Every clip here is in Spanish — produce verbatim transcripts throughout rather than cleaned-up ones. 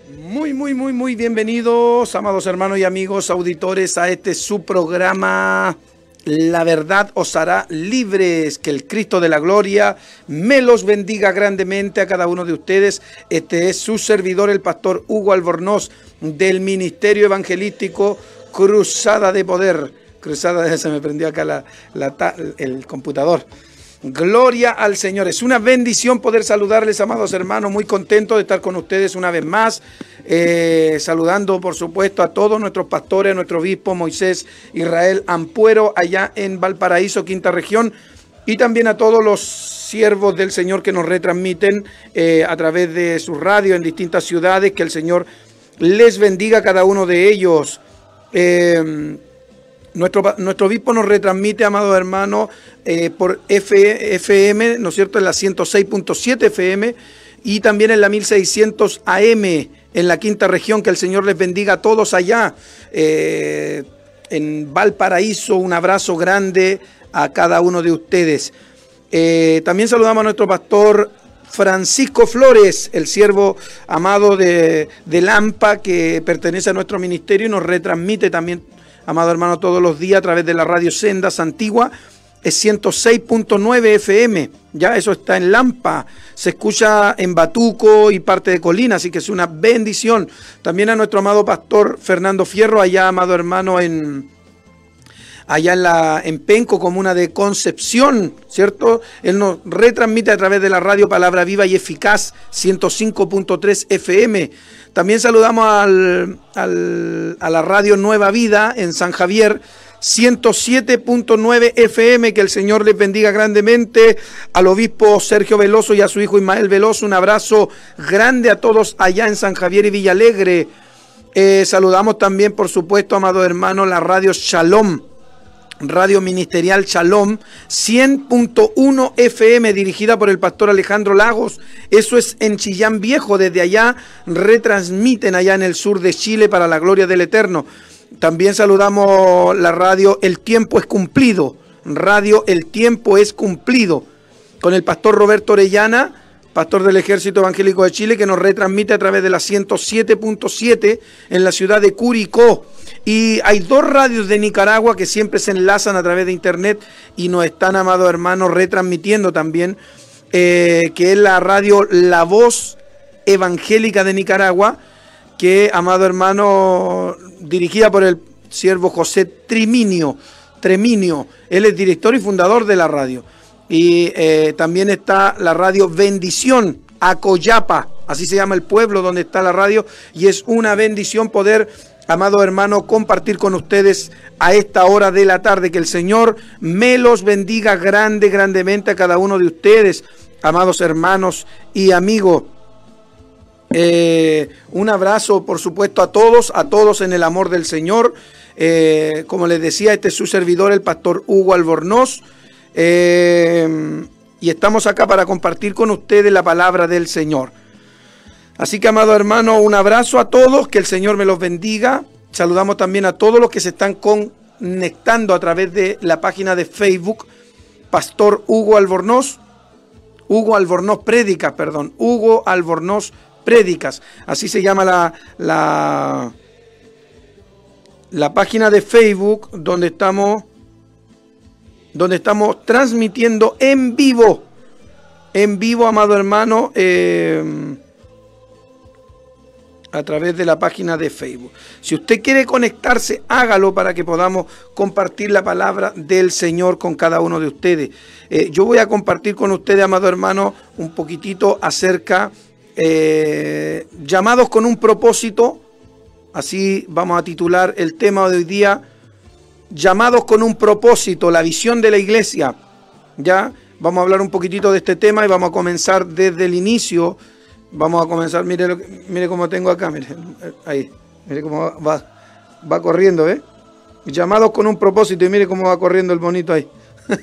Muy, muy, muy, muy bienvenidos, amados hermanos y amigos auditores, a este su programa La Verdad os hará libres. Que el Cristo de la Gloria me los bendiga grandemente a cada uno de ustedes. Este es su servidor, el pastor Hugo Albornoz, del Ministerio Evangelístico Cruzada de Poder. Cruzada de... Se me prendió acá la, la, el computador. Gloria al Señor. Es una bendición poder saludarles, amados hermanos. Muy contento de estar con ustedes una vez más. Eh, saludando, por supuesto, a todos nuestros pastores, a nuestro obispo Moisés Israel Ampuero, allá en Valparaíso, quinta región. Y también a todos los siervos del Señor que nos retransmiten eh, a través de su radio en distintas ciudades. Que el Señor les bendiga a cada uno de ellos. Eh, Nuestro, nuestro obispo nos retransmite, amados hermanos, eh, por F M, ¿no es cierto?, en la ciento seis punto siete F M y también en la mil seiscientos A M en la quinta región. Que el Señor les bendiga a todos allá eh, en Valparaíso. Un abrazo grande a cada uno de ustedes. Eh, también saludamos a nuestro pastor Francisco Flores, el siervo amado de, de Lampa, que pertenece a nuestro ministerio y nos retransmite también, amado hermano, todos los días a través de la radio Sendas Antigua. Es ciento seis punto nueve F M, ya eso está en Lampa, se escucha en Batuco y parte de Colina, así que es una bendición. También a nuestro amado pastor Fernando Fierro, allá, amado hermano, en allá en, la, en Penco, comuna de Concepción, ¿cierto? Él nos retransmite a través de la radio Palabra Viva y Eficaz, ciento cinco punto tres F M. También saludamos al, al, a la radio Nueva Vida en San Javier, ciento siete punto nueve F M. Que el Señor les bendiga grandemente. Al obispo Sergio Veloso y a su hijo Ismael Veloso, un abrazo grande a todos allá en San Javier y Villalegre. Eh, saludamos también, por supuesto, amado hermano, la radio Shalom, Radio Ministerial Shalom, cien punto uno F M, dirigida por el pastor Alejandro Lagos. Eso es en Chillán Viejo. Desde allá retransmiten allá en el sur de Chile para la gloria del Eterno. También saludamos la radio El Tiempo es Cumplido, Radio El Tiempo es Cumplido, con el pastor Roberto Orellana, pastor del Ejército Evangélico de Chile, que nos retransmite a través de la ciento siete punto siete en la ciudad de Curicó. Y hay dos radios de Nicaragua que siempre se enlazan a través de internet y nos están, amados hermanos, retransmitiendo también, eh, que es la radio La Voz Evangélica de Nicaragua, que, amado hermano, dirigida por el siervo José Triminio, Treminio. Él es director y fundador de la radio. Y eh, también está la radio Bendición, Acoyapa, así se llama el pueblo donde está la radio, y es una bendición poder, amado hermano, compartir con ustedes a esta hora de la tarde. Que el Señor me los bendiga grande, grandemente a cada uno de ustedes, amados hermanos y amigos. Eh, un abrazo, por supuesto, a todos, a todos en el amor del Señor. Eh, como les decía, este es su servidor, el pastor Hugo Albornoz. Eh, y estamos acá para compartir con ustedes la palabra del Señor. Así que, amado hermano, un abrazo a todos, que el Señor me los bendiga. Saludamos también a todos los que se están conectando a través de la página de Facebook, Pastor Hugo Albornoz, Hugo Albornoz Prédicas, perdón, Hugo Albornoz Prédicas, así se llama la, la, la página de Facebook donde estamos, donde estamos transmitiendo en vivo, en vivo, amado hermano, eh, a través de la página de Facebook. Si usted quiere conectarse, hágalo para que podamos compartir la palabra del Señor con cada uno de ustedes. Eh, yo voy a compartir con ustedes, amado hermano, un poquitito acerca eh, llamados con un propósito. Así vamos a titular el tema de hoy día: llamados con un propósito, la visión de la iglesia. Ya vamos a hablar un poquitito de este tema y vamos a comenzar desde el inicio. Vamos a comenzar, mire, lo que, mire cómo tengo acá, mire, ahí, mire cómo va, va corriendo, ¿eh? Llamados con un propósito, y mire cómo va corriendo el bonito ahí.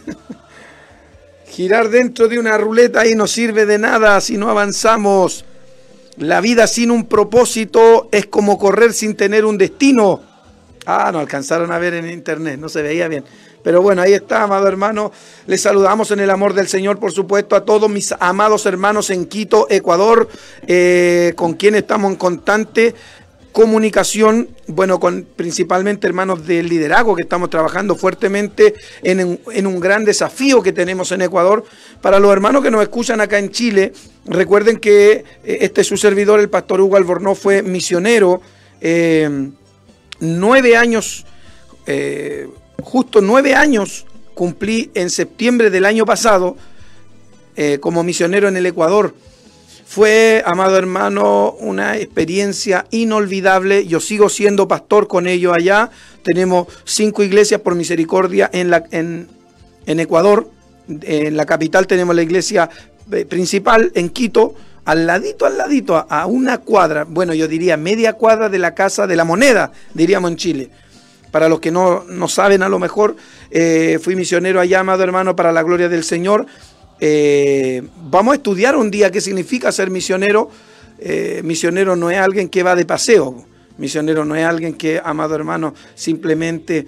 Girar dentro de una ruleta ahí no sirve de nada si no avanzamos. La vida sin un propósito es como correr sin tener un destino. Ah, no alcanzaron a ver en internet, no se veía bien. Pero bueno, ahí está, amado hermano. Les saludamos en el amor del Señor, por supuesto, a todos mis amados hermanos en Quito, Ecuador, eh, con quienes estamos en constante comunicación, bueno, con principalmente hermanos del liderazgo, que estamos trabajando fuertemente en un, en un gran desafío que tenemos en Ecuador. Para los hermanos que nos escuchan acá en Chile, recuerden que este su servidor, el pastor Hugo Albornoz, fue misionero eh, nueve años, eh, justo nueve años cumplí en septiembre del año pasado eh, como misionero en el Ecuador. Fue, amado hermano, una experiencia inolvidable. Yo sigo siendo pastor con ellos allá. Tenemos cinco iglesias por misericordia en, la, en, en Ecuador. En la capital tenemos la iglesia principal en Quito, al ladito, al ladito, a, a una cuadra, bueno, yo diría media cuadra de la Casa de la Moneda, diríamos en Chile. Para los que no, no saben, a lo mejor, eh, fui misionero allá, amado hermano, para la gloria del Señor. Eh, vamos a estudiar un día qué significa ser misionero. Eh, misionero no es alguien que va de paseo. Misionero no es alguien que, amado hermano, simplemente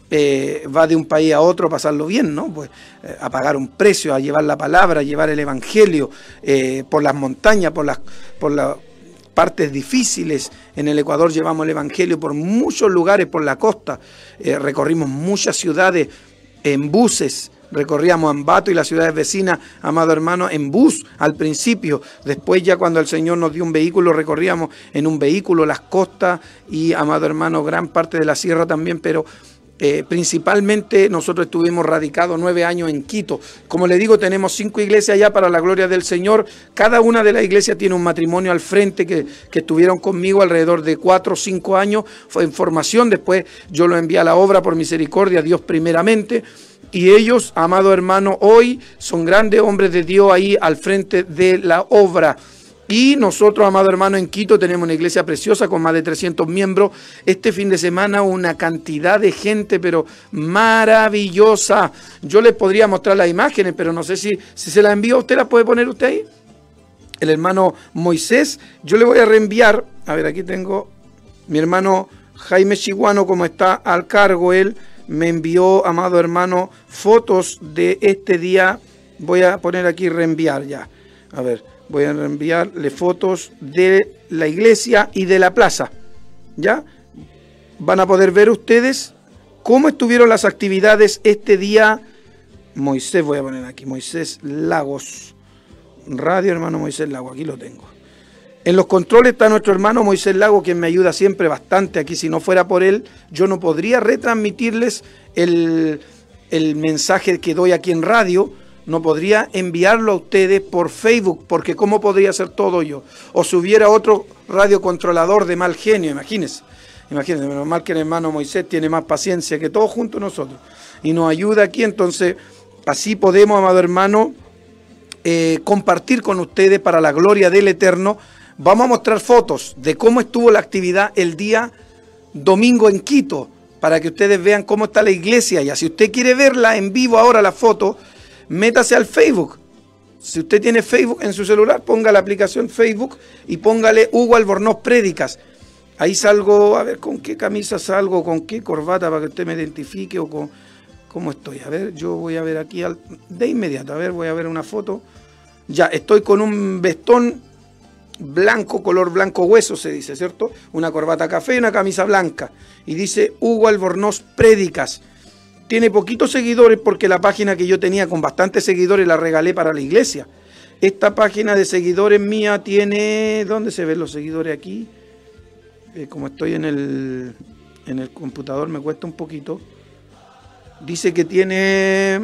eh, va de un país a otro a pasarlo bien, ¿no? Pues eh, a pagar un precio, a llevar la palabra, a llevar el evangelio eh, por las montañas, por las, por las partes difíciles. En el Ecuador llevamos el evangelio por muchos lugares, por la costa. Eh, recorrimos muchas ciudades en buses. Recorríamos Ambato y las ciudades vecinas, amado hermano, en bus al principio. Después ya cuando el Señor nos dio un vehículo, recorríamos en un vehículo las costas y, amado hermano, gran parte de la sierra también. Pero eh, principalmente nosotros estuvimos radicados nueve años en Quito. Como le digo, tenemos cinco iglesias allá para la gloria del Señor. Cada una de las iglesias tiene un matrimonio al frente que, que estuvieron conmigo alrededor de cuatro o cinco años. Fue en formación. Después yo lo envié a la obra por misericordia, Dios primeramente. Y ellos, amado hermano, hoy son grandes hombres de Dios ahí al frente de la obra. Y nosotros, amado hermano, en Quito tenemos una iglesia preciosa con más de trescientos miembros. Este fin de semana una cantidad de gente, pero maravillosa. Yo les podría mostrar las imágenes, pero no sé si, si se las envío. ¿Usted las puede poner usted ahí? El hermano Moisés. Yo le voy a reenviar. A ver, aquí tengo mi hermano Jaime Chiguano, como está al cargo él. Me envió, amado hermano, fotos de este día. Voy a poner aquí reenviar ya. A ver, voy a reenviarle fotos de la iglesia y de la plaza. ¿Ya? Van a poder ver ustedes cómo estuvieron las actividades este día. Moisés, voy a poner aquí, Moisés Lagos. Radio hermano Moisés Lagos, aquí lo tengo. En los controles está nuestro hermano Moisés Lago, quien me ayuda siempre bastante aquí. Si no fuera por él, yo no podría retransmitirles el, el mensaje que doy aquí en radio. No podría enviarlo a ustedes por Facebook, porque ¿cómo podría hacer todo yo? O si hubiera otro radiocontrolador de mal genio, imagínense. Imagínense, menos mal que el hermano Moisés tiene más paciencia que todos juntos nosotros. Y nos ayuda aquí, entonces así podemos, amado hermano, eh, compartir con ustedes para la gloria del Eterno. Vamos a mostrar fotos de cómo estuvo la actividad el día domingo en Quito, para que ustedes vean cómo está la iglesia. Y si usted quiere verla en vivo ahora, la foto, métase al Facebook. Si usted tiene Facebook en su celular, ponga la aplicación Facebook y póngale Hugo Albornoz Prédicas. Ahí salgo, a ver con qué camisa salgo, con qué corbata, para que usted me identifique o con cómo estoy. A ver, yo voy a ver aquí al, de inmediato, a ver, voy a ver una foto. Ya, estoy con un vestón blanco, color blanco hueso se dice, ¿cierto? Una corbata café y una camisa blanca. Y dice Hugo Albornoz Prédicas. Tiene poquitos seguidores porque la página que yo tenía con bastantes seguidores la regalé para la iglesia. Esta página de seguidores mía tiene... ¿Dónde se ven los seguidores aquí? Eh, como estoy en el, en el computador me cuesta un poquito. Dice que tiene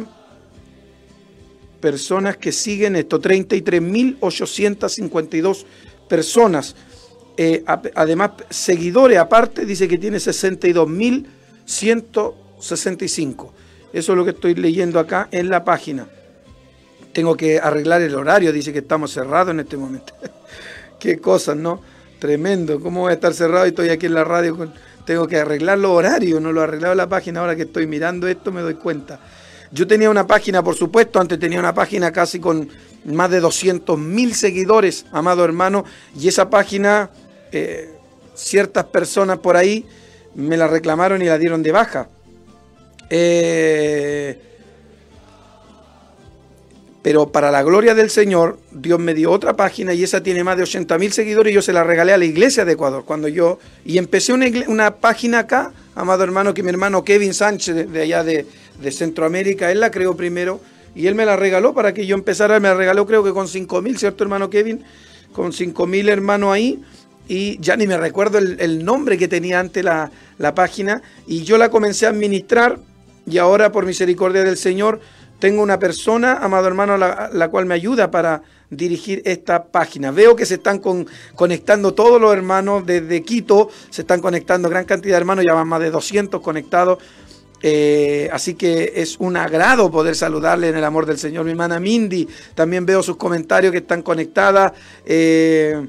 personas que siguen esto, treinta y tres mil ochocientas cincuenta y dos personas. Eh, además, seguidores aparte, dice que tiene sesenta y dos mil ciento sesenta y cinco. Eso es lo que estoy leyendo acá en la página. Tengo que arreglar el horario, dice que estamos cerrados en este momento. Qué cosas, ¿no? Tremendo. ¿Cómo voy a estar cerrado y estoy aquí en la radio? Con... Tengo que arreglar los horarios, no lo he arreglado en la página. Ahora que estoy mirando esto me doy cuenta. Yo tenía una página, por supuesto, antes tenía una página casi con más de doscientos mil seguidores, amado hermano, y esa página, eh, ciertas personas por ahí me la reclamaron y la dieron de baja. Eh, pero para la gloria del Señor, Dios me dio otra página y esa tiene más de ochenta mil seguidores y yo se la regalé a la iglesia de Ecuador. Cuando yo, y empecé una, una página acá, amado hermano, que mi hermano Kevin Sánchez, de, de allá de, de Centroamérica, él la creó primero y él me la regaló para que yo empezara. Me la regaló creo que con cinco mil, ¿cierto, hermano Kevin? Con cinco mil hermanos ahí. Y ya ni me recuerdo el, el nombre que tenía antes la, la página. Y yo la comencé a administrar y ahora, por misericordia del Señor, tengo una persona, amado hermano, la, la cual me ayuda para dirigir esta página. Veo que se están con, conectando todos los hermanos desde Quito, se están conectando gran cantidad de hermanos, ya van más de doscientos conectados. Eh, así que es un agrado poder saludarle en el amor del Señor. Mi hermana Mindy, también veo sus comentarios que están conectadas. Eh,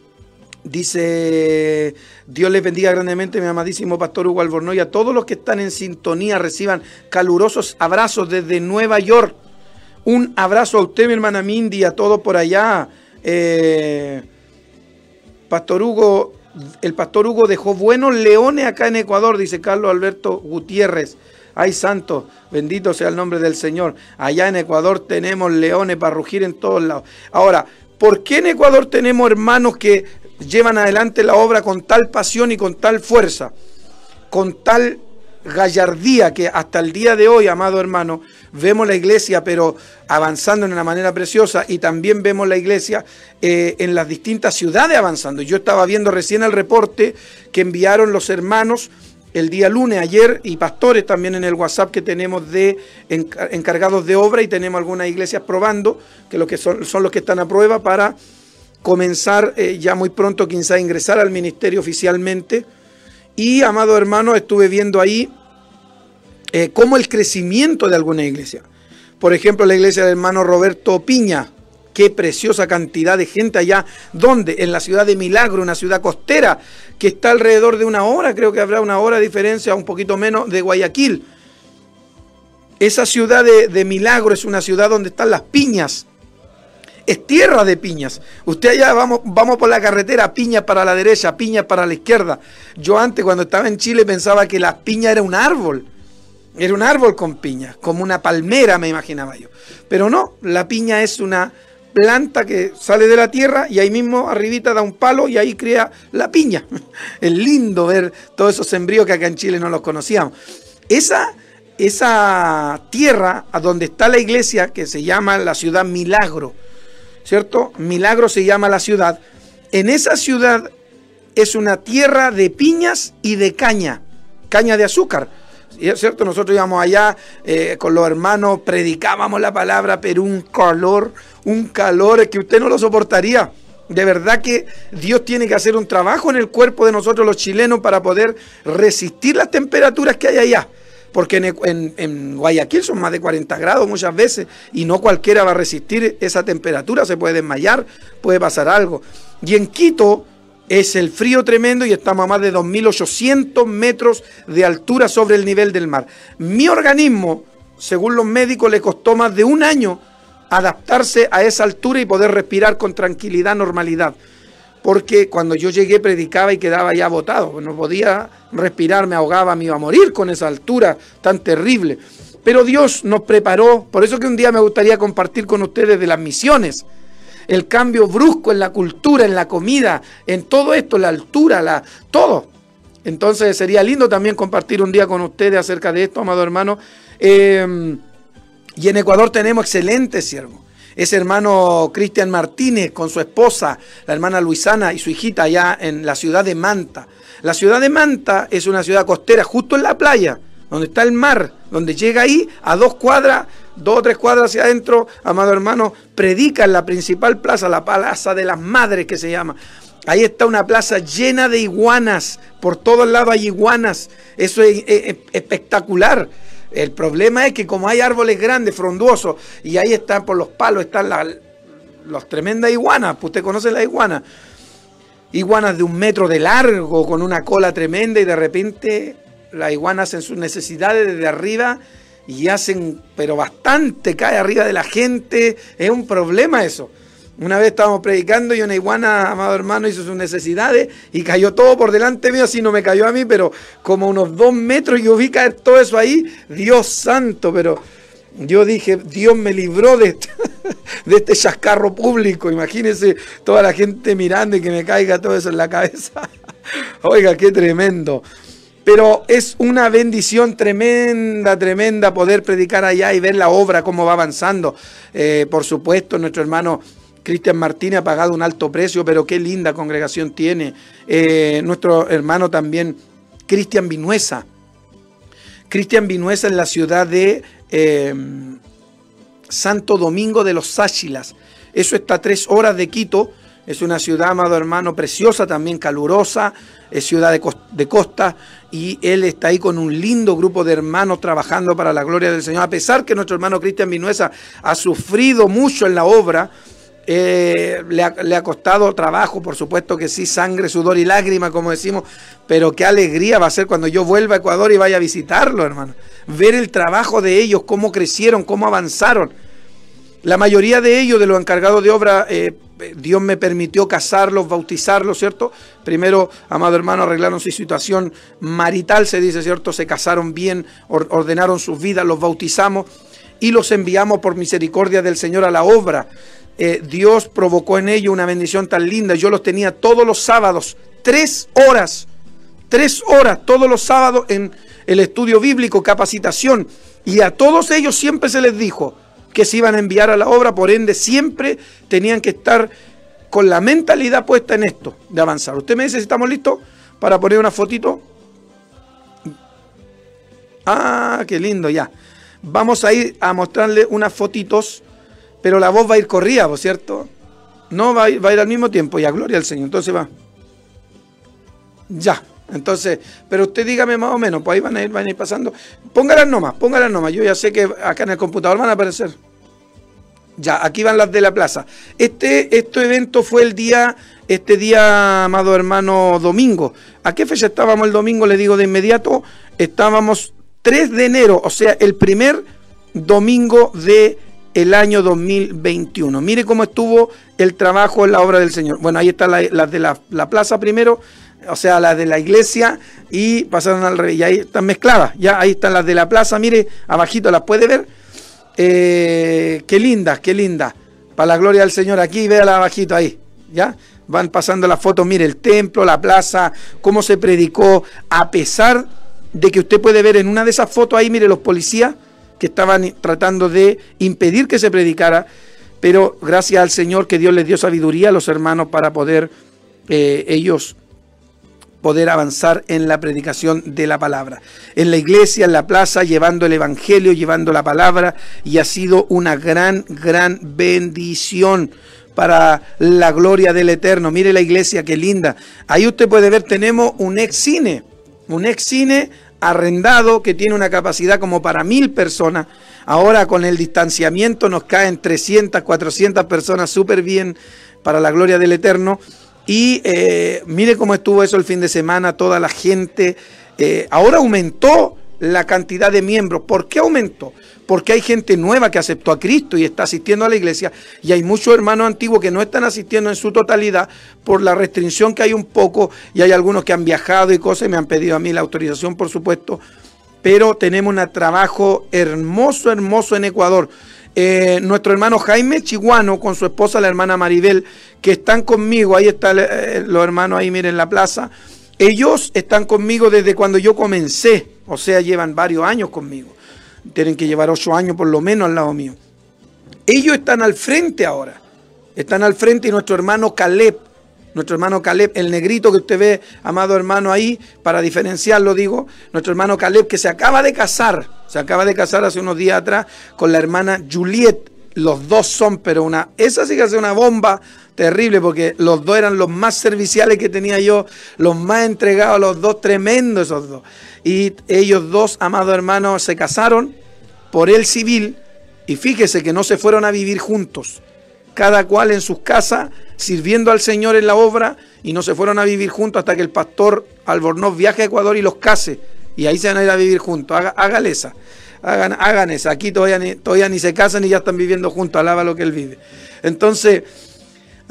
Dice, Dios les bendiga grandemente, mi amadísimo pastor Hugo Albornoz, y a todos los que están en sintonía reciban calurosos abrazos desde Nueva York. Un abrazo a usted, mi hermana Mindy, a todos por allá. Eh, pastor Hugo, el pastor Hugo dejó buenos leones acá en Ecuador, dice Carlos Alberto Gutiérrez. Ay, santo, bendito sea el nombre del Señor. Allá en Ecuador tenemos leones para rugir en todos lados. Ahora, ¿por qué en Ecuador tenemos hermanos que llevan adelante la obra con tal pasión y con tal fuerza, con tal gallardía, que hasta el día de hoy, amado hermano, vemos la iglesia pero avanzando de una manera preciosa, y también vemos la iglesia eh, en las distintas ciudades avanzando? Yo estaba viendo recién el reporte que enviaron los hermanos el día lunes, ayer, y pastores también en el WhatsApp que tenemos de encargados de obra, y tenemos algunas iglesias probando, que, lo que son, son los que están a prueba para comenzar eh, ya muy pronto quizá a ingresar al ministerio oficialmente. Y, amado hermano, estuve viendo ahí eh, cómo el crecimiento de alguna iglesia. Por ejemplo, la iglesia del hermano Roberto Piña. Qué preciosa cantidad de gente allá. ¿Dónde? En la ciudad de Milagro, una ciudad costera que está alrededor de una hora, creo que habrá una hora de diferencia, un poquito menos, de Guayaquil. Esa ciudad de, de Milagro es una ciudad donde están las piñas. Es tierra de piñas. Usted allá, vamos, vamos por la carretera, piñas para la derecha, piñas para la izquierda. Yo antes, cuando estaba en Chile, pensaba que la piña era un árbol. Era un árbol con piñas, como una palmera, me imaginaba yo. Pero no, la piña es una planta que sale de la tierra y ahí mismo arribita da un palo y ahí crea la piña. Es lindo ver todos esos sembríos que acá en Chile no los conocíamos. Esa, esa tierra a donde está la iglesia, que se llama la ciudad Milagro, ¿cierto? Milagro se llama la ciudad. En esa ciudad es una tierra de piñas y de caña, caña de azúcar. ¿Cierto? Nosotros íbamos allá eh, con los hermanos, predicábamos la palabra, pero un calor, un calor que usted no lo soportaría. De verdad que Dios tiene que hacer un trabajo en el cuerpo de nosotros los chilenos para poder resistir las temperaturas que hay allá. Porque en, en, en Guayaquil son más de cuarenta grados muchas veces y no cualquiera va a resistir esa temperatura, se puede desmayar, puede pasar algo. Y en Quito es el frío tremendo y estamos a más de dos mil ochocientos metros de altura sobre el nivel del mar. Mi organismo, según los médicos, le costó más de un año adaptarse a esa altura y poder respirar con tranquilidad, normalidad. Porque cuando yo llegué predicaba y quedaba ya botado, no podía respirar, me ahogaba, me iba a morir con esa altura tan terrible. Pero Dios nos preparó, por eso que un día me gustaría compartir con ustedes de las misiones. El cambio brusco en la cultura, en la comida, en todo esto, la altura, la, todo. Entonces sería lindo también compartir un día con ustedes acerca de esto, amado hermano. Eh, y en Ecuador tenemos excelentes siervos. Ese hermano Cristian Martínez con su esposa, la hermana Luisana y su hijita allá en la ciudad de Manta. La ciudad de Manta es una ciudad costera justo en la playa, donde está el mar, donde llega ahí a dos cuadras, dos o tres cuadras hacia adentro, amado hermano, predica en la principal plaza, la Plaza de las Madres que se llama. Ahí está una plaza llena de iguanas, por todos lados hay iguanas, eso es, es, es espectacular. El problema es que como hay árboles grandes, frondosos, y ahí están por los palos, están las las tremendas iguanas, pues usted conoce las iguanas, iguanas de un metro de largo, con una cola tremenda, y de repente las iguanas hacen sus necesidades desde arriba y hacen, pero bastante, cae arriba de la gente, es un problema eso. Una vez estábamos predicando y una iguana, amado hermano, hizo sus necesidades y cayó todo por delante mío, así no me cayó a mí, pero como unos dos metros yo vi caer todo eso ahí. Dios santo, pero yo dije, Dios me libró de este, de este chascarro público. Imagínense toda la gente mirando y que me caiga todo eso en la cabeza. Oiga, qué tremendo. Pero es una bendición tremenda, tremenda poder predicar allá y ver la obra, cómo va avanzando. Eh, por supuesto, nuestro hermano Cristian Martínez ha pagado un alto precio, pero qué linda congregación tiene. Eh, nuestro hermano también, Cristian Vinuesa. Cristian Vinuesa en la ciudad de eh, Santo Domingo de los Sáchilas. Eso está a tres horas de Quito. Es una ciudad, amado hermano, preciosa, también calurosa, es ciudad de, costa, de costa, y él está ahí con un lindo grupo de hermanos trabajando para la gloria del Señor. A pesar que nuestro hermano Cristian Vinuesa ha sufrido mucho en la obra, eh, le, ha, le ha costado trabajo, por supuesto que sí, sangre, sudor y lágrima, como decimos, pero qué alegría va a ser cuando yo vuelva a Ecuador y vaya a visitarlo, hermano. Ver el trabajo de ellos, cómo crecieron, cómo avanzaron. La mayoría de ellos, de los encargados de obra, eh, Dios me permitió casarlos, bautizarlos, ¿cierto? Primero, amado hermano, arreglaron su situación marital, se dice, ¿cierto? Se casaron bien, or ordenaron sus vidas, los bautizamos y los enviamos por misericordia del Señor a la obra. Eh, Dios provocó en ellos una bendición tan linda. Yo los tenía todos los sábados, tres horas, tres horas, todos los sábados en el estudio bíblico, capacitación. Y a todos ellos siempre se les dijo que se iban a enviar a la obra, por ende siempre tenían que estar con la mentalidad puesta en esto, de avanzar. Usted me dice si estamos listos para poner una fotito. Ah, qué lindo, ya. Vamos a ir a mostrarle unas fotitos, pero la voz va a ir corrida, ¿cierto? No, va a ir, va a ir al mismo tiempo, ya, gloria al Señor. Entonces va. Ya. Entonces, pero usted dígame más o menos, pues ahí van a ir, van a ir pasando. Póngalas nomás, póngalas nomás. Yo ya sé que acá en el computador van a aparecer. Ya, aquí van las de la plaza. Este, este evento fue el día, este día, amado hermano, domingo. ¿A qué fecha estábamos el domingo? Le digo de inmediato. Estábamos tres de enero, o sea, el primer domingo de el año dos mil veintiuno. Mire cómo estuvo el trabajo en la obra del Señor. Bueno, ahí están las la de la, la plaza primero, o sea, las de la iglesia, y pasaron al revés, y ahí están mezcladas, ya ahí están las de la plaza, mire, abajito las puede ver, eh, qué lindas, qué lindas, para la gloria del Señor, aquí véala abajito ahí, ya, van pasando las fotos, mire, el templo, la plaza, cómo se predicó, a pesar de que usted puede ver en una de esas fotos ahí, mire, los policías que estaban tratando de impedir que se predicara, pero gracias al Señor que Dios les dio sabiduría a los hermanos para poder eh, ellos poder avanzar en la predicación de la palabra. En la iglesia, en la plaza, llevando el evangelio, llevando la palabra, y ha sido una gran, gran bendición para la gloria del Eterno. Mire la iglesia, qué linda. Ahí usted puede ver, tenemos un ex cine, un ex cine arrendado que tiene una capacidad como para mil personas. Ahora con el distanciamiento nos caen trescientas, cuatrocientas personas, súper bien, para la gloria del Eterno. Y eh, mire cómo estuvo eso el fin de semana, toda la gente. Eh, ahora aumentó la cantidad de miembros. ¿Por qué aumentó? Porque hay gente nueva que aceptó a Cristo y está asistiendo a la iglesia, y hay muchos hermanos antiguos que no están asistiendo en su totalidad por la restricción que hay un poco, y hay algunos que han viajado y cosas, y me han pedido a mí la autorización, por supuesto, pero tenemos un trabajo hermoso, hermoso en Ecuador. Eh, nuestro hermano Jaime Chiguano con su esposa, la hermana Maribel, que están conmigo, ahí están eh, los hermanos ahí, miren, en la plaza. Ellos están conmigo desde cuando yo comencé, o sea, llevan varios años conmigo. Tienen que llevar ocho años por lo menos al lado mío. Ellos están al frente ahora, están al frente, y nuestro hermano Caleb, nuestro hermano Caleb, el negrito que usted ve, amado hermano, ahí, para diferenciarlo digo, nuestro hermano Caleb, que se acaba de casar, se acaba de casar hace unos días atrás con la hermana Juliet. Los dos son, pero una, esa sí que hace una bomba terrible, porque los dos eran los más serviciales que tenía yo, los más entregados, los dos tremendos esos dos. Y ellos dos, amados hermanos, se casaron por el civil, y fíjese que no se fueron a vivir juntos, cada cual en sus casas, sirviendo al Señor en la obra, y no se fueron a vivir juntos hasta que el pastor Albornoz viaje a Ecuador y los case, y ahí se van a ir a vivir juntos. Haga, hágale esa, hagan, hagan esa, aquí todavía ni, todavía ni se casan y ya están viviendo juntos, alaba lo que él vive. Entonces,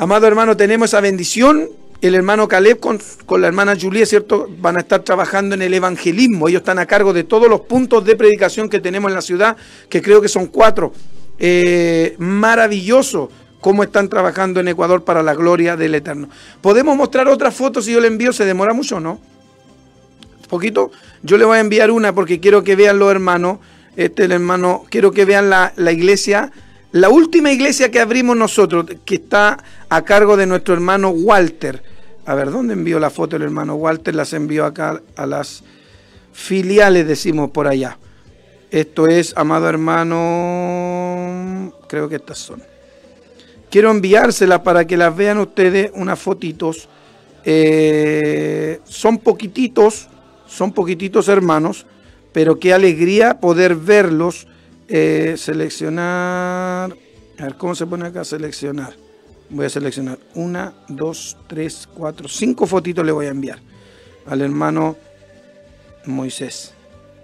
Amado hermano, tenemos esa bendición. El hermano Caleb con, con la hermana Julia, ¿cierto? Van a estar trabajando en el evangelismo. Ellos están a cargo de todos los puntos de predicación que tenemos en la ciudad, que creo que son cuatro. Eh, maravilloso cómo están trabajando en Ecuador para la gloria del Eterno. ¿Podemos mostrar otras fotos si yo le envío? ¿Se demora mucho o no? ¿Poquito? Yo le voy a enviar una porque quiero que vean los hermanos. Este es el hermano, quiero que vean la, la iglesia. La última iglesia que abrimos nosotros, que está a cargo de nuestro hermano Walter. A ver, ¿dónde envió la foto el hermano Walter? Las envió acá a las filiales, decimos por allá. Esto es, amado hermano, creo que estas son. Quiero enviárselas para que las vean ustedes, unas fotitos. Eh, son poquititos, son poquititos hermanos, pero qué alegría poder verlos. Eh, seleccionar, a ver, ¿cómo se pone acá? Seleccionar. Voy a seleccionar una, dos, tres, cuatro, cinco fotitos le voy a enviar al hermano Moisés.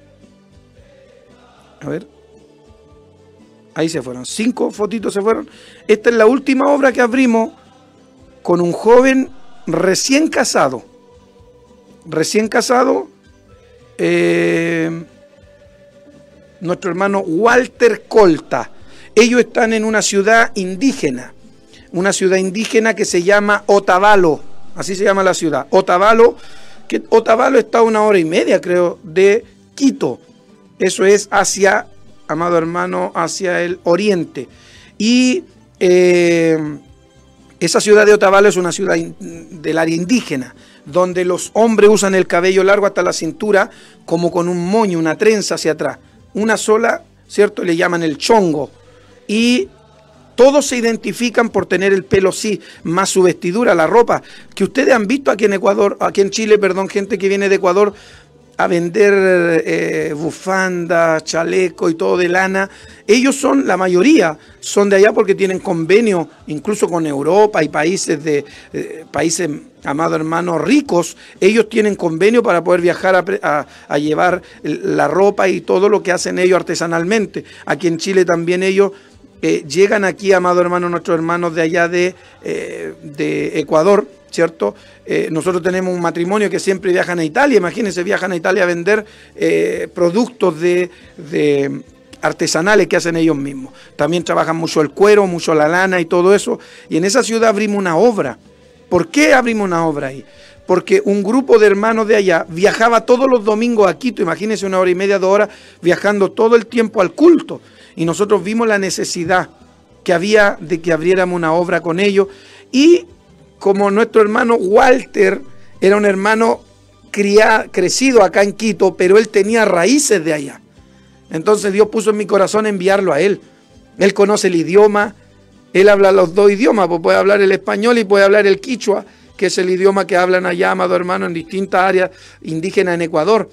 A ver. Ahí se fueron. Cinco fotitos se fueron. Esta es la última obra que abrimos con un joven recién casado. Recién casado. Eh, nuestro hermano Walter Colta. Ellos están en una ciudad indígena. Una ciudad indígena que se llama Otavalo. Así se llama la ciudad. Otavalo. Que Otavalo está a una hora y media, creo, de Quito. Eso es hacia, amado hermano, hacia el oriente. Y eh, esa ciudad de Otavalo es una ciudad in, del área indígena, donde los hombres usan el cabello largo hasta la cintura, como con un moño, una trenza hacia atrás. Una sola, ¿cierto? Le llaman el chongo. Y todos se identifican por tener el pelo así, más su vestidura, la ropa, que ustedes han visto aquí en Ecuador, aquí en Chile, perdón, gente que viene de Ecuador a vender eh, bufandas, chaleco y todo de lana. Ellos son, la mayoría, son de allá porque tienen convenio incluso con Europa y países de eh, países, amado hermano, ricos. Ellos tienen convenio para poder viajar a, a, a llevar la ropa y todo lo que hacen ellos artesanalmente. Aquí en Chile también ellos eh, llegan aquí, amado hermano, nuestros hermanos de allá de, eh, de Ecuador, ¿cierto? Eh, nosotros tenemos un matrimonio que siempre viajan a Italia. Imagínense, viajan a Italia a vender eh, productos de, de artesanales que hacen ellos mismos. También trabajan mucho el cuero, mucho la lana y todo eso. Y en esa ciudad abrimos una obra. ¿Por qué abrimos una obra ahí? Porque un grupo de hermanos de allá viajaba todos los domingos a Quito. Imagínense, una hora y media, dos horas, viajando todo el tiempo al culto. Y nosotros vimos la necesidad que había de que abriéramos una obra con ellos. Y como nuestro hermano Walter era un hermano criado, crecido acá en Quito, pero él tenía raíces de allá. Entonces Dios puso en mi corazón enviarlo a él. Él conoce el idioma, él habla los dos idiomas, pues puede hablar el español y puede hablar el quichua, que es el idioma que hablan allá, amado hermano, en distintas áreas indígenas en Ecuador.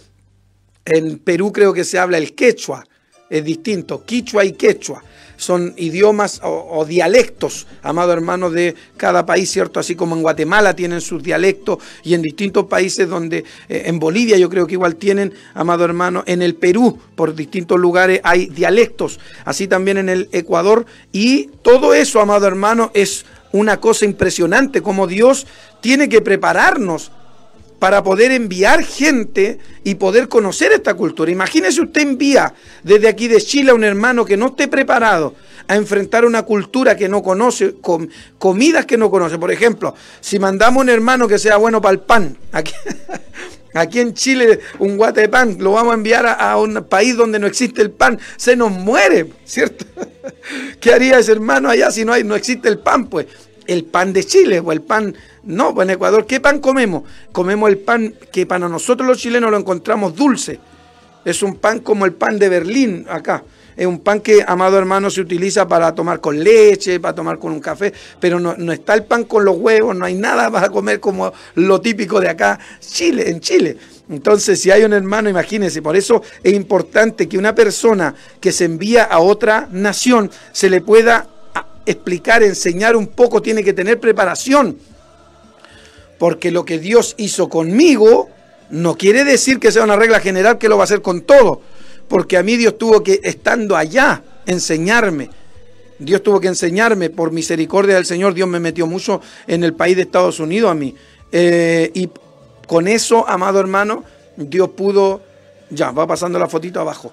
En Perú creo que se habla el quechua, es distinto, quichua y quechua. Son idiomas o, o dialectos, amado hermano, de cada país, ¿cierto? Así como en Guatemala tienen sus dialectos y en distintos países donde, eh, en Bolivia yo creo que igual tienen, amado hermano, en el Perú, por distintos lugares hay dialectos, así también en el Ecuador. Y todo eso, amado hermano, es una cosa impresionante, como Dios tiene que prepararnos para poder enviar gente y poder conocer esta cultura. Imagínese, usted envía desde aquí de Chile a un hermano que no esté preparado a enfrentar una cultura que no conoce, com, comidas que no conoce. Por ejemplo, si mandamos un hermano que sea bueno para el pan, aquí, aquí en Chile un guate de pan, lo vamos a enviar a, a un país donde no existe el pan, se nos muere, ¿cierto? ¿Qué haría ese hermano allá si no hay, no existe el pan? Pues el pan de Chile o el pan. No, pues en Ecuador, ¿qué pan comemos? Comemos el pan que para nosotros los chilenos lo encontramos dulce. Es un pan como el pan de Berlín acá. Es un pan que, amado hermano, se utiliza para tomar con leche, para tomar con un café, pero no, no está el pan con los huevos, no hay nada para comer como lo típico de acá, Chile, en Chile. Entonces, si hay un hermano, imagínense, por eso es importante que una persona que se envía a otra nación se le pueda explicar, enseñar un poco, tiene que tener preparación. Porque lo que Dios hizo conmigo no quiere decir que sea una regla general que lo va a hacer con todo. Porque a mí Dios tuvo que, estando allá, enseñarme. Dios tuvo que enseñarme, por misericordia del Señor, Dios me metió mucho en el país de Estados Unidos a mí. Eh, y con eso, amado hermano, Dios pudo, ya, va pasando la fotito abajo,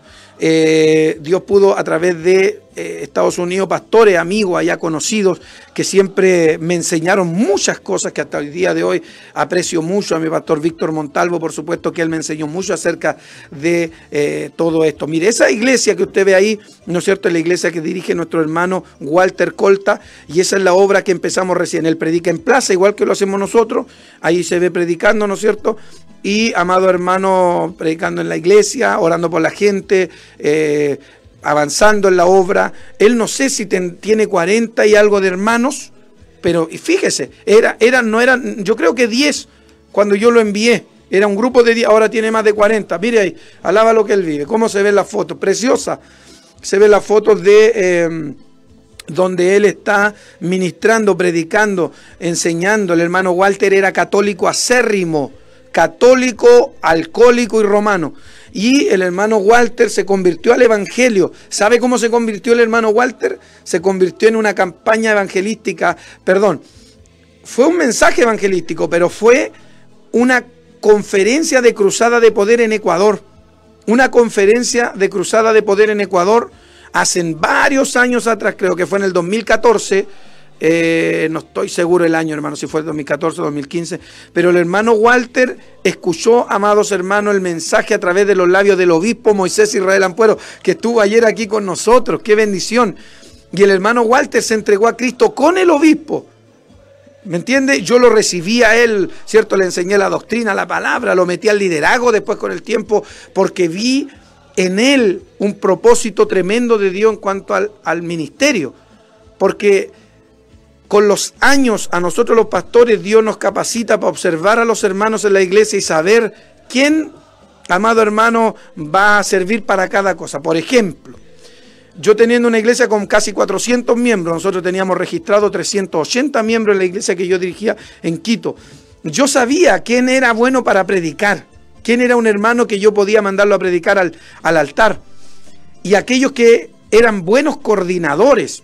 eh, Dios pudo a través de eh, Estados Unidos, pastores, amigos allá conocidos, que siempre me enseñaron muchas cosas que hasta el día de hoy aprecio mucho. A mi pastor Víctor Montalvo, por supuesto que él me enseñó mucho acerca de eh, todo esto. Mire, esa iglesia que usted ve ahí, ¿no es cierto?, es la iglesia que dirige nuestro hermano Walter Colta, y esa es la obra que empezamos recién. Él predica en plaza, igual que lo hacemos nosotros, ahí se ve predicando, ¿no es cierto?, y amado hermano, predicando en la iglesia, orando por la gente, eh, avanzando en la obra. Él no sé si ten, tiene cuarenta y algo de hermanos, pero fíjese, era, era, no eran, yo creo que diez cuando yo lo envié. Era un grupo de diez, ahora tiene más de cuarenta. Mire ahí, alaba lo que él vive. ¿Cómo se ve la foto? Preciosa. Se ve la foto de eh, donde él está ministrando, predicando, enseñando. El hermano Walter era católico acérrimo, católico, alcohólico y romano. Y el hermano Walter se convirtió al evangelio. ¿Sabe cómo se convirtió el hermano Walter? Se convirtió en una campaña evangelística, perdón, fue un mensaje evangelístico, pero fue una conferencia de cruzada de poder en Ecuador. Una conferencia de cruzada de poder en Ecuador hace varios años atrás, creo que fue en el dos mil catorce. Eh, no estoy seguro el año, hermano, si fue el dos mil catorce o dos mil quince, pero el hermano Walter escuchó, amados hermanos, el mensaje a través de los labios del obispo Moisés Israel Ampuero, que estuvo ayer aquí con nosotros. ¡Qué bendición! Y el hermano Walter se entregó a Cristo con el obispo. ¿Me entiende? Yo lo recibí a él, ¿cierto? Le enseñé la doctrina, la palabra, lo metí al liderazgo después con el tiempo, porque vi en él un propósito tremendo de Dios en cuanto al, al ministerio. Porque con los años, a nosotros los pastores, Dios nos capacita para observar a los hermanos en la iglesia y saber quién, amado hermano, va a servir para cada cosa. Por ejemplo, yo teniendo una iglesia con casi cuatrocientos miembros, nosotros teníamos registrado trescientos ochenta miembros en la iglesia que yo dirigía en Quito. Yo sabía quién era bueno para predicar, quién era un hermano que yo podía mandarlo a predicar al, al altar, y aquellos que eran buenos coordinadores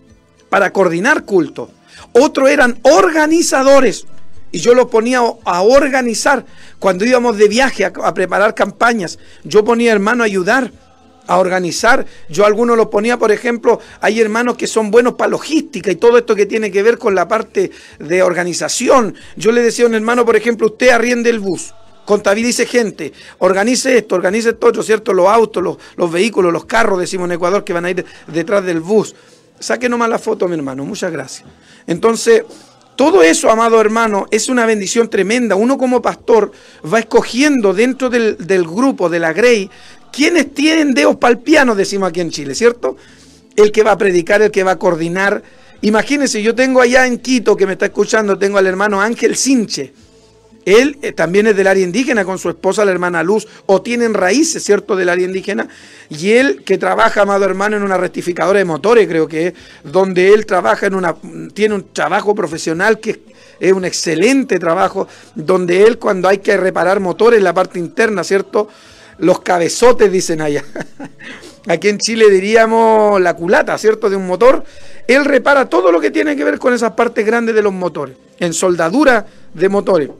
para coordinar culto. Otros eran organizadores y yo los ponía a organizar. Cuando íbamos de viaje a, a preparar campañas, yo ponía hermanos a ayudar a organizar. Yo a algunos los ponía, por ejemplo, hay hermanos que son buenos para logística y todo esto que tiene que ver con la parte de organización. Yo le decía a un hermano, por ejemplo, usted arriende el bus, contabilice gente, organice esto, organice esto otro, ¿cierto? Los autos, los, los vehículos, los carros, decimos en Ecuador, que van a ir detrás del bus. Saque nomás la foto, mi hermano, muchas gracias. Entonces, todo eso, amado hermano, es una bendición tremenda. Uno como pastor va escogiendo dentro del, del grupo, de la Grey, quienes tienen dedos para el piano, decimos aquí en Chile, ¿cierto? El que va a predicar, el que va a coordinar. Imagínense, yo tengo allá en Quito, que me está escuchando, tengo al hermano Ángel Sinche. Él eh, también es del área indígena con su esposa, la hermana Luz, o tienen raíces, ¿cierto?, del área indígena. Y él que trabaja, amado hermano, en una rectificadora de motores, creo que es, donde él trabaja en una, tiene un trabajo profesional que es un excelente trabajo, donde él cuando hay que reparar motores en la parte interna, ¿cierto?, los cabezotes, dicen allá. Aquí en Chile diríamos la culata, ¿cierto?, de un motor. Él repara todo lo que tiene que ver con esas partes grandes de los motores, en soldadura de motores.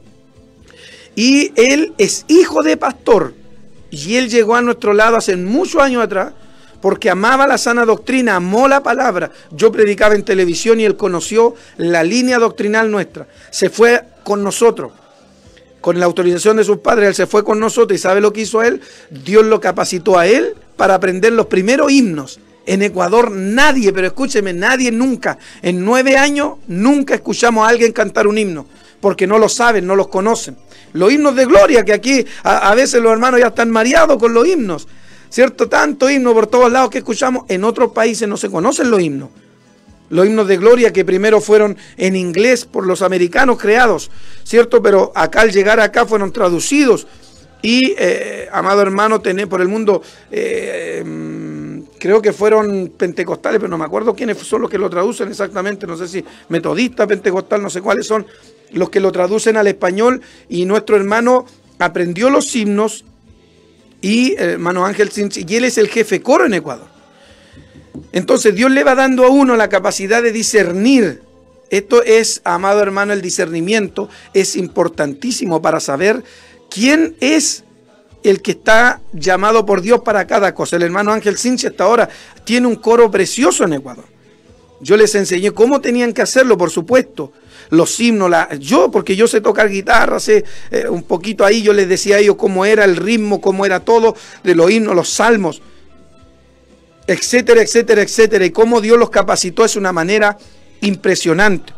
Y él es hijo de pastor, y él llegó a nuestro lado hace muchos años atrás, porque amaba la sana doctrina, amó la palabra. Yo predicaba en televisión y él conoció la línea doctrinal nuestra. Se fue con nosotros, con la autorización de sus padres, él se fue con nosotros, y ¿sabe lo que hizo él? Dios lo capacitó a él para aprender los primeros himnos. En Ecuador nadie, pero escúcheme, nadie nunca, en nueve años, nunca escuchamos a alguien cantar un himno, porque no lo saben, no los conocen. Los himnos de gloria, que aquí a, a veces los hermanos ya están mareados con los himnos, ¿cierto? Tanto himno por todos lados que escuchamos. En otros países no se conocen los himnos. Los himnos de gloria que primero fueron en inglés por los americanos creados, ¿cierto? Pero acá al llegar acá fueron traducidos. Y, eh, amado hermano, tener por el mundo, eh, eh, creo que fueron pentecostales, pero no me acuerdo quiénes son los que lo traducen exactamente, no sé si metodista, pentecostal, no sé cuáles son los que lo traducen al español, y nuestro hermano aprendió los himnos, y el hermano Ángel Sinche, y él es el jefe coro en Ecuador. Entonces Dios le va dando a uno la capacidad de discernir. Esto es, amado hermano, el discernimiento es importantísimo para saber quién es el que está llamado por Dios para cada cosa. El hermano Ángel Cinche hasta ahora tiene un coro precioso en Ecuador. Yo les enseñé cómo tenían que hacerlo, por supuesto. Los himnos, la, yo, porque yo sé tocar guitarra, sé eh, un poquito ahí, yo les decía a ellos cómo era el ritmo, cómo era todo, de los himnos, los salmos, etcétera, etcétera, etcétera, y cómo Dios los capacitó es una manera impresionante.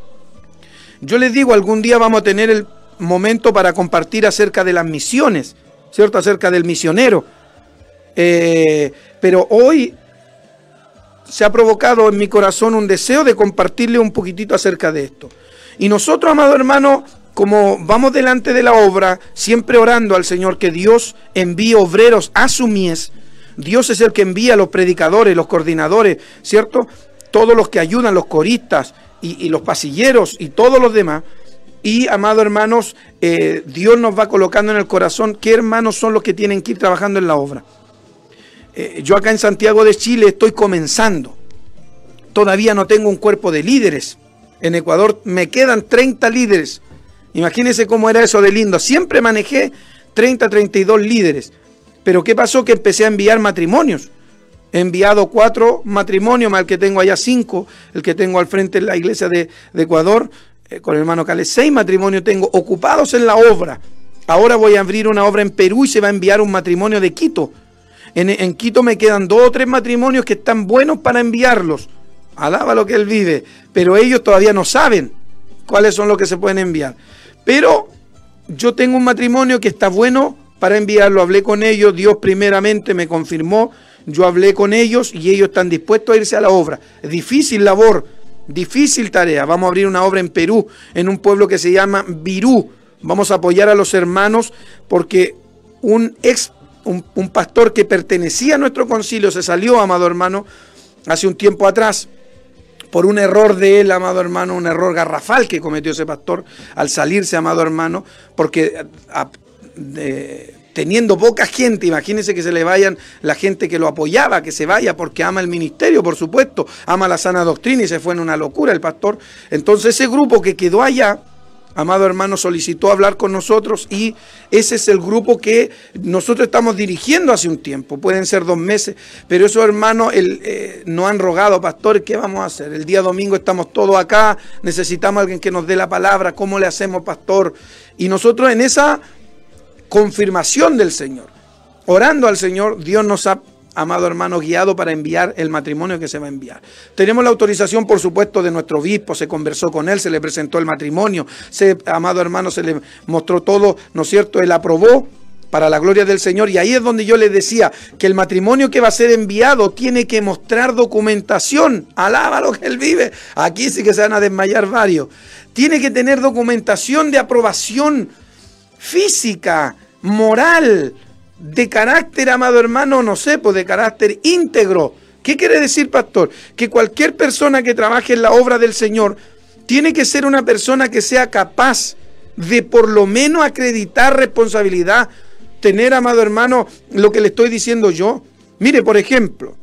Yo les digo, algún día vamos a tener el momento para compartir acerca de las misiones, ¿cierto? Acerca del misionero. Eh, pero hoy se ha provocado en mi corazón un deseo de compartirle un poquitito acerca de esto. Y nosotros, amado hermano, como vamos delante de la obra, siempre orando al Señor que Dios envíe obreros a su mies. Dios es el que envía a los predicadores, los coordinadores, ¿cierto? Todos los que ayudan, los coristas y, y los pasilleros y todos los demás. Y, amados hermanos, eh, Dios nos va colocando en el corazón qué hermanos son los que tienen que ir trabajando en la obra. Eh, yo acá en Santiago de Chile estoy comenzando. Todavía no tengo un cuerpo de líderes. En Ecuador me quedan treinta líderes. Imagínense cómo era eso de lindo. Siempre manejé treinta, treinta y dos líderes. Pero ¿qué pasó? Que empecé a enviar matrimonios. He enviado cuatro matrimonios, más el que tengo allá cinco, el que tengo al frente en la iglesia de, de Ecuador, eh, con el hermano Cales, seis matrimonios tengo ocupados en la obra. Ahora voy a abrir una obra en Perú y se va a enviar un matrimonio de Quito. En, en Quito me quedan dos o tres matrimonios que están buenos para enviarlos. Alaba lo que Él vive. Pero ellos todavía no saben cuáles son los que se pueden enviar. Pero yo tengo un matrimonio que está bueno para enviarlo. Hablé con ellos, Dios primeramente me confirmó. Yo hablé con ellos y ellos están dispuestos a irse a la obra. Es difícil labor, difícil tarea. Vamos a abrir una obra en Perú, en un pueblo que se llama Virú. Vamos a apoyar a los hermanos porque un ex Un, un pastor que pertenecía a nuestro concilio se salió, amado hermano, hace un tiempo atrás, por un error de él, amado hermano, un error garrafal que cometió ese pastor al salirse, amado hermano, porque a, de, teniendo poca gente, imagínense que se le vayan la gente que lo apoyaba, que se vaya porque ama el ministerio, por supuesto, ama la sana doctrina y se fue en una locura el pastor. Entonces ese grupo que quedó allá, amado hermano, solicitó hablar con nosotros y ese es el grupo que nosotros estamos dirigiendo hace un tiempo. Pueden ser dos meses, pero esos hermanos el, eh, nos han rogado, pastor, ¿qué vamos a hacer? El día domingo estamos todos acá, necesitamos a alguien que nos dé la palabra, ¿cómo le hacemos, pastor? Y nosotros en esa confirmación del Señor, orando al Señor, Dios nos ha, amado hermano, guiado para enviar el matrimonio que se va a enviar. Tenemos la autorización, por supuesto, de nuestro obispo, se conversó con él, se le presentó el matrimonio, se, amado hermano, se le mostró todo, ¿no es cierto? Él aprobó para la gloria del Señor y ahí es donde yo les decía que el matrimonio que va a ser enviado tiene que mostrar documentación. Alaba lo que Él vive. Aquí sí que se van a desmayar varios. Tiene que tener documentación de aprobación física, moral, de carácter, amado hermano, no sé, pues de carácter íntegro. ¿Qué quiere decir, pastor? Que cualquier persona que trabaje en la obra del Señor tiene que ser una persona que sea capaz de por lo menos acreditar responsabilidad, tener, amado hermano, lo que le estoy diciendo yo. Mire, por ejemplo,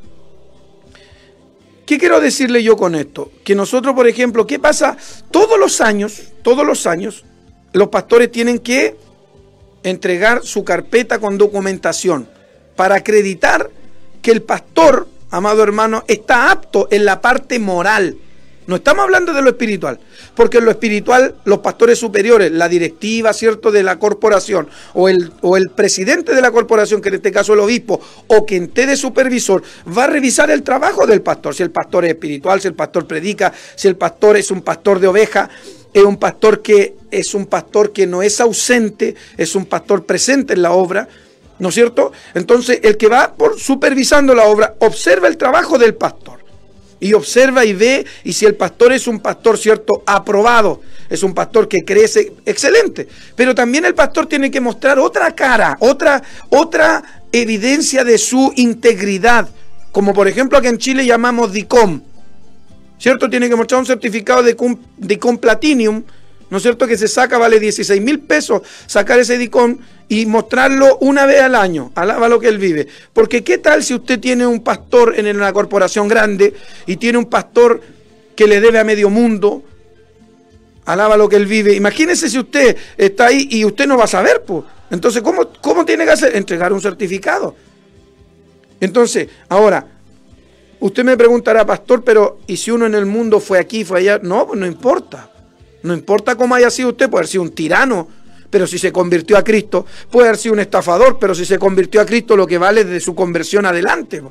¿qué quiero decirle yo con esto? Que nosotros, por ejemplo, ¿qué pasa? Todos los años, todos los años, los pastores tienen que entregar su carpeta con documentación para acreditar que el pastor, amado hermano, está apto en la parte moral. No estamos hablando de lo espiritual, porque en lo espiritual los pastores superiores, la directiva, ¿cierto?, de la corporación, o el, o el presidente de la corporación, que en este caso el obispo, o quien esté de supervisor, va a revisar el trabajo del pastor, si el pastor es espiritual, si el pastor predica, si el pastor es un pastor de oveja, es un pastor que es un pastor que no es ausente, es un pastor presente en la obra, ¿no es cierto? Entonces, el que va por supervisando la obra, observa el trabajo del pastor. Y observa y ve, y si el pastor es un pastor, ¿cierto?, aprobado, es un pastor que crece, excelente. Pero también el pastor tiene que mostrar otra cara, otra, otra evidencia de su integridad. Como por ejemplo aquí en Chile llamamos D I C O M, ¿cierto? Tiene que mostrar un certificado de D I C O M Platinum, ¿no es cierto?, que se saca, vale dieciséis mil pesos sacar ese DICOM y mostrarlo una vez al año. Alaba lo que él vive. Porque ¿qué tal si usted tiene un pastor en una corporación grande y tiene un pastor que le debe a medio mundo? Alaba lo que él vive. Imagínese si usted está ahí y usted no va a saber, pues. Entonces, ¿cómo, cómo tiene que hacer? Entregar un certificado. Entonces, ahora, usted me preguntará, pastor, pero ¿y si uno en el mundo fue aquí, fue allá? No, pues no importa. No importa cómo haya sido usted, puede haber sido un tirano, pero si se convirtió a Cristo, puede haber sido un estafador, pero si se convirtió a Cristo, lo que vale es de su conversión adelante.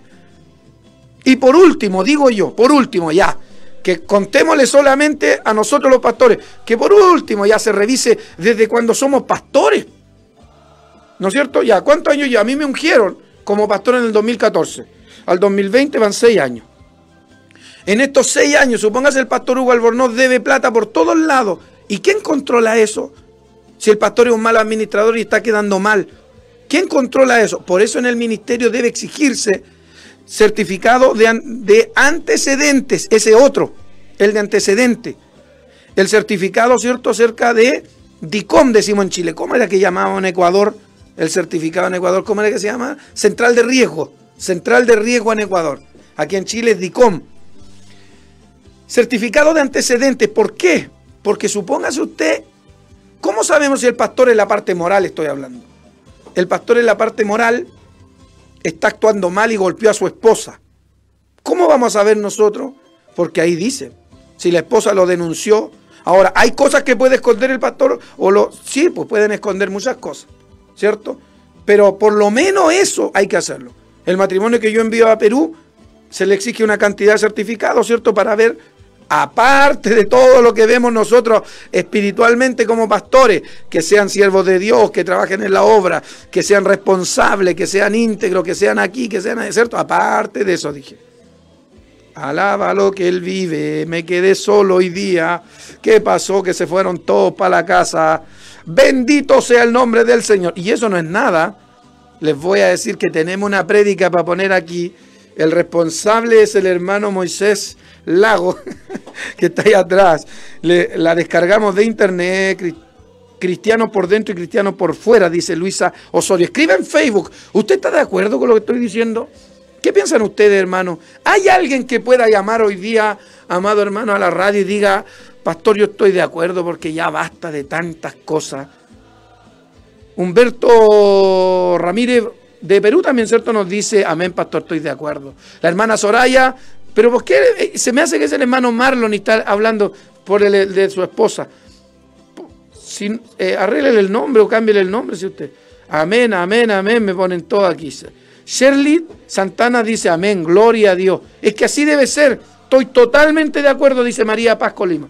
Y por último, digo yo, por último ya, que contémosle solamente a nosotros los pastores, que por último ya se revise desde cuando somos pastores. ¿No es cierto? Ya, ¿cuántos años ya? A mí me ungieron como pastor en el dos mil catorce. Al dos mil veinte van seis años. En estos seis años, supóngase el pastor Hugo Albornoz debe plata por todos lados. ¿Y quién controla eso? Si el pastor es un mal administrador y está quedando mal, ¿quién controla eso? Por eso en el ministerio debe exigirse certificado de, de antecedentes, ese otro, el de antecedente. El certificado, ¿cierto?, acerca de DICOM, decimos en Chile. ¿Cómo era que llamaban en Ecuador el certificado en Ecuador? ¿Cómo era que se llama? Central de riesgo. Central de riesgo en Ecuador. Aquí en Chile es DICOM. Certificado de antecedentes. ¿Por qué? Porque supóngase usted, ¿cómo sabemos si el pastor en la parte moral estoy hablando? El pastor en la parte moral está actuando mal y golpeó a su esposa. ¿Cómo vamos a saber nosotros? Porque ahí dice, si la esposa lo denunció. Ahora, ¿hay cosas que puede esconder el pastor? O lo, sí, pues pueden esconder muchas cosas, ¿cierto? Pero por lo menos eso hay que hacerlo. El matrimonio que yo envío a Perú, se le exige una cantidad de certificados, ¿cierto?, para ver, aparte de todo lo que vemos nosotros espiritualmente como pastores, que sean siervos de Dios, que trabajen en la obra, que sean responsables, que sean íntegros, que sean aquí, que sean, ¿cierto? Aparte de eso, dije. Alaba lo que él vive, me quedé solo hoy día. ¿Qué pasó? Que se fueron todos para la casa. Bendito sea el nombre del Señor. Y eso no es nada. Les voy a decir que tenemos una prédica para poner aquí. El responsable es el hermano Moisés Lago, que está ahí atrás. Le, la descargamos de internet, cristiano por dentro y cristiano por fuera, dice Luisa Osorio. Escribe en Facebook. ¿Usted está de acuerdo con lo que estoy diciendo? ¿Qué piensan ustedes, hermano? ¿Hay alguien que pueda llamar hoy día, amado hermano, a la radio y diga, pastor, yo estoy de acuerdo porque ya basta de tantas cosas? Humberto Ramírez de Perú también, ¿cierto?, nos dice, amén, pastor, estoy de acuerdo. La hermana Soraya, pero ¿por qué se me hace que es el hermano Marlon y está hablando por el, el de su esposa? Si, eh, arréglele el nombre o cámbiele el nombre si usted. Amén, amén, amén, me ponen todo aquí. Shirley Santana dice, amén, gloria a Dios. Es que así debe ser. Estoy totalmente de acuerdo, dice María Paz Colima.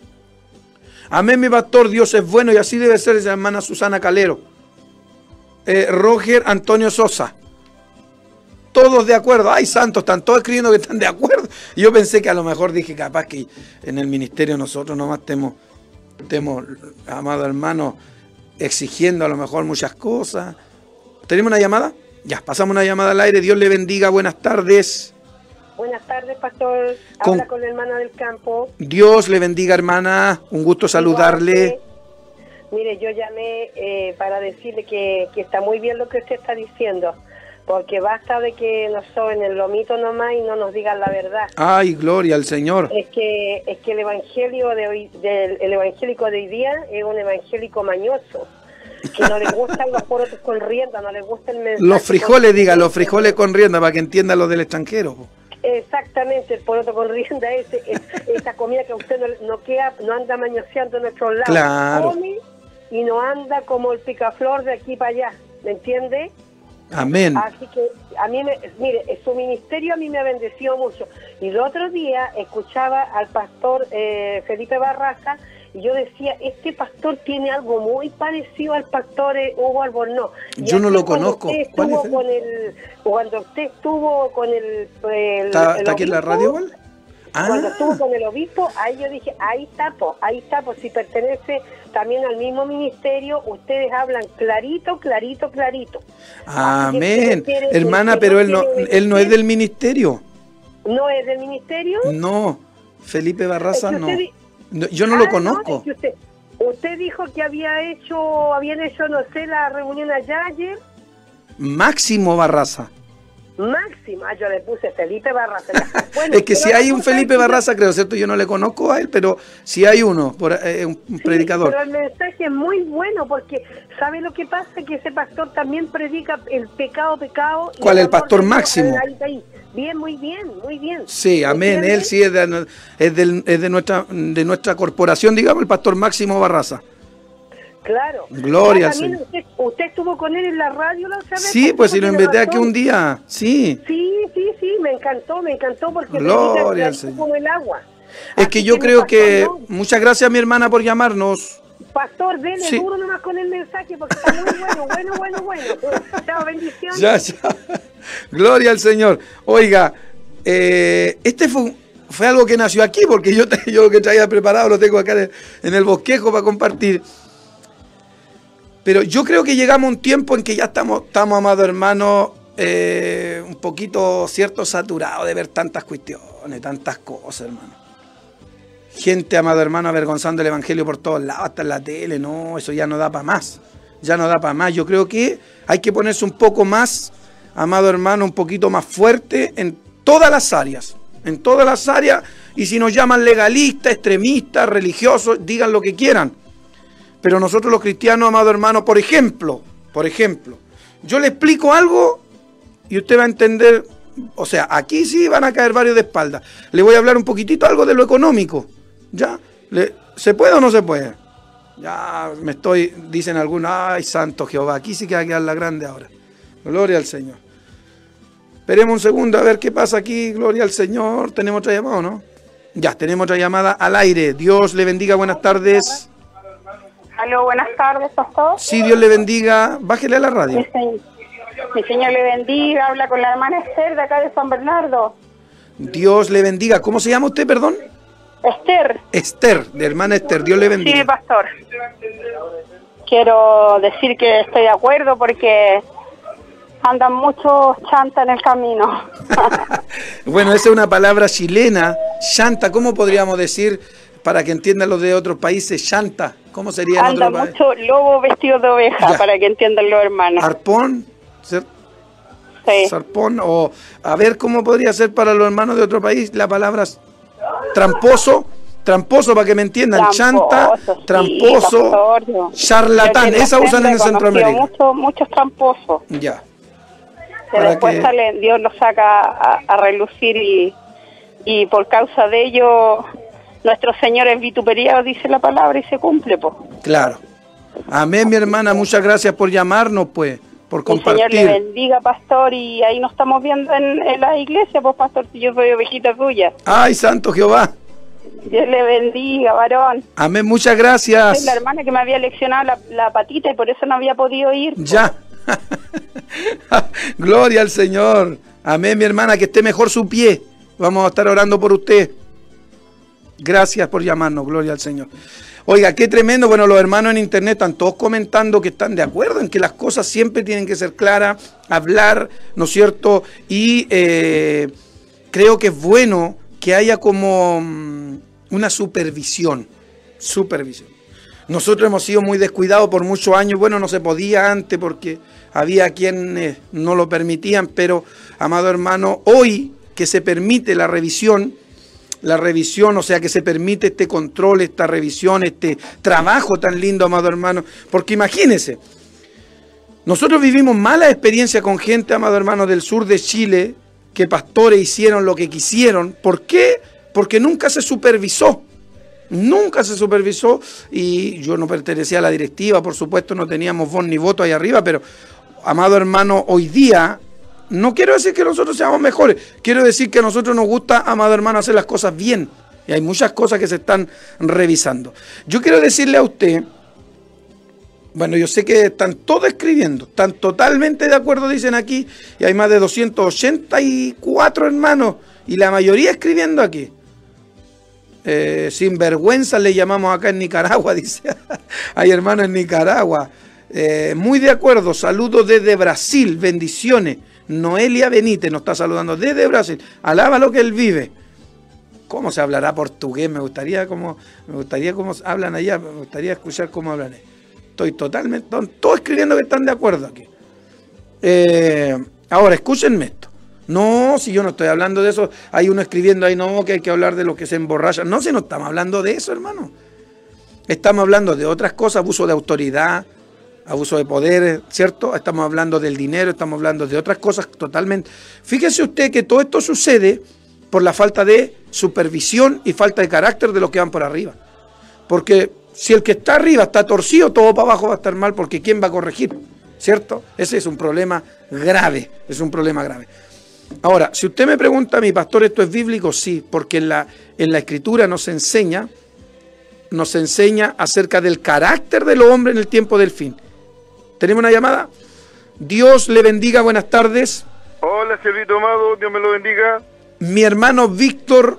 Amén, mi pastor, Dios es bueno y así debe ser, dice la hermana Susana Calero. Eh, Roger Antonio Sosa. Todos de acuerdo. Ay, santos, están todos escribiendo que están de acuerdo. Y yo pensé que a lo mejor dije, capaz que en el ministerio nosotros nomás estemos, estemos, amado hermano, exigiendo a lo mejor muchas cosas. ¿Tenemos una llamada? Ya, pasamos una llamada al aire. Dios le bendiga. Buenas tardes. Buenas tardes, pastor. Habla con, con la hermana del campo. Dios le bendiga, hermana. Un gusto saludarle. Igual, mire, yo llamé eh, para decirle que, que está muy bien lo que usted está diciendo, porque basta de que nos soben el lomito nomás y no nos digan la verdad. Ay, gloria al Señor. Es que es que el evangelio de hoy, del el evangélico de hoy día es un evangélico mañoso, que no le gustan los porotos con rienda, no le gusta el mensaje. Los frijoles, diga, los frijoles con rienda, para que entiendan los del extranjero. Exactamente, el poroto con rienda, ese, es, esa comida que usted no, no queda, no anda mañoseando en nuestros lados. Claro. Come y no anda como el picaflor de aquí para allá, ¿me entiende? Amén. Así que a mí, me, mire, su ministerio a mí me ha bendecido mucho. Y el otro día escuchaba al pastor eh, Felipe Barraza y yo decía, este pastor tiene algo muy parecido al pastor eh, Hugo Albornoz. Y yo no lo conozco. ¿Cuál es el? Con el, cuando usted estuvo con el... el ¿Está, el ¿está aquí en la radio igual? Ah. Cuando estuvo con el obispo, ahí yo dije, ahí está, po, ahí está, pues si pertenece también al mismo ministerio, ustedes hablan clarito, clarito, clarito. Amén. Que, hermana, pero él no, él no es del ministerio. ¿No es del ministerio? No, Felipe Barraza es que no. usted... no. Yo no ah, lo conozco. No, es que usted... Usted dijo que había hecho, habían hecho, no sé, la reunión allá ayer. Máximo Barraza. Máximo, ah, yo le puse Felipe Barraza. Bueno, es que si hay un Felipe Barraza, creo, ¿cierto? Yo no le conozco a él, pero si hay uno, por, eh, un, un sí, predicador. Pero el mensaje es muy bueno porque, ¿sabe lo que pasa? Que ese pastor también predica el pecado, pecado. ¿Cuál, el pastor Máximo? Bien, muy bien, muy bien. Sí, amén. Él sí es de, es de, es de, nuestra, de nuestra corporación, digamos, el pastor Máximo Barraza. Claro. Gloria al Señor. Usted, ¿Usted estuvo con él en la radio la otra vez? Sí, pues si lo invité aquí un día, sí. Sí, sí, sí, me encantó, me encantó porque Gloria al Señor. Como el agua. Es que yo creo que, muchas gracias a mi hermana por llamarnos. Pastor, dele sí. duro nomás con el mensaje porque está muy bueno, bueno, bueno, bueno. Chao, bendiciones. Ya, ya. Gloria al Señor. Oiga, eh, este fue, fue algo que nació aquí porque yo, yo lo que traía preparado lo tengo acá en el bosquejo para compartir. Pero yo creo que llegamos a un tiempo en que ya estamos, estamos amados hermanos, eh, un poquito, cierto, saturados de ver tantas cuestiones, tantas cosas, hermano. Gente, amado hermano, avergonzando el evangelio por todos lados, hasta en la tele, no, eso ya no da para más. Ya no da para más. Yo creo que hay que ponerse un poco más, amado hermano, un poquito más fuerte en todas las áreas. En todas las áreas. Y si nos llaman legalistas, extremistas, religiosos, digan lo que quieran. Pero nosotros los cristianos, amado hermano, por ejemplo, por ejemplo, yo le explico algo y usted va a entender, o sea, aquí sí van a caer varios de espalda. Le voy a hablar un poquitito algo de lo económico. ¿Ya? Le, ¿Se puede o no se puede? Ya me estoy, dicen algunos, ay, santo Jehová, aquí sí que va a quedar la grande ahora. Gloria al Señor. Esperemos un segundo a ver qué pasa aquí, gloria al Señor. ¿Tenemos otra llamada o no? Ya, tenemos otra llamada al aire. Dios le bendiga, buenas tardes. Aló, buenas tardes, pastor. Sí, Dios le bendiga. Bájele a la radio. Mi, señor, mi Señor le bendiga. Habla con la hermana Esther de acá de San Bernardo. Dios le bendiga. ¿Cómo se llama usted, perdón? Esther. Esther, de hermana Esther. Dios le bendiga. Sí, pastor. Quiero decir que estoy de acuerdo porque andan muchos chanta en el camino. Bueno, esa es una palabra chilena. Chanta, ¿cómo podríamos decir para que entiendan los de otros países? Chanta. ¿Cómo sería en Anda otro país? mucho lobo vestido de oveja, ya. Para que entiendan los hermanos. Arpón, ¿cierto? Sí. Sarpón, o a ver cómo podría ser para los hermanos de otro país la palabra tramposo, tramposo para que me entiendan, Tramposo, chanta, sí, tramposo, pastor. charlatán, esa usan en Centroamérica. Mucho, muchos tramposos. Ya. Que Para después que... salen, Dios los saca a, a relucir y, y por causa de ello nuestro Señor es vituperiado, dice la palabra, y se cumple, pues. Claro. Amén, mi hermana, muchas gracias por llamarnos, pues, por compartir. El Señor le bendiga, pastor, y ahí nos estamos viendo en, en la iglesia, pues, pastor, si yo soy ovejita tuya. Ay, santo Jehová. Dios le bendiga, varón. Amén, muchas gracias. Soy la hermana que me había leccionado la, la patita y por eso no había podido ir. Ya. Gloria al Señor. Amén, mi hermana, que esté mejor su pie. Vamos a estar orando por usted. Gracias por llamarnos, gloria al Señor. Oiga, qué tremendo. Bueno, los hermanos en internet están todos comentando que están de acuerdo en que las cosas siempre tienen que ser claras, hablar, ¿no es cierto? Y eh, creo que es bueno que haya como um, una supervisión, supervisión. Nosotros hemos sido muy descuidados por muchos años. Bueno, no se podía antes porque había quienes no lo permitían, pero, amado hermano, hoy que se permite la revisión, la revisión, o sea, que se permite este control, esta revisión, este trabajo tan lindo, amado hermano, porque imagínense, nosotros vivimos malas experiencias con gente, amado hermano, del sur de Chile, que pastores hicieron lo que quisieron. ¿Por qué? Porque nunca se supervisó, nunca se supervisó, y yo no pertenecía a la directiva, por supuesto, no teníamos voz ni voto ahí arriba, pero, amado hermano, hoy día... No quiero decir que nosotros seamos mejores, quiero decir que a nosotros nos gusta, amado hermano, hacer las cosas bien. Y hay muchas cosas que se están revisando. Yo quiero decirle a usted, bueno, yo sé que están todos escribiendo, están totalmente de acuerdo, dicen aquí, y hay más de doscientos ochenta y cuatro hermanos, y la mayoría escribiendo aquí. Eh, sinvergüenza le llamamos acá en Nicaragua, dice. Hay hermanos en Nicaragua. Eh, muy de acuerdo, saludos desde Brasil, bendiciones. Noelia Benítez nos está saludando desde Brasil. Alaba lo que él vive. ¿Cómo se hablará portugués? Me gustaría cómo, me gustaría cómo hablan allá, me gustaría escuchar cómo hablan. Estoy totalmente, están todos escribiendo que están de acuerdo aquí. Eh, ahora, escúchenme esto. No, si yo no estoy hablando de eso, hay uno escribiendo ahí, no, que hay que hablar de lo que se emborracha. No, si no estamos hablando de eso, hermano. Estamos hablando de otras cosas, abuso de autoridad, abuso de poder, ¿cierto? Estamos hablando del dinero, estamos hablando de otras cosas totalmente. Fíjese usted que todo esto sucede por la falta de supervisión y falta de carácter de los que van por arriba. Porque si el que está arriba está torcido, todo para abajo va a estar mal, porque ¿quién va a corregir? ¿Cierto? Ese es un problema grave, es un problema grave. Ahora, si usted me pregunta, mi pastor, ¿esto es bíblico? Sí, porque en la, en la Escritura nos enseña, nos enseña acerca del carácter del hombre en el tiempo del fin. ¿Tenemos una llamada? Dios le bendiga, buenas tardes. Hola, Servito amado, Dios me lo bendiga. Mi hermano Víctor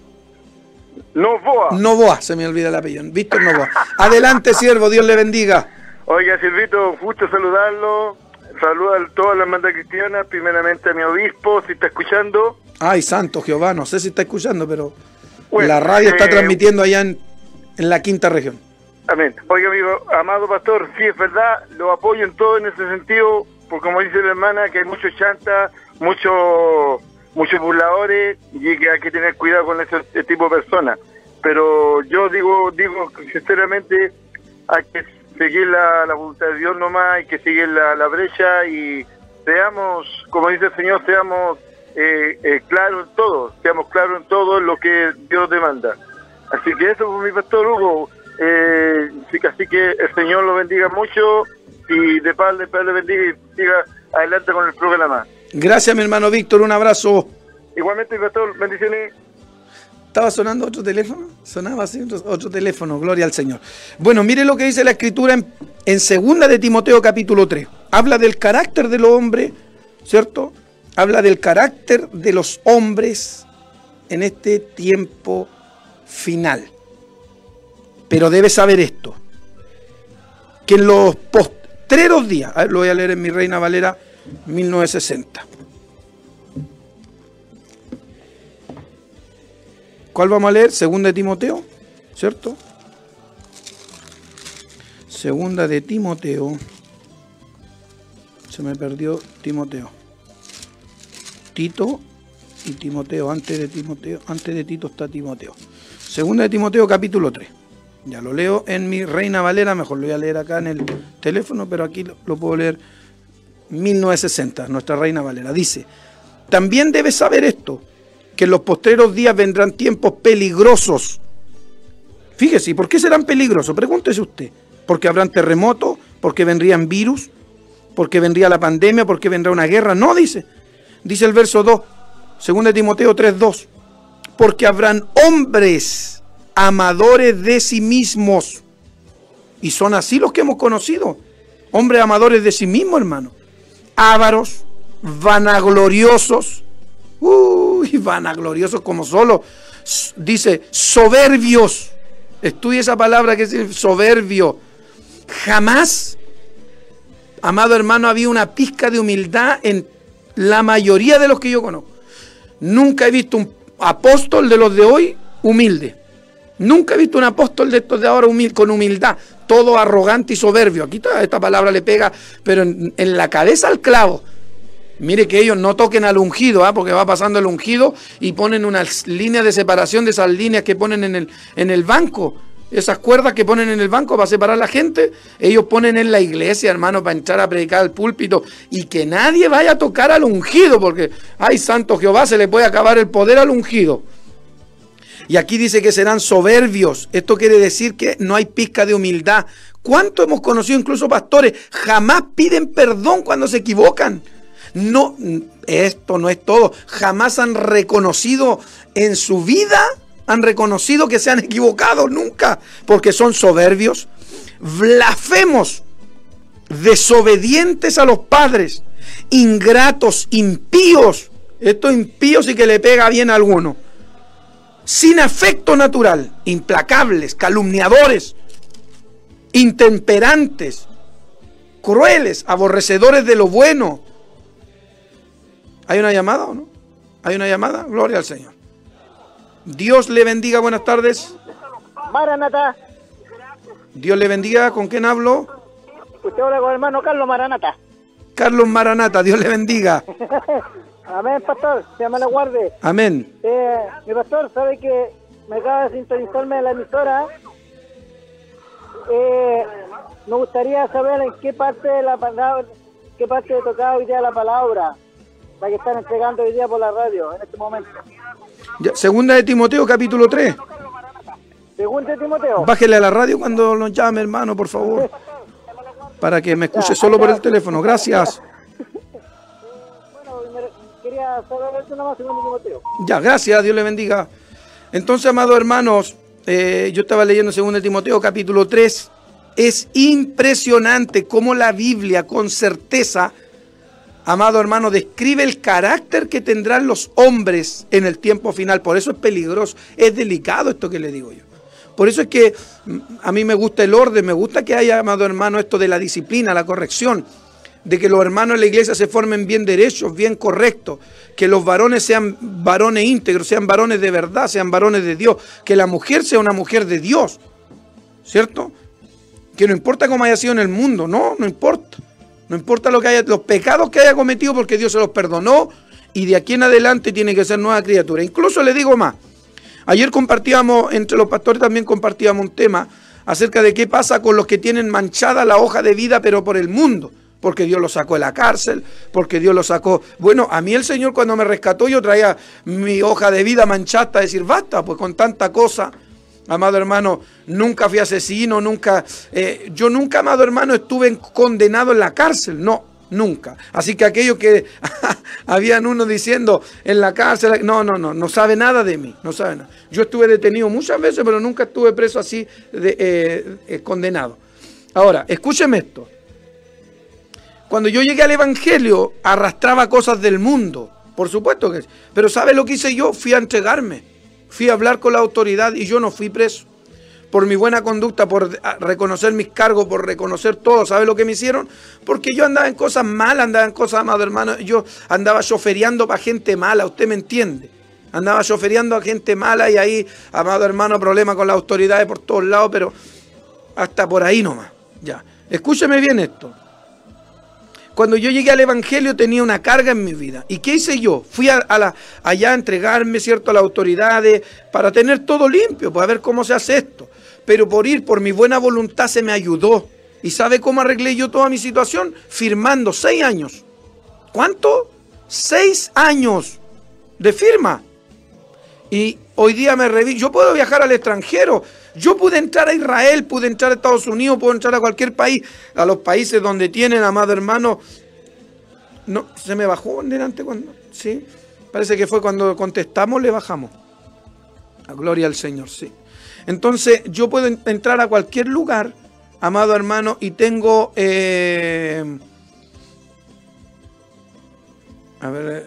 Novoa. Novoa, se me olvida el apellido. Víctor Novoa. Adelante, siervo, Dios le bendiga. Oiga, Silvito, gusto saludarlo. Saluda a todas las hermandades cristianas, primeramente a mi obispo, si está escuchando. Ay, santo Jehová, no sé si está escuchando, pero bueno, la radio está eh, transmitiendo allá en, en la quinta región. Amén. Oiga, amigo, amado pastor, sí, es verdad, lo apoyo en todo en ese sentido, porque como dice la hermana, que hay muchos chantas, muchos muchos burladores, y que hay que tener cuidado con ese, ese tipo de personas. Pero yo digo, digo sinceramente, hay que seguir la, la voluntad de Dios nomás, hay que seguir la, la brecha y seamos, como dice el Señor, seamos eh, eh, claros en todo, seamos claros en todo lo que Dios demanda. Así que eso fue mi pastor Hugo. Eh, así que el Señor lo bendiga mucho y de paz, de paz le bendiga y siga adelante con el programa. Gracias, mi hermano Víctor, un abrazo. Igualmente, pastor, bendiciones. ¿Estaba sonando otro teléfono? Sonaba así otro, otro teléfono, gloria al Señor. Bueno, mire lo que dice la Escritura en, en segunda de Timoteo capítulo tres. Habla del carácter del hombre, ¿cierto? Habla del carácter de los hombres en este tiempo final. Pero debe saber esto, que en los postreros días, a ver, lo voy a leer en mi Reina Valera mil novecientos sesenta. ¿Cuál vamos a leer? Segunda de Timoteo, ¿cierto? Segunda de Timoteo. Se me perdió Timoteo. Tito y Timoteo. Antes de Timoteo, antes de Tito está Timoteo. Segunda de Timoteo, capítulo tres. Ya lo leo en mi Reina Valera, mejor lo voy a leer acá en el teléfono, pero aquí lo, lo puedo leer. mil novecientos sesenta, nuestra Reina Valera. Dice, también debes saber esto, que en los postreros días vendrán tiempos peligrosos. Fíjese, ¿y por qué serán peligrosos? Pregúntese usted. ¿Porque habrán terremotos? ¿Porque vendrían virus? ¿Porque vendría la pandemia? ¿Porque vendrá una guerra? No, dice. Dice el verso dos, segunda de Timoteo tres, dos. Porque habrán hombres amadores de sí mismos. Y son así los que hemos conocido. Hombres amadores de sí mismos, hermano. Ávaros, vanagloriosos. Uy, vanagloriosos como solo. Dice, soberbios. Estudie esa palabra que es soberbio. Jamás, amado hermano, había una pizca de humildad en la mayoría de los que yo conozco. Nunca he visto un apóstol de los de hoy humilde. Nunca he visto un apóstol de estos de ahora humilde, con humildad. Todo arrogante y soberbio. Aquí toda esta palabra le pega, pero en, en la cabeza al clavo. Mire que ellos no toquen al ungido, ¿eh? Porque va pasando el ungido y ponen unas líneas de separación de esas líneas que ponen en el, en el banco. Esas cuerdas que ponen en el banco para separar a la gente, ellos ponen en la iglesia, hermano, para entrar a predicar al púlpito y que nadie vaya a tocar al ungido, porque, ay, santo Jehová, se le puede acabar el poder al ungido. Y aquí dice que serán soberbios. Esto quiere decir que no hay pizca de humildad. ¿Cuánto hemos conocido incluso pastores? Jamás piden perdón cuando se equivocan. No, esto no es todo. Jamás han reconocido en su vida, han reconocido que se han equivocado, nunca, porque son soberbios, blasfemos, desobedientes a los padres, ingratos, impíos. Estos impíos sí que le pega bien a alguno. Sin afecto natural, implacables, calumniadores, intemperantes, crueles, aborrecedores de lo bueno. ¿Hay una llamada o no? ¿Hay una llamada? Gloria al Señor. Dios le bendiga, buenas tardes. Maranata. Dios le bendiga, ¿con quién hablo? Usted habla con el hermano Carlos Maranata. Carlos Maranata, Dios le bendiga. Amén, pastor, se llama la guarde. Amén. Eh, mi pastor, sabe que me acaba de sintonizarme de la emisora. Eh, me gustaría saber en qué parte de la palabra, qué parte de tocado hoy día la palabra, la que están entregando hoy día por la radio, en este momento. Ya, segunda de Timoteo, capítulo tres. Segunda de Timoteo. Bájele a la radio cuando nos llame, hermano, por favor. Para que me escuche solo por el teléfono. Gracias. Bueno, quería saber eso nada más, segunda de Timoteo. Ya, gracias, Dios le bendiga. Entonces, amados hermanos, eh, yo estaba leyendo segunda de Timoteo, capítulo tres. Es impresionante cómo la Biblia, con certeza, amado hermano, describe el carácter que tendrán los hombres en el tiempo final. Por eso es peligroso, es delicado esto que le digo yo. Por eso es que a mí me gusta el orden, me gusta que haya, amado hermano, esto de la disciplina, la corrección, de que los hermanos en la iglesia se formen bien derechos, bien correctos, que los varones sean varones íntegros, sean varones de verdad, sean varones de Dios, que la mujer sea una mujer de Dios, ¿cierto? Que no importa cómo haya sido en el mundo, no, no importa. No importa lo que haya, los pecados que haya cometido, porque Dios se los perdonó y de aquí en adelante tiene que ser nueva criatura. Incluso le digo más. Ayer compartíamos, entre los pastores también compartíamos un tema acerca de qué pasa con los que tienen manchada la hoja de vida, pero por el mundo. Porque Dios los sacó de la cárcel, porque Dios los sacó. Bueno, a mí el Señor cuando me rescató, yo traía mi hoja de vida manchada, a decir, basta, pues con tanta cosa. Amado hermano, nunca fui asesino, nunca, eh, yo nunca, amado hermano, estuve condenado en la cárcel, no, nunca. Así que aquellos que habían uno diciendo en la cárcel, no, no, no, no sabe nada de mí, no sabe nada. Yo estuve detenido muchas veces, pero nunca estuve preso así, de, eh, eh, condenado. Ahora, escúcheme esto. Cuando yo llegué al Evangelio, arrastraba cosas del mundo, por supuesto que sí. Pero ¿sabe lo que hice yo? Fui a entregarme. Fui a hablar con la autoridad y yo no fui preso. Por mi buena conducta, por reconocer mis cargos, por reconocer todo. ¿Sabe lo que me hicieron? Porque yo andaba en cosas malas, andaba en cosas, amado hermano. Yo andaba chofereando para gente mala, usted me entiende. Andaba chofereando a gente mala y ahí, amado hermano, problemas con las autoridades por todos lados, pero hasta por ahí nomás. Ya. Escúcheme bien esto. Cuando yo llegué al Evangelio tenía una carga en mi vida. ¿Y qué hice yo? Fui a, a la, allá a entregarme, ¿cierto?, a las autoridades para tener todo limpio, para ver cómo se hace esto. Pero por ir, por mi buena voluntad se me ayudó. ¿Y sabe cómo arreglé yo toda mi situación? Firmando seis años. ¿Cuánto? Seis años de firma. Y hoy día me reviso. Yo puedo viajar al extranjero. Yo pude entrar a Israel, pude entrar a Estados Unidos, puedo entrar a cualquier país, a los países donde tienen, amado hermano. No, se me bajó delante cuando, sí, parece que fue cuando contestamos, le bajamos. A gloria al Señor, sí. Entonces, yo puedo entrar a cualquier lugar, amado hermano, y tengo, eh, a ver,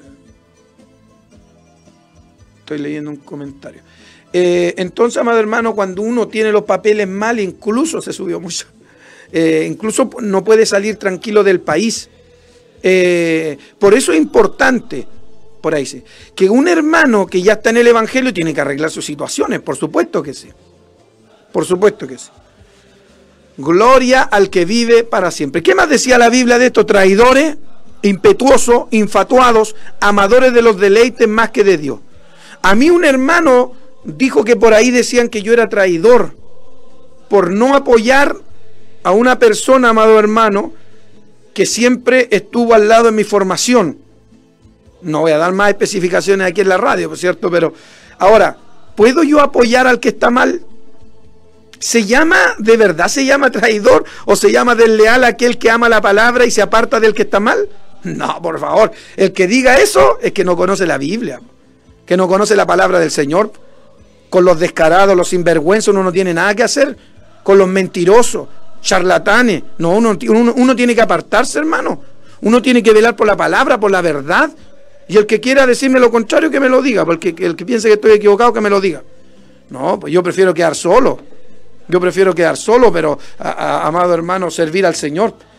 estoy leyendo un comentario. Eh, entonces, amado hermano, cuando uno tiene los papeles mal, incluso se subió mucho, eh, incluso no puede salir tranquilo del país. Eh, por eso es importante, por ahí sí, que un hermano que ya está en el Evangelio tiene que arreglar sus situaciones, por supuesto que sí. Por supuesto que sí. Gloria al que vive para siempre. ¿Qué más decía la Biblia de estos? Traidores, impetuosos, infatuados, amadores de los deleites más que de Dios. A mí un hermano dijo que por ahí decían que yo era traidor por no apoyar a una persona, amado hermano, que siempre estuvo al lado de mi formación. No voy a dar más especificaciones aquí en la radio, por cierto, pero ahora, ¿puedo yo apoyar al que está mal? ¿Se llama, de verdad se llama traidor o se llama desleal aquel que ama la palabra y se aparta del que está mal? No, por favor, el que diga eso es que no conoce la Biblia, que no conoce la palabra del Señor. Con los descarados, los sinvergüenzas, uno no tiene nada que hacer. Con los mentirosos, charlatanes, no, uno, uno, uno tiene que apartarse, hermano. Uno tiene que velar por la palabra, por la verdad. Y el que quiera decirme lo contrario, que me lo diga. Porque el que piense que estoy equivocado, que me lo diga. No, pues yo prefiero quedar solo. Yo prefiero quedar solo, pero, a, a, amado hermano, servir al Señor.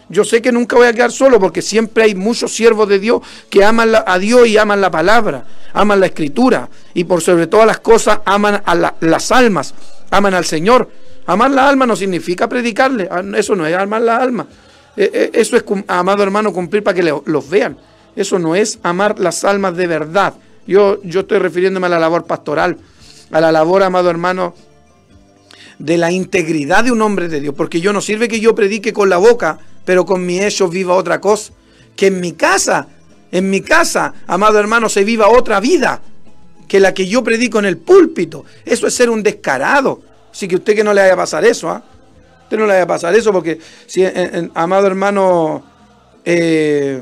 Yo sé que nunca voy a quedar solo porque siempre hay muchos siervos de Dios que aman la, a Dios y aman la palabra, aman la escritura y por sobre todas las cosas aman a la, las almas, aman al Señor. Amar la alma no significa predicarle, eso no es amar la alma. Eso es, amado hermano, cumplir para que los vean. Eso no es amar las almas de verdad. Yo, yo estoy refiriéndome a la labor pastoral, a la labor, amado hermano, de la integridad de un hombre de Dios. Porque yo no sirve que yo predique con la boca, pero con mis hechos viva otra cosa. Que en mi casa, en mi casa, amado hermano, se viva otra vida que la que yo predico en el púlpito. Eso es ser un descarado. Así que usted que no le vaya a pasar eso, ¿ah? ¿eh? Usted no le vaya a pasar eso porque, si, en, en, amado hermano, eh,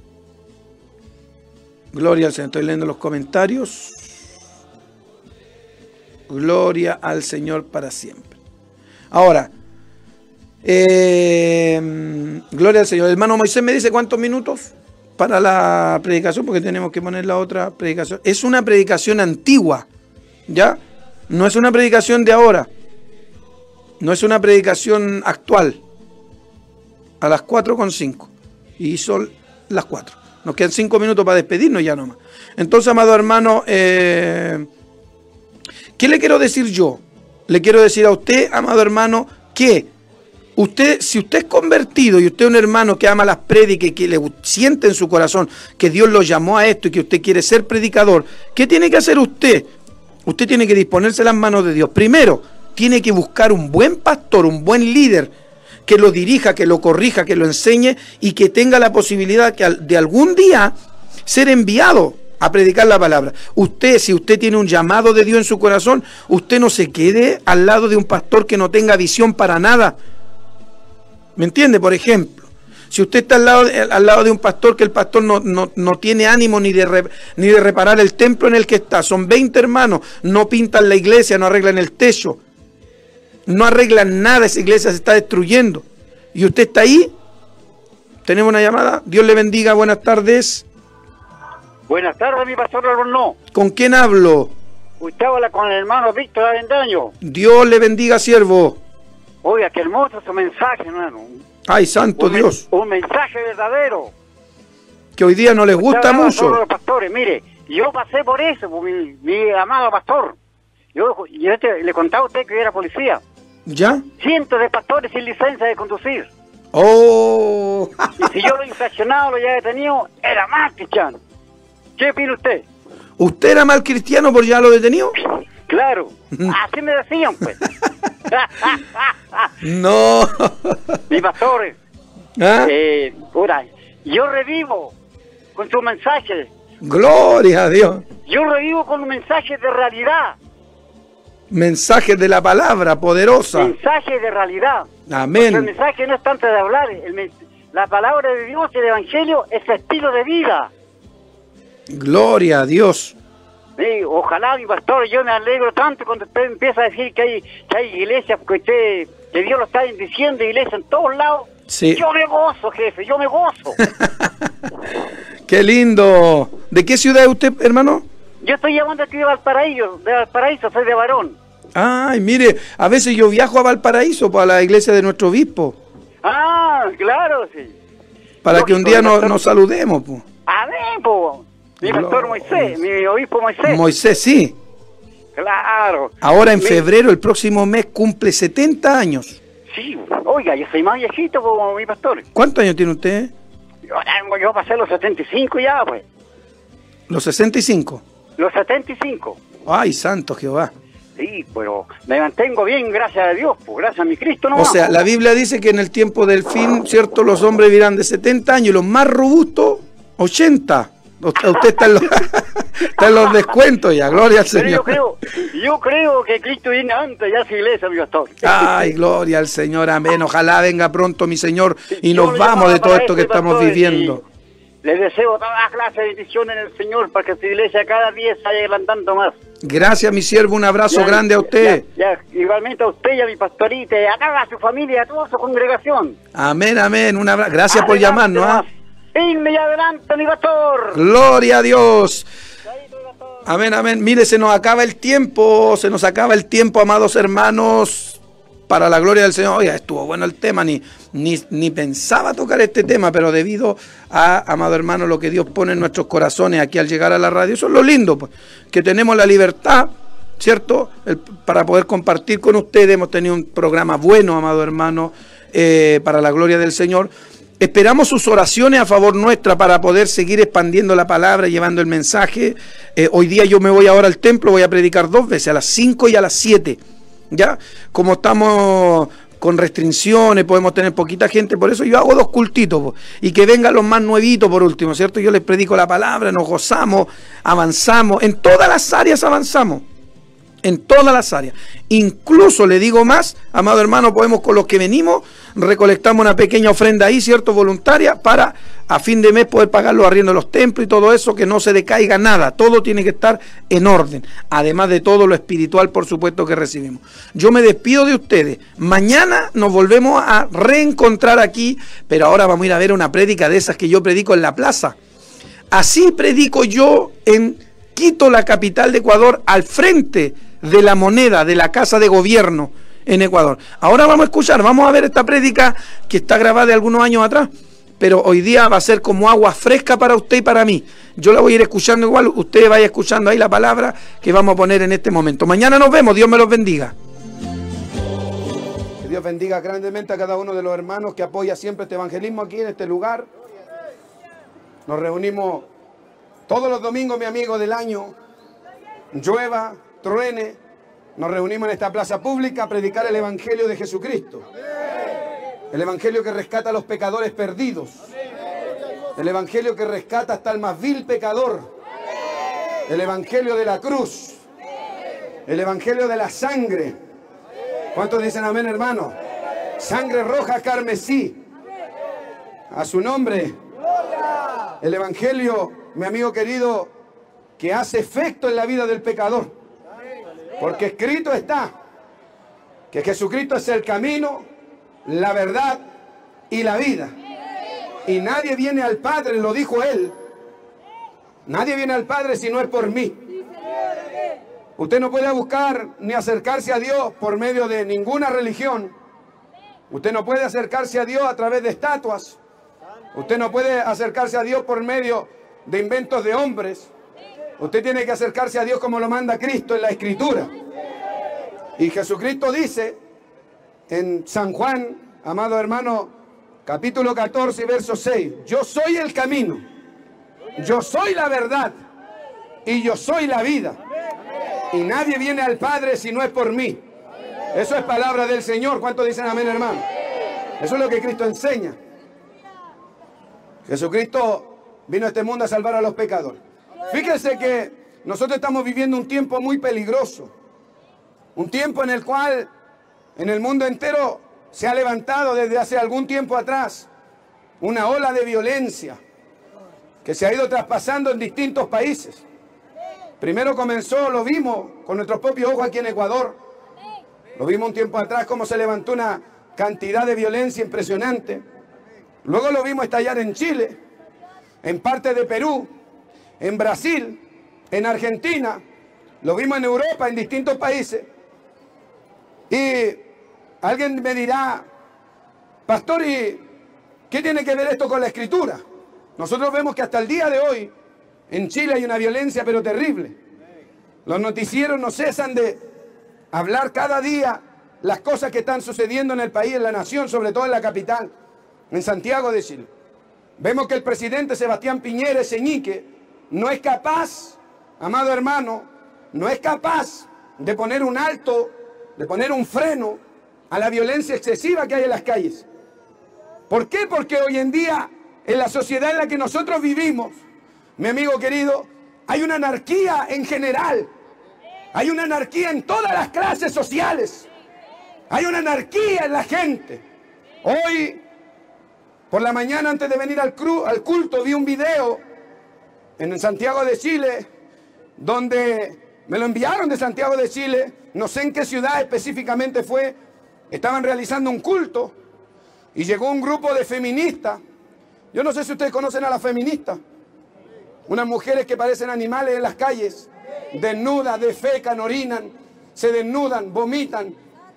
gloria al Señor. Estoy leyendo los comentarios. Gloria al Señor para siempre. Ahora, eh, gloria al Señor. El hermano Moisés me dice cuántos minutos para la predicación, porque tenemos que poner la otra predicación. Es una predicación antigua, ¿ya? No es una predicación de ahora. No es una predicación actual. A las cuatro con cinco. Y son las cuatro. Nos quedan cinco minutos para despedirnos ya nomás. Entonces, amado hermano, eh, ¿qué le quiero decir yo? Le quiero decir a usted, amado hermano, que usted, si usted es convertido y usted es un hermano que ama las prédicas y que le siente en su corazón que Dios lo llamó a esto y que usted quiere ser predicador, ¿qué tiene que hacer usted? Usted tiene que disponerse a las manos de Dios. Primero, tiene que buscar un buen pastor, un buen líder, que lo dirija, que lo corrija, que lo enseñe y que tenga la posibilidad de algún día ser enviado a predicar la palabra. Usted, si usted tiene un llamado de Dios en su corazón, usted no se quede al lado de un pastor que no tenga visión para nada. ¿Me entiende? Por ejemplo, si usted está al lado, al lado de un pastor que el pastor no, no, no tiene ánimo ni de, re, ni de reparar el templo en el que está, son veinte hermanos, no pintan la iglesia, no arreglan el techo, no arreglan nada, esa iglesia se está destruyendo. Y usted está ahí. Tenemos una llamada. Dios le bendiga, buenas tardes. Buenas tardes, mi pastor Albornoz. ¿Con quién hablo? Usted habla con el hermano Víctor Avendaño. Dios le bendiga, siervo. Oiga, qué hermoso su mensaje, hermano. Ay, santo un Dios. Un mensaje verdadero. Que hoy día no les gusta mucho. Los pastores, mire, yo pasé por eso, por mi, mi amado pastor. Yo, yo te, le contaba a usted que yo era policía. ¿Ya? Cientos de pastores sin licencia de conducir. Oh. Y si yo lo he infraccionado, lo ya detenido, era más cristiano. ¿Qué opina usted? ¿Usted era mal cristiano por ya lo detenido? Claro, así me decían, pues. No. Mi pastor, ¿Ah? eh, ahora, yo revivo con su mensaje. Gloria a Dios. Yo revivo con un mensaje de realidad. Mensajes de la palabra poderosa. Mensaje de realidad. Amén. Porque el mensaje no es tanto de hablar. El, la palabra de Dios, el evangelio, es estilo de vida. Gloria a Dios. Sí, ojalá, mi pastor, yo me alegro tanto cuando usted empieza a decir que hay, que hay iglesias, porque usted, que Dios lo está diciendo, iglesia en todos lados. Sí. Yo me gozo, jefe, yo me gozo. Qué lindo. ¿De qué ciudad es usted, hermano? Yo estoy llamando aquí de Valparaíso, de Valparaíso, soy de Varón. Ay, mire, a veces yo viajo a Valparaíso para la iglesia de nuestro obispo. Ah, claro, sí. Para Lógico, que un día nos, pastor, nos saludemos, po. A ver, po. Mi pastor Moisés, mi obispo Moisés. Moisés, sí. Claro. Ahora en mi... febrero, el próximo mes, cumple setenta años. Sí, oiga, yo soy más viejito como mi pastor. ¿Cuántos años tiene usted? Yo, yo pasé los setenta y cinco ya, pues. ¿Los sesenta y cinco? Los setenta y cinco. Ay, santo Jehová. Sí, pero me mantengo bien, gracias a Dios, pues gracias a mi Cristo. No o sea, la Biblia dice que en el tiempo del fin, ¿cierto? Los hombres vivirán de setenta años y los más robustos, ochenta. Usted, usted está, en los, está en los descuentos ya, gloria al Señor. Pero yo creo, yo creo que Cristo viene antes ya a su iglesia, mi pastor. Ay, gloria al Señor, amén. Ojalá venga pronto, mi Señor, y nos vamos de todo esto que estamos viviendo. Les deseo todas clases de bendiciones en el Señor para que su iglesia cada día se vaya adelantando más. Gracias, mi siervo, un abrazo ya, grande a usted. Ya, ya, igualmente a usted y a mi pastorita, a toda su familia, a toda su congregación. Amén, amén, un abrazo. Gracias adelante, por llamarnos. ¿Ah? Firme y adelante, mi pastor. Gloria a Dios. Amén, amén. Mire, se nos acaba el tiempo, se nos acaba el tiempo, amados hermanos. para la gloria del Señor. Oiga, estuvo bueno el tema, ni, ni, ni pensaba tocar este tema, pero debido a, amado hermano, lo que Dios pone en nuestros corazones aquí al llegar a la radio, eso es lo lindo, pues, que tenemos la libertad, ¿cierto?, el, para poder compartir con ustedes. Hemos tenido un programa bueno, amado hermano, eh, para la gloria del Señor. Esperamos sus oraciones a favor nuestra para poder seguir expandiendo la palabra, llevando el mensaje. Eh, hoy día yo me voy ahora al templo, voy a predicar dos veces, a las cinco y a las siete. ¿Ya? Como estamos con restricciones, podemos tener poquita gente, por eso yo hago dos cultitos, po, y que vengan los más nuevitos por último, ¿cierto? Yo les predico la palabra, nos gozamos, avanzamos, en todas las áreas avanzamos. En todas las áreas. Incluso le digo más, amado hermano, podemos con los que venimos, recolectamos una pequeña ofrenda ahí, ¿cierto?, voluntaria, para a fin de mes poder pagar los arriendos de los templos y todo eso, que no se decaiga nada, todo tiene que estar en orden, además de todo lo espiritual, por supuesto, que recibimos. Yo me despido de ustedes, mañana nos volvemos a reencontrar aquí, pero ahora vamos a ir a ver una prédica de esas que yo predico en la plaza. Así predico yo en Quito, la capital de Ecuador, al frente de la moneda de la Casa de Gobierno en Ecuador. Ahora vamos a escuchar, vamos a ver esta prédica que está grabada de algunos años atrás, pero hoy día va a ser como agua fresca para usted y para mí. Yo la voy a ir escuchando igual, usted vaya escuchando ahí la palabra que vamos a poner en este momento. Mañana nos vemos, Dios me los bendiga. Que Dios bendiga grandemente a cada uno de los hermanos que apoya siempre este evangelismo aquí en este lugar. Nos reunimos todos los domingos, mi amigo, del año, llueva, truene, nos reunimos en esta plaza pública a predicar el Evangelio de Jesucristo. El Evangelio que rescata a los pecadores perdidos. El Evangelio que rescata hasta el más vil pecador. El Evangelio de la cruz. El Evangelio de la sangre. ¿Cuántos dicen amén, hermano? Sangre roja carmesí. A su nombre. El Evangelio, mi amigo querido, que hace efecto en la vida del pecador. Porque escrito está que Jesucristo es el camino, la verdad y la vida. Y nadie viene al Padre, lo dijo Él. Nadie viene al Padre si no es por mí. Usted no puede buscar ni acercarse a Dios por medio de ninguna religión. Usted no puede acercarse a Dios a través de estatuas. Usted no puede acercarse a Dios por medio de inventos de hombres. Usted tiene que acercarse a Dios como lo manda Cristo en la Escritura. Y Jesucristo dice en San Juan, amado hermano, capítulo catorce, verso seis, yo soy el camino, yo soy la verdad y yo soy la vida. Y nadie viene al Padre si no es por mí. Eso es palabra del Señor. ¿Cuántos dicen amén, hermano? Eso es lo que Cristo enseña. Jesucristo vino a este mundo a salvar a los pecadores. Fíjense que nosotros estamos viviendo un tiempo muy peligroso, un tiempo en el cual en el mundo entero se ha levantado desde hace algún tiempo atrás una ola de violencia que se ha ido traspasando en distintos países. Primero comenzó, lo vimos con nuestros propios ojos aquí en Ecuador, lo vimos un tiempo atrás cómo se levantó una cantidad de violencia impresionante. Luego lo vimos estallar en Chile, en parte de Perú, en Brasil, en Argentina, lo vimos en Europa, en distintos países. Y alguien me dirá, pastor, ¿y qué tiene que ver esto con la Escritura? Nosotros vemos que hasta el día de hoy en Chile hay una violencia pero terrible. Los noticieros no cesan de hablar cada día las cosas que están sucediendo en el país, en la nación, sobre todo en la capital, en Santiago de Chile. Vemos que el presidente Sebastián Piñera Echeñique no es capaz, amado hermano, no es capaz de poner un alto, de poner un freno a la violencia excesiva que hay en las calles. ¿Por qué? Porque hoy en día, en la sociedad en la que nosotros vivimos, mi amigo querido, hay una anarquía en general. Hay una anarquía en todas las clases sociales. Hay una anarquía en la gente. Hoy, por la mañana, antes de venir al, cru, al culto, vi un video en Santiago de Chile, donde me lo enviaron de Santiago de Chile, no sé en qué ciudad específicamente fue, estaban realizando un culto y llegó un grupo de feministas. Yo no sé si ustedes conocen a las feministas, unas mujeres que parecen animales en las calles, desnudas, defecan, orinan, se desnudan, vomitan,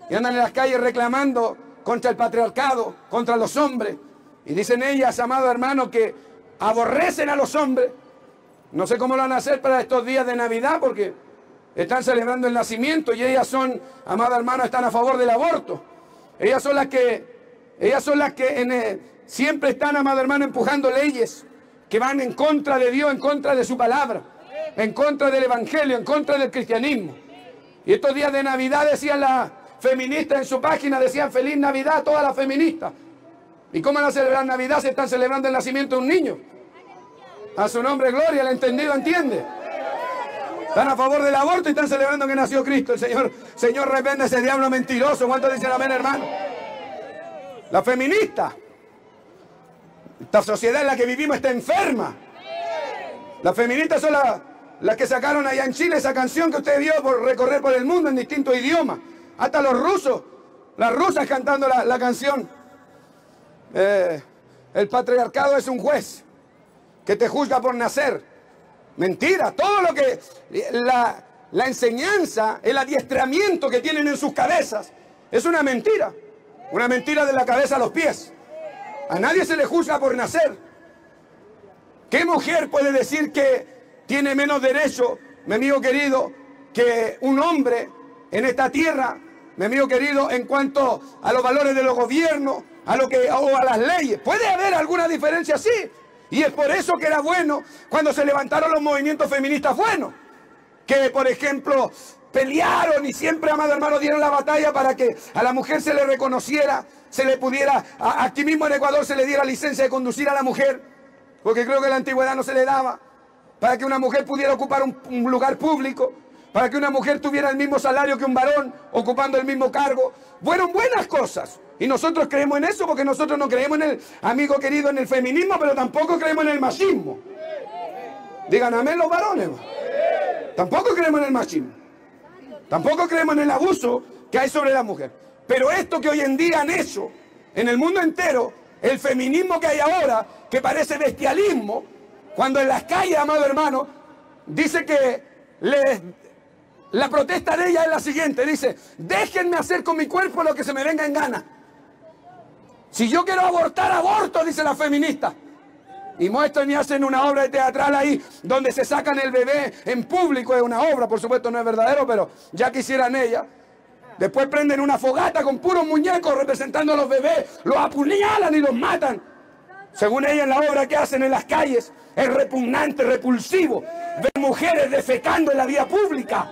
y andan en las calles reclamando contra el patriarcado, contra los hombres. Y dicen ellas, amado hermano, que aborrecen a los hombres. No sé cómo lo van a hacer para estos días de Navidad, porque están celebrando el nacimiento y ellas son, amado hermano, están a favor del aborto. Ellas son las que, ellas son las que en, eh, siempre están, amado hermano, empujando leyes que van en contra de Dios, en contra de su palabra, en contra del evangelio, en contra del cristianismo. Y estos días de Navidad decían las feministas en su página, decían feliz Navidad a todas las feministas. ¿Y cómo van a celebrar Navidad si están celebrando el nacimiento de un niño? A su nombre, gloria, el entendido entiende. Están a favor del aborto y están celebrando que nació Cristo. El Señor, Señor, reprende a ese diablo mentiroso. ¿Cuántos dicen amén, hermano? La feminista. Esta sociedad en la que vivimos está enferma. Las feministas son las, las que sacaron allá en Chile esa canción que usted vio por recorrer por el mundo en distintos idiomas. Hasta los rusos, las rusas cantando la, la canción. Eh, el patriarcado es un juez que te juzga por nacer. Mentira, todo lo que la, la enseñanza, el adiestramiento que tienen en sus cabezas es una mentira, una mentira de la cabeza a los pies. A nadie se le juzga por nacer. ¿Qué mujer puede decir que tiene menos derecho, mi amigo querido, que un hombre en esta tierra, mi amigo querido, en cuanto a los valores de los gobiernos, a lo que, o a las leyes? ¿Puede haber alguna diferencia? Sí. Y es por eso que era bueno cuando se levantaron los movimientos feministas buenos, que por ejemplo pelearon y siempre, amado hermano, dieron la batalla para que a la mujer se le reconociera, se le pudiera, a, aquí mismo en Ecuador se le diera licencia de conducir a la mujer, porque creo que en la antigüedad no se le daba, para que una mujer pudiera ocupar un, un lugar público, para que una mujer tuviera el mismo salario que un varón, ocupando el mismo cargo. Fueron buenas cosas. Y nosotros creemos en eso porque nosotros no creemos en el, amigo querido, en el feminismo, pero tampoco creemos en el machismo. Digan amén los varones. Tampoco creemos en el machismo. Tampoco creemos en el abuso que hay sobre la mujer. Pero esto que hoy en día han hecho en el mundo entero, el feminismo que hay ahora, que parece bestialismo, cuando en las calles, amado hermano, dice que les... la protesta de ella es la siguiente, dice, déjenme hacer con mi cuerpo lo que se me venga en gana. Si yo quiero abortar, aborto, dice la feminista. Y muestran y hacen una obra teatral ahí, donde se sacan el bebé en público. Es una obra, por supuesto no es verdadero, pero ya quisieran ellas. Después prenden una fogata con puros muñecos representando a los bebés, los apuñalan y los matan. Según ella, en la obra que hacen en las calles, es repugnante, repulsivo, ver mujeres defecando en la vía pública.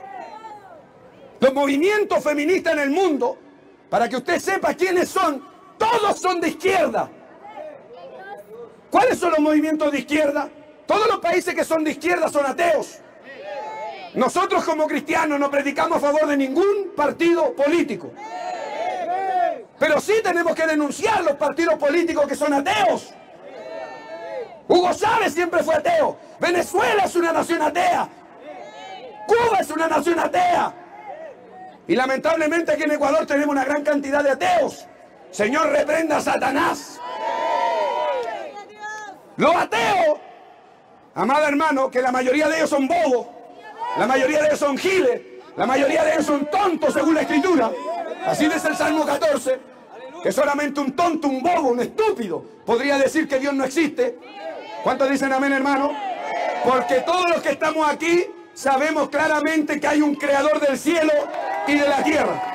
Los movimientos feministas en el mundo, para que usted sepa quiénes son, todos son de izquierda. ¿Cuáles son los movimientos de izquierda? Todos los países que son de izquierda son ateos. Nosotros como cristianos no predicamos a favor de ningún partido político. Pero sí tenemos que denunciar los partidos políticos que son ateos. Hugo Chávez siempre fue ateo. Venezuela es una nación atea. Cuba es una nación atea. Y lamentablemente aquí en Ecuador tenemos una gran cantidad de ateos. Señor, reprenda a Satanás. Los ateos, amado hermano, que la mayoría de ellos son bobos, la mayoría de ellos son giles, la mayoría de ellos son tontos según la Escritura. Así dice el Salmo catorce, que solamente un tonto, un bobo, un estúpido podría decir que Dios no existe. ¿Cuántos dicen amén, hermano? Porque todos los que estamos aquí sabemos claramente que hay un creador del cielo y de la tierra.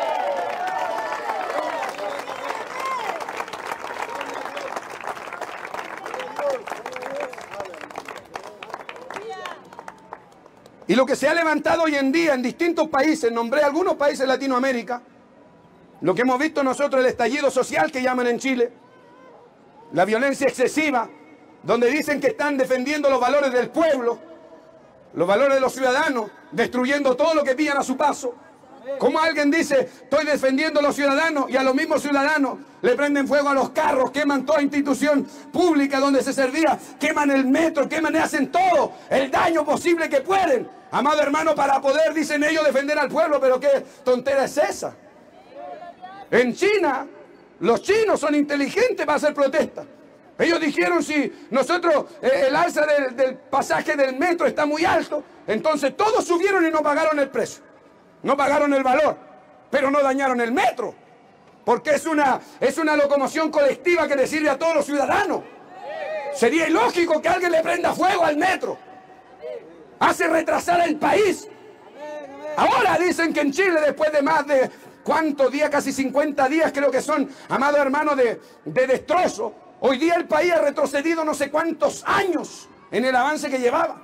Y lo que se ha levantado hoy en día en distintos países, nombré algunos países de Latinoamérica, lo que hemos visto nosotros, el estallido social que llaman en Chile, la violencia excesiva, donde dicen que están defendiendo los valores del pueblo, los valores de los ciudadanos, destruyendo todo lo que pillan a su paso. Como alguien dice, estoy defendiendo a los ciudadanos, y a los mismos ciudadanos le prenden fuego a los carros, queman toda institución pública donde se servía, queman el metro, queman y hacen todo el daño posible que pueden, amado hermano, para poder, dicen ellos, defender al pueblo. Pero qué tontera es esa. En China, los chinos son inteligentes para hacer protestas. Ellos dijeron, si nosotros, eh, el alza del, del pasaje del metro está muy alto, entonces todos subieron y no pagaron el precio. No pagaron el valor. pero no dañaron el metro. Porque es una, es una locomoción colectiva que le sirve a todos los ciudadanos. Sería ilógico que alguien le prenda fuego al metro. Hace retrasar el país. Ahora dicen que en Chile, después de más de, ¿cuántos días? Casi cincuenta días creo que son, amados hermanos, de, de destrozo. Hoy día el país ha retrocedido no sé cuántos años en el avance que llevaba.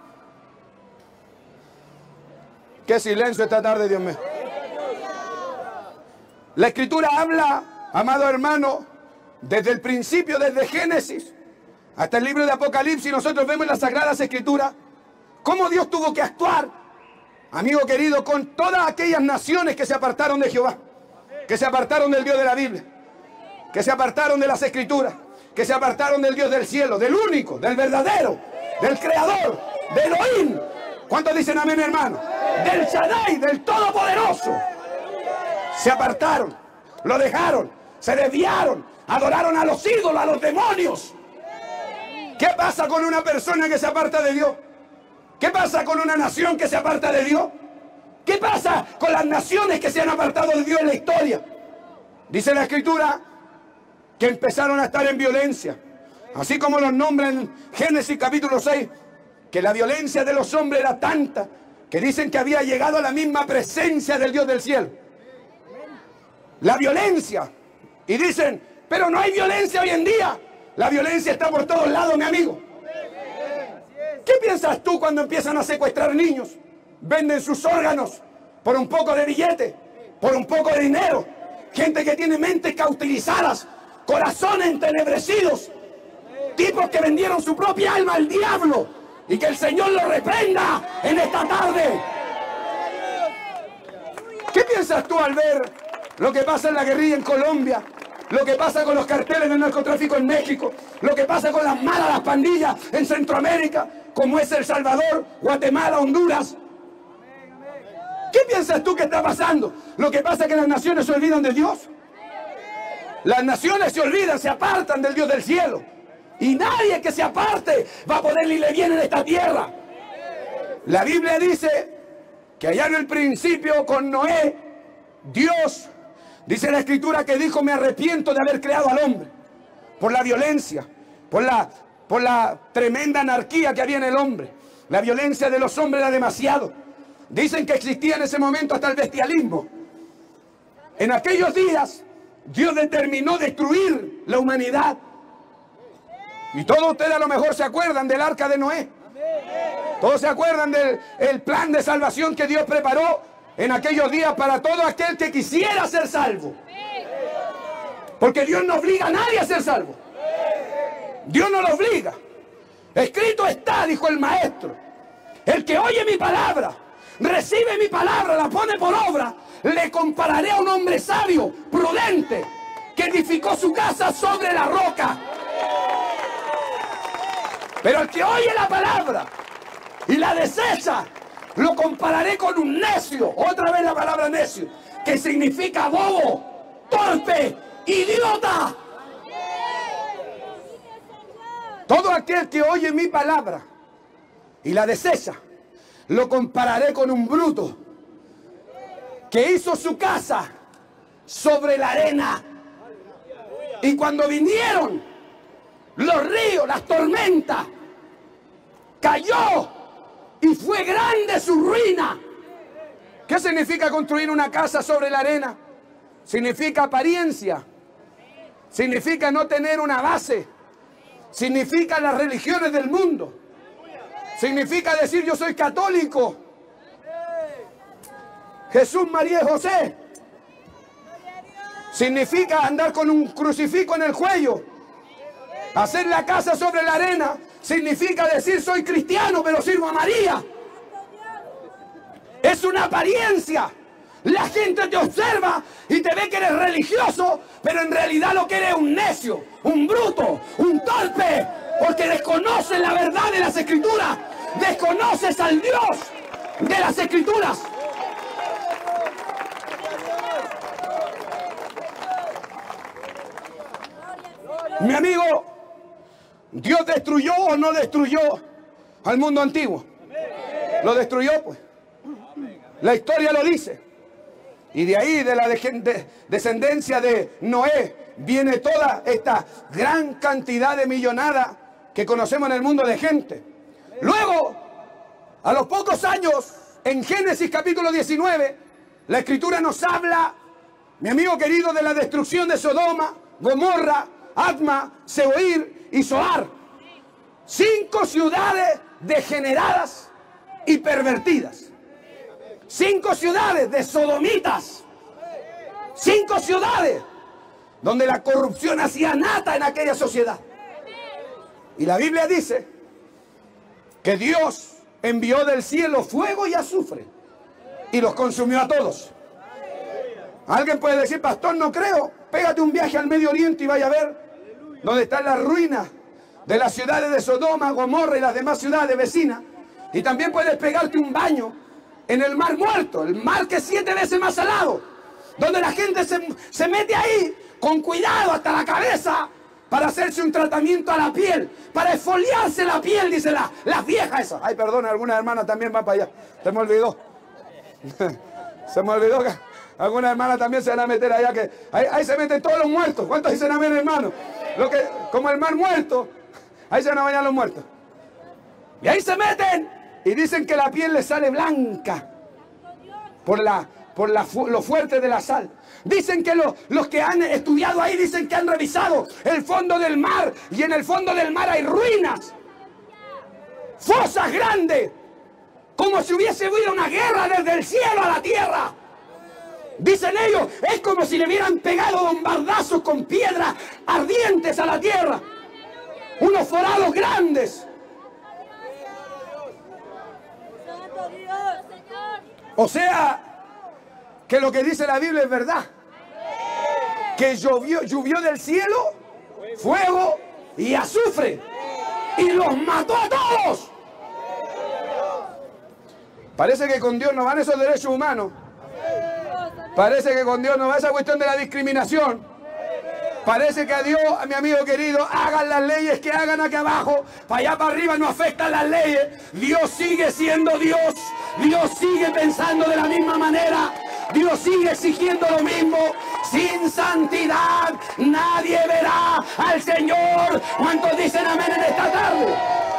Qué silencio esta tarde, Dios mío. La Escritura habla, amado hermano, desde el principio, desde Génesis hasta el libro de Apocalipsis. Nosotros vemos en las Sagradas Escrituras cómo Dios tuvo que actuar, amigo querido, con todas aquellas naciones que se apartaron de Jehová, que se apartaron del Dios de la Biblia, que se apartaron de las Escrituras, que se apartaron del Dios del cielo, del único, del verdadero, del creador, de Elohim. ¿Cuántos dicen amén, hermano? Del Shaddai, del Todopoderoso. Se apartaron, lo dejaron, se desviaron, adoraron a los ídolos, a los demonios. ¿Qué pasa con una persona que se aparta de Dios? ¿Qué pasa con una nación que se aparta de Dios? ¿Qué pasa con las naciones que se han apartado de Dios en la historia? Dice la Escritura que empezaron a estar en violencia, así como los nombra en Génesis capítulo seis, que la violencia de los hombres era tanta que dicen que había llegado a la misma presencia del Dios del cielo. La violencia. Y dicen, pero no hay violencia hoy en día. La violencia está por todos lados, mi amigo. ¿Qué piensas tú cuando empiezan a secuestrar niños? Venden sus órganos por un poco de billete, por un poco de dinero. Gente que tiene mentes cautilizadas, corazones entenebrecidos, tipos que vendieron su propia alma al diablo, y que el Señor lo reprenda en esta tarde. ¿Qué piensas tú al ver lo que pasa en la guerrilla en Colombia, lo que pasa con los carteles del narcotráfico en México, lo que pasa con las malas, las pandillas en Centroamérica, como es El Salvador, Guatemala, Honduras? ¿Qué piensas tú que está pasando? Lo que pasa es que las naciones se olvidan de Dios. Las naciones se olvidan, se apartan del Dios del cielo. Y nadie que se aparte va a poder irle bien en esta tierra. La Biblia dice que allá en el principio con Noé, Dios, dice la Escritura que dijo, me arrepiento de haber creado al hombre. Por la violencia, por la, por la tremenda anarquía que había en el hombre. La violencia de los hombres era demasiado. Dicen que existía en ese momento hasta el bestialismo. En aquellos días, Dios determinó destruir la humanidad. Y todos ustedes a lo mejor se acuerdan del arca de Noé. Todos se acuerdan del el plan de salvación que Dios preparó en aquellos días para todo aquel que quisiera ser salvo. Porque Dios no obliga a nadie a ser salvo. Dios no lo obliga. Escrito está, dijo el maestro, el que oye mi palabra, recibe mi palabra, la pone por obra, le compararé a un hombre sabio, prudente, que edificó su casa sobre la roca. Pero el que oye la palabra y la desecha, lo compararé con un necio. Otra vez la palabra necio, que significa bobo, torpe, idiota. Todo aquel que oye mi palabra y la desecha, lo compararé con un bruto que hizo su casa sobre la arena. Y cuando vinieron los ríos, las tormentas, cayó y fue grande su ruina. ¿Qué significa construir una casa sobre la arena? Significa apariencia. Significa no tener una base. Significa las religiones del mundo. Significa decir yo soy católico. Jesús, María y José. Significa andar con un crucifijo en el cuello. Hacer la casa sobre la arena significa decir soy cristiano pero sirvo a María. Es una apariencia. La gente te observa y te ve que eres religioso, pero en realidad lo que eres es un necio, un bruto, un torpe, porque desconoces la verdad de las Escrituras, desconoces al Dios de las Escrituras. Mi amigo, ¿Dios destruyó o no destruyó al mundo antiguo? Lo destruyó, pues. La historia lo dice. Y de ahí, de la de descendencia de Noé, viene toda esta gran cantidad de millonada que conocemos en el mundo de gente. Luego, a los pocos años, en Génesis capítulo diecinueve, la Escritura nos habla, mi amigo querido, de la destrucción de Sodoma, Gomorra, Adma, Seboir y Zoar. Cinco ciudades degeneradas y pervertidas. Cinco ciudades de sodomitas. Cinco ciudades donde la corrupción hacía nata en aquella sociedad. Y la Biblia dice que Dios envió del cielo fuego y azufre y los consumió a todos. Alguien puede decir, pastor, no creo. Pégate un viaje al Medio Oriente y vaya a ver dónde están las ruinas de las ciudades de Sodoma, Gomorra y las demás ciudades vecinas. Y también puedes pegarte un baño en el Mar Muerto, el mar que es siete veces más salado, donde la gente se, se mete ahí con cuidado hasta la cabeza para hacerse un tratamiento a la piel, para esfoliarse la piel, dice la, las viejas esas. Ay, perdón, algunas hermanas también van para allá. Se me olvidó. Se me olvidó que algunas hermanas también se van a meter allá, que ahí, ahí se meten todos los muertos. ¿Cuántos dicen amén, hermano? Lo que, como el Mar Muerto, ahí se van a bañar los muertos. Y ahí se meten y dicen que la piel les sale blanca por, la, por la, lo fuerte de la sal. Dicen que lo, los que han estudiado ahí dicen que han revisado el fondo del mar y en el fondo del mar hay ruinas, fosas grandes, como si hubiese habido una guerra desde el cielo a la tierra. Dicen ellos, es como si le hubieran pegado bombardazos con piedras ardientes a la tierra. Unos forados grandes. O sea, que lo que dice la Biblia es verdad. Que llovió, llovió del cielo fuego y azufre y los mató a todos. Parece que con Dios no van esos derechos humanos. Parece que con Dios no va esa cuestión de la discriminación. Parece que a Dios, a mi amigo querido, hagan las leyes que hagan aquí abajo, para allá para arriba no afectan las leyes. Dios sigue siendo Dios. Dios sigue pensando de la misma manera. Dios sigue exigiendo lo mismo. Sin santidad nadie verá al Señor. ¿Cuántos dicen amén en esta tarde?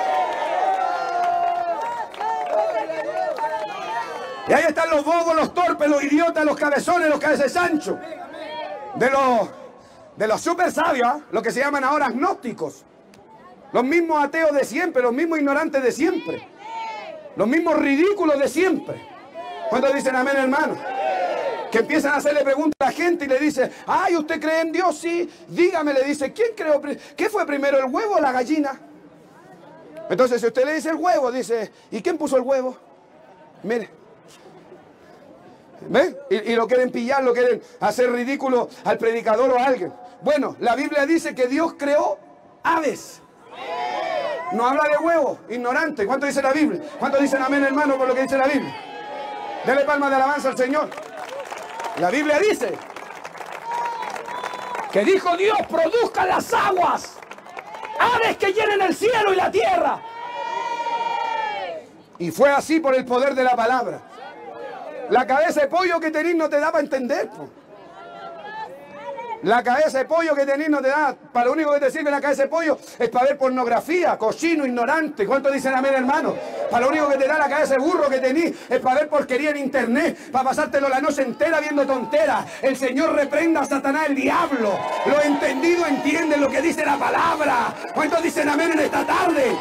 Y ahí están los bobos, los torpes, los idiotas, los cabezones, los cabezas anchos. De los, de los super sabios, ¿eh? Los que se llaman ahora agnósticos. Los mismos ateos de siempre, los mismos ignorantes de siempre. Los mismos ridículos de siempre. ¿Cuántos dicen amén, hermano? Que empiezan a hacerle preguntas a la gente y le dice, ay, ¿usted cree en Dios? Sí. Dígame, le dice, ¿quién creó? ¿Qué fue primero, el huevo o la gallina? Entonces, si usted le dice el huevo, dice, ¿y quién puso el huevo? Mire. ¿Ven? Y, y lo quieren pillar, lo quieren hacer ridículo al predicador o a alguien. Bueno, la Biblia dice que Dios creó aves. No habla de huevos, ignorante. ¿Cuánto dice la Biblia? ¿Cuánto dicen amén, hermano, por lo que dice la Biblia? Dele palmas de alabanza al Señor. La Biblia dice que dijo Dios, produzcan las aguas, aves que llenen el cielo y la tierra. Y fue así por el poder de la palabra. La cabeza de pollo que tenés no te da para entender, po. La cabeza de pollo que tenés no te da. Para lo único que te sirve la cabeza de pollo es para ver pornografía, cochino, ignorante. ¿Cuántos dicen amén, hermano? Para lo único que te da la cabeza de burro que tenés es para ver porquería en internet, para pasártelo la noche entera viendo tonteras. El Señor reprenda a Satanás, el diablo. Lo entendido entiende lo que dice la palabra. ¿Cuántos dicen amén en esta tarde?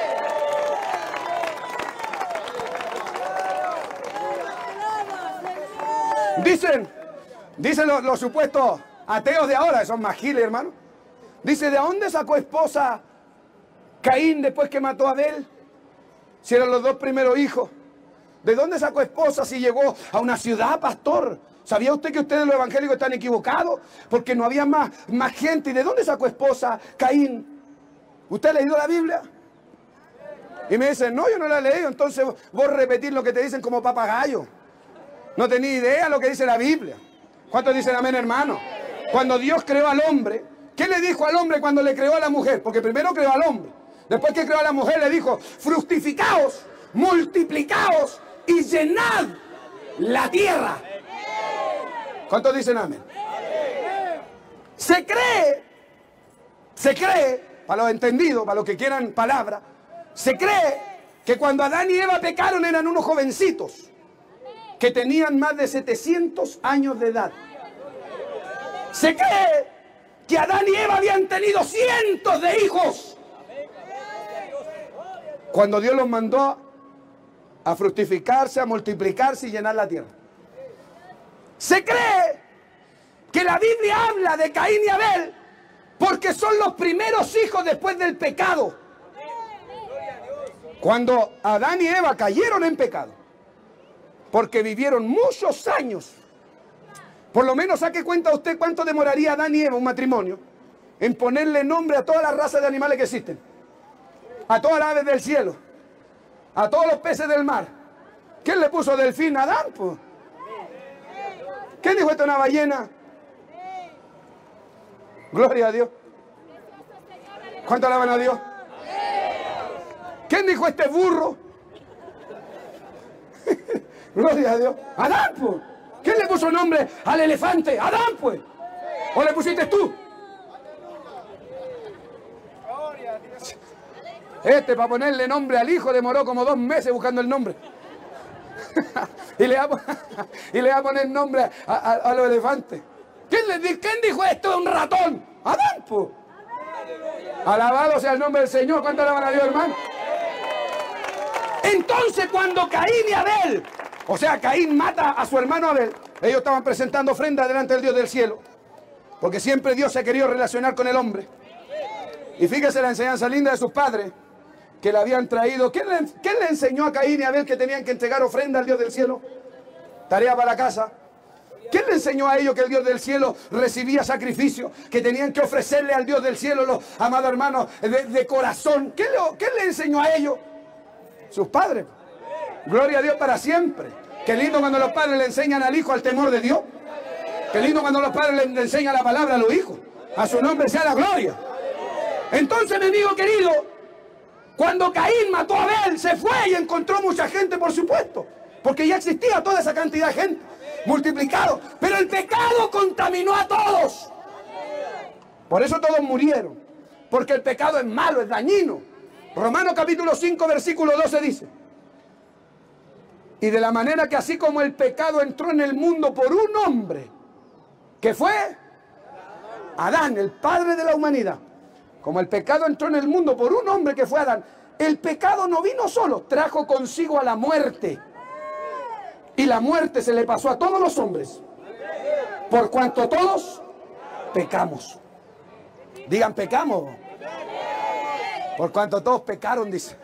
Dicen, dicen los, los supuestos ateos de ahora, que son más giles, hermano. Dice, ¿de dónde sacó esposa Caín después que mató a Abel? Si eran los dos primeros hijos. ¿De dónde sacó esposa si llegó a una ciudad, pastor? ¿Sabía usted que ustedes los evangélicos están equivocados? Porque no había más, más gente. ¿Y de dónde sacó esposa Caín? ¿Usted ha leído la Biblia? Y me dicen, no, yo no la he leído. Entonces vos repetís lo que te dicen como papagayo. No tenía idea lo que dice la Biblia. ¿Cuántos dicen amén, hermano? Cuando Dios creó al hombre, ¿qué le dijo al hombre cuando le creó a la mujer? Porque primero creó al hombre. Después que creó a la mujer le dijo, fructificaos, multiplicaos y llenad la tierra. ¿Cuántos dicen amén? Se cree, se cree, para los entendidos, para los que quieran palabra, se cree que cuando Adán y Eva pecaron eran unos jovencitos que tenían más de setecientos años de edad. Se cree que Adán y Eva habían tenido cientos de hijos cuando Dios los mandó a fructificarse, a multiplicarse y llenar la tierra. Se cree que la Biblia habla de Caín y Abel porque son los primeros hijos después del pecado. Cuando Adán y Eva cayeron en pecado, porque vivieron muchos años. Por lo menos saque cuenta usted cuánto demoraría Adán y Eva, un matrimonio, en ponerle nombre a todas las razas de animales que existen, a todas las aves del cielo, a todos los peces del mar. ¿Quién le puso delfín a Adán? Pues? ¿Quién dijo esto una ballena? Gloria a Dios. ¿Cuánto alaban a Dios? ¿Quién dijo este burro? Gloria a Dios. Adán, pues. ¿Quién le puso nombre al elefante? Adán, pues. ¿O le pusiste tú? Este, para ponerle nombre al hijo, demoró como dos meses buscando el nombre. y, le va a, y le va a poner nombre a, a, a los elefantes. ¿Quién, le, ¿Quién dijo esto de un ratón? Adán, pues. Alabado sea el nombre del Señor. ¿Cuánto alaban a Dios, hermano? Entonces, cuando Caín y Abel, o sea, Caín mata a su hermano Abel, ellos estaban presentando ofrenda delante del Dios del cielo, porque siempre Dios se ha querido relacionar con el hombre. Y fíjese la enseñanza linda de sus padres, que le habían traído. ¿Quién le, ¿Quién le enseñó a Caín y Abel que tenían que entregar ofrenda al Dios del cielo? Tarea para la casa. ¿Quién le enseñó a ellos que el Dios del cielo recibía sacrificio? Que tenían que ofrecerle al Dios del cielo, los amados hermanos, de, de corazón. ¿Quién le, ¿Quién le enseñó a ellos? Sus padres. Gloria a Dios para siempre. Qué lindo cuando los padres le enseñan al hijo al temor de Dios. Qué lindo cuando los padres le enseñan la palabra a los hijos. A su nombre sea la gloria. Entonces, mi amigo querido, cuando Caín mató a Abel, se fue y encontró mucha gente, por supuesto, porque ya existía toda esa cantidad de gente, multiplicado. Pero el pecado contaminó a todos. Por eso todos murieron, porque el pecado es malo, es dañino. Romanos capítulo cinco, versículo doce dice: y de la manera que así como el pecado entró en el mundo por un hombre, que fue Adán, el padre de la humanidad, como el pecado entró en el mundo por un hombre que fue Adán, el pecado no vino solo, trajo consigo a la muerte. Y la muerte se le pasó a todos los hombres, por cuanto todos pecamos. Digan, pecamos. Por cuanto todos pecaron, dice.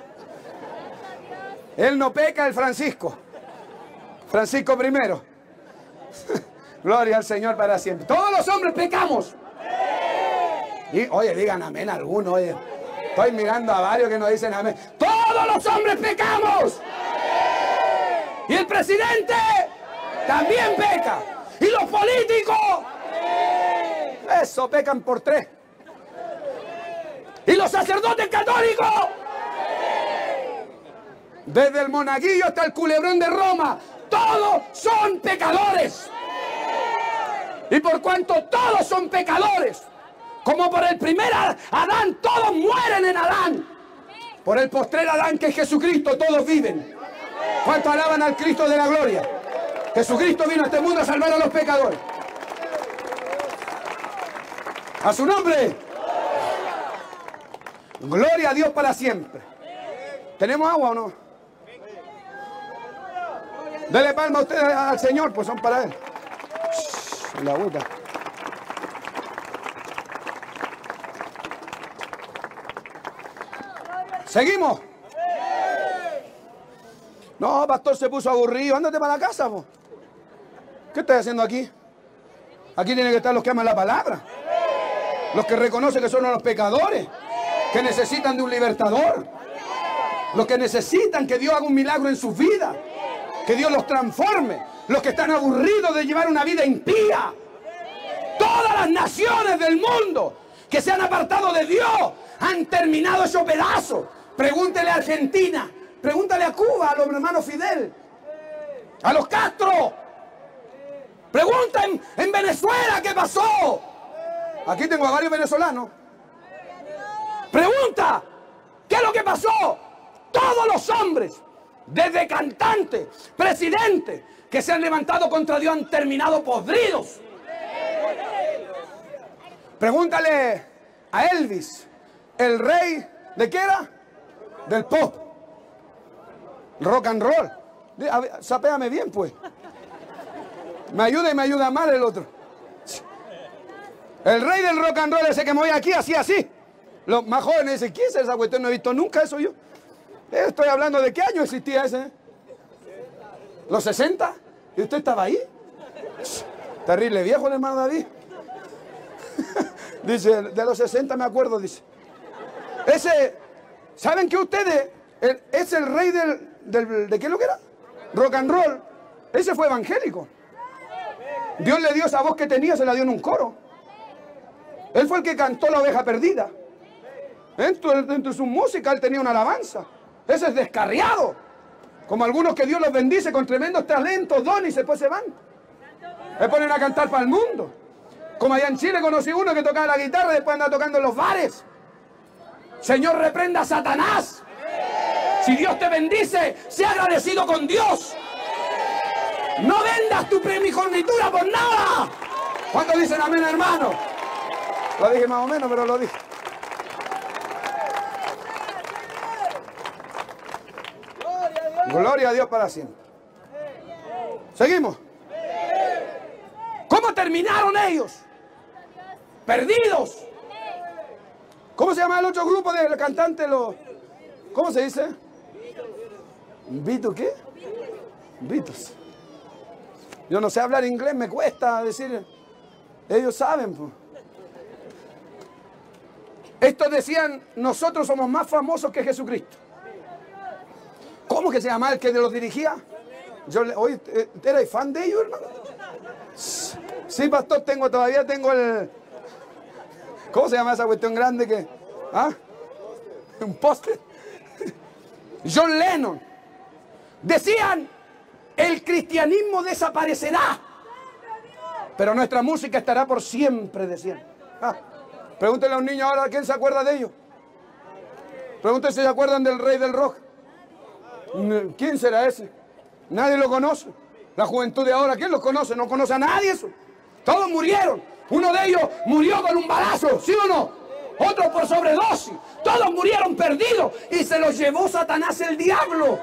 Él no peca, el Francisco. Francisco primero. Gloria al Señor para siempre. Todos los hombres pecamos. Y, oye, digan amén alguno. Oye, estoy mirando a varios que nos dicen amén. Todos los hombres pecamos. Y el presidente también peca. Y los políticos. Eso, pecan por tres. Y los sacerdotes católicos. Desde el monaguillo hasta el culebrón de Roma, todos son pecadores. Y por cuanto todos son pecadores, como por el primer Adán, todos mueren en Adán. Por el postrer Adán, que es Jesucristo, todos viven. ¿Cuánto alaban al Cristo de la gloria? Jesucristo vino a este mundo a salvar a los pecadores. A su nombre. Gloria a Dios para siempre. ¿Tenemos agua o no? Dele palma a usted al Señor, pues son para Él. Shh, la agüita. ¿Seguimos? No, pastor, se puso aburrido. Ándate para la casa, vos. ¿Qué estás haciendo aquí? Aquí tienen que estar los que aman la palabra. Los que reconocen que son los pecadores. Que necesitan de un libertador. Los que necesitan que Dios haga un milagro en sus vidas. Que Dios los transforme. Los que están aburridos de llevar una vida impía. Todas las naciones del mundo que se han apartado de Dios han terminado esos pedazos. Pregúntele a Argentina. Pregúntale a Cuba, a los hermanos Fidel. A los Castro. Pregunta en, en Venezuela qué pasó. Aquí tengo a varios venezolanos. Pregunta, ¿qué es lo que pasó? Todos los hombres, desde cantantes, presidentes, que se han levantado contra Dios han terminado podridos. Pregúntale a Elvis, el rey, ¿de qué era? Del pop. Rock and roll. A ver, sapéame bien, pues. Me ayuda y me ayuda mal el otro. El rey del rock and roll, ese que me voy aquí, así, así. Los más jóvenes dicen, ¿quién es esa cuestión? No he visto nunca eso yo. Estoy hablando de qué año existía ese. ¿Los sesenta? ¿Y usted estaba ahí? Terrible viejo el hermano David. Dice, de los sesenta me acuerdo, dice. Ese, ¿saben que ustedes? El, es el rey del, del, ¿de qué es lo que era? Rock and roll. Ese fue evangélico. Dios le dio esa voz que tenía, se la dio en un coro. Él fue el que cantó La Oveja Perdida. Dentro, dentro de su música él tenía una alabanza. Ese es descarriado. Como algunos que Dios los bendice con tremendos talentos, dones y después se van. Se ponen a cantar para el mundo. Como allá en Chile conocí uno que tocaba la guitarra y después anda tocando en los bares. Señor, reprenda a Satanás. Si Dios te bendice, sea agradecido con Dios. No vendas tu primogenitura por nada. ¿Cuántos dicen amén, hermano? Lo dije más o menos, pero lo dije. Gloria a Dios para siempre. Seguimos. ¿Cómo terminaron ellos? Perdidos. ¿Cómo se llama el otro grupo de cantantes? Los, ¿cómo se dice? ¿Beatles qué? Beatles. Yo no sé hablar inglés, me cuesta decir. Ellos saben, pues. Estos decían, nosotros somos más famosos que Jesucristo. ¿Cómo que se llama el que los dirigía? Yo le, oye, ¿eres fan de ellos, hermano? Sí, pastor, tengo, todavía tengo el... ¿Cómo se llama esa cuestión grande que... ¿Ah? Un póster. John Lennon. Decían, el cristianismo desaparecerá, pero nuestra música estará por siempre, decían. Ah, pregúntenle a un niño ahora, ¿quién se acuerda de ellos? Pregúntenle si se acuerdan del rey del rock. ¿Quién será ese? Nadie lo conoce. La juventud de ahora, ¿quién los conoce? No conoce a nadie eso. Todos murieron. Uno de ellos murió con un balazo, ¿sí o no? Otro por sobredosis. Todos murieron perdidos y se los llevó Satanás, el diablo.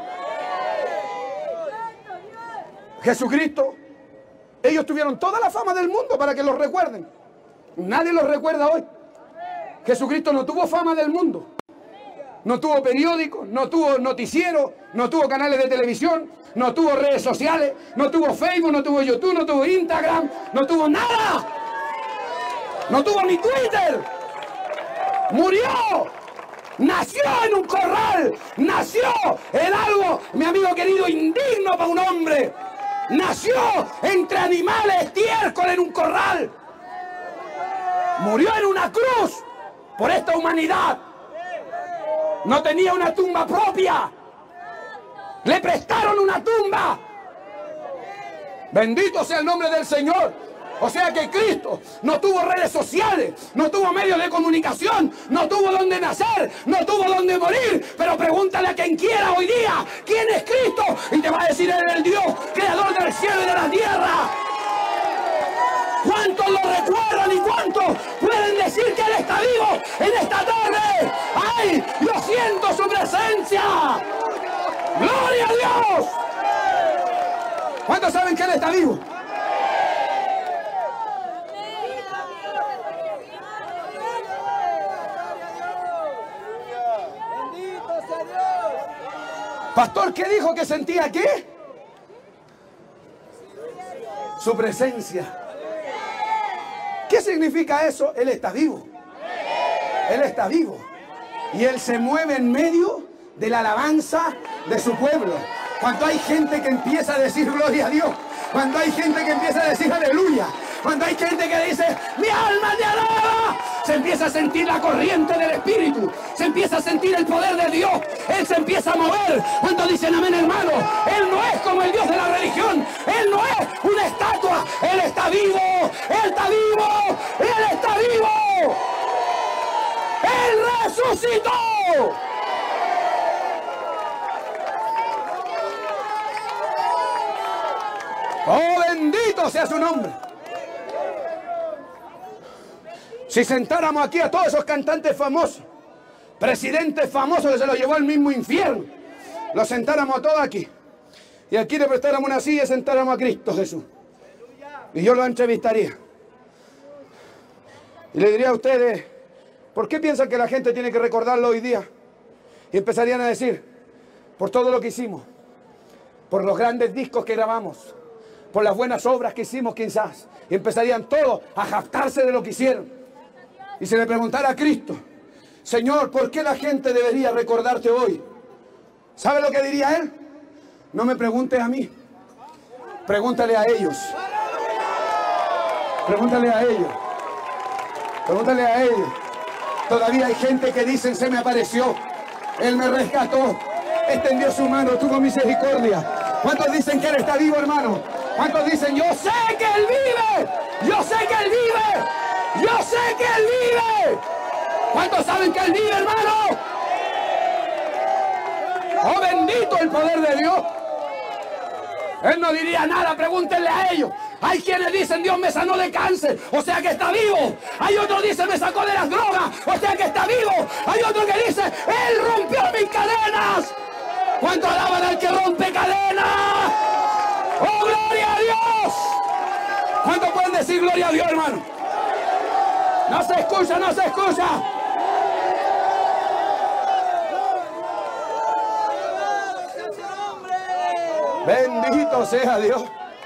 Jesucristo, ellos tuvieron toda la fama del mundo para que los recuerden. Nadie los recuerda hoy. Jesucristo no tuvo fama del mundo. No tuvo periódicos, no tuvo noticieros, no tuvo canales de televisión, no tuvo redes sociales, no tuvo Facebook, no tuvo YouTube, no tuvo Instagram, no tuvo nada. No tuvo ni Twitter. Murió. Nació en un corral. Nació en algo, mi amigo querido, indigno para un hombre. Nació entre animales, estiércol en un corral. Murió en una cruz por esta humanidad. No tenía una tumba propia. Le prestaron una tumba. Bendito sea el nombre del Señor. O sea que Cristo no tuvo redes sociales, no tuvo medios de comunicación, no tuvo dónde nacer, no tuvo dónde morir. Pero pregúntale a quien quiera hoy día, ¿quién es Cristo? Y te va a decir, Él es el Dios, creador del cielo y de la tierra. ¿Cuántos lo recuerdan y cuántos pueden decir que Él está vivo en esta tarde? ¡Ay, yo siento su presencia! ¡Gloria a Dios! ¿Cuántos saben que Él está vivo? Pastor, ¿qué dijo que sentía qué? Su presencia. ¿Qué significa eso? Él está vivo. Él está vivo. Y Él se mueve en medio de la alabanza de su pueblo. Cuando hay gente que empieza a decir gloria a Dios. Cuando hay gente que empieza a decir aleluya. Cuando hay gente que dice, mi alma te alaba, se empieza a sentir la corriente del Espíritu, se empieza a sentir el poder de Dios, Él se empieza a mover. ¿Cuántos dicen amén, hermano? Él no es como el Dios de la religión, Él no es una estatua, Él está vivo, Él está vivo, Él está vivo, Él resucitó. Oh, bendito sea su nombre. Si sentáramos aquí a todos esos cantantes famosos, presidentes famosos que se los llevó al mismo infierno, los sentáramos a todos aquí, y aquí le prestáramos una silla y sentáramos a Cristo Jesús, y yo lo entrevistaría y le diría a ustedes: ¿por qué piensan que la gente tiene que recordarlo hoy día? Y empezarían a decir: por todo lo que hicimos, por los grandes discos que grabamos, por las buenas obras que hicimos quizás. Y empezarían todos a jactarse de lo que hicieron. Y se le preguntara a Cristo: Señor, ¿por qué la gente debería recordarte hoy? ¿Sabe lo que diría Él? No me preguntes a mí, pregúntale a ellos. Pregúntale a ellos. Pregúntale a ellos. Todavía hay gente que dicen: se me apareció, Él me rescató, extendió su mano, tuvo misericordia. ¿Cuántos dicen que Él está vivo, hermano? ¿Cuántos dicen: yo sé que Él vive? Yo sé que Él vive. Yo sé que Él vive. ¿Cuántos saben que Él vive, hermano? Oh, bendito el poder de Dios. Él no diría nada, pregúntenle a ellos. Hay quienes dicen: Dios me sanó de cáncer, o sea que está vivo. Hay otros que dicen: me sacó de las drogas, o sea que está vivo. Hay otros que dicen: Él rompió mis cadenas. ¿Cuántos alaban al que rompe cadenas? ¡Oh, gloria a Dios! ¿Cuántos pueden decir gloria a Dios, hermano? No se escucha, no se escucha. Bendito sea Dios.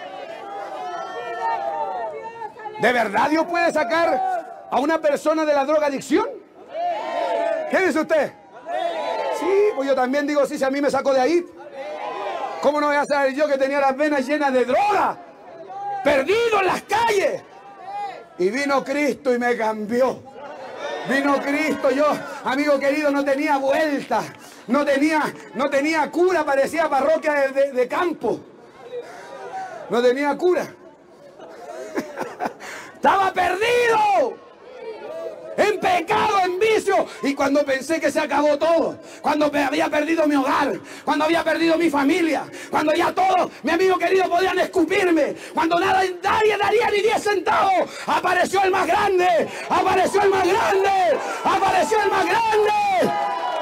¿De verdad Dios puede sacar a una persona de la drogadicción? ¿Qué dice usted? Sí, pues yo también digo sí, si a mí me sacó de ahí. ¿Cómo no voy a saber yo que tenía las venas llenas de droga? Perdido en las calles. Y vino Cristo y me cambió. Vino Cristo, yo, amigo querido, no tenía vuelta. No tenía, no tenía cura, parecía parroquia de, de, de campo. No tenía cura. Estaba perdido. En pecado, en vicio. Y cuando pensé que se acabó todo, cuando había perdido mi hogar, cuando había perdido mi familia, cuando ya todos, mi amigo querido, podían escupirme, cuando nada, nadie daría ni diez centavos, apareció el más grande, apareció el más grande, apareció el más grande.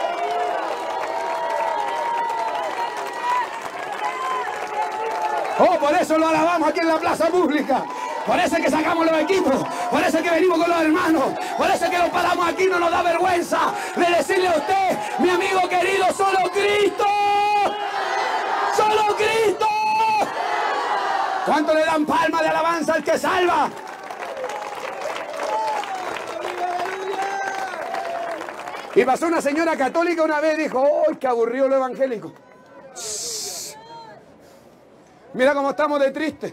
Oh, por eso lo alabamos aquí en la plaza pública. Por eso es que sacamos los equipos, por eso es que venimos con los hermanos, por eso es que nos paramos aquí, no nos da vergüenza de decirle a usted: mi amigo querido, solo Cristo, solo Cristo. ¿Cuánto le dan palmas de alabanza al que salva? Y pasó una señora católica una vez y dijo: ¡ay, qué aburrido lo evangélico! Mira cómo estamos de triste.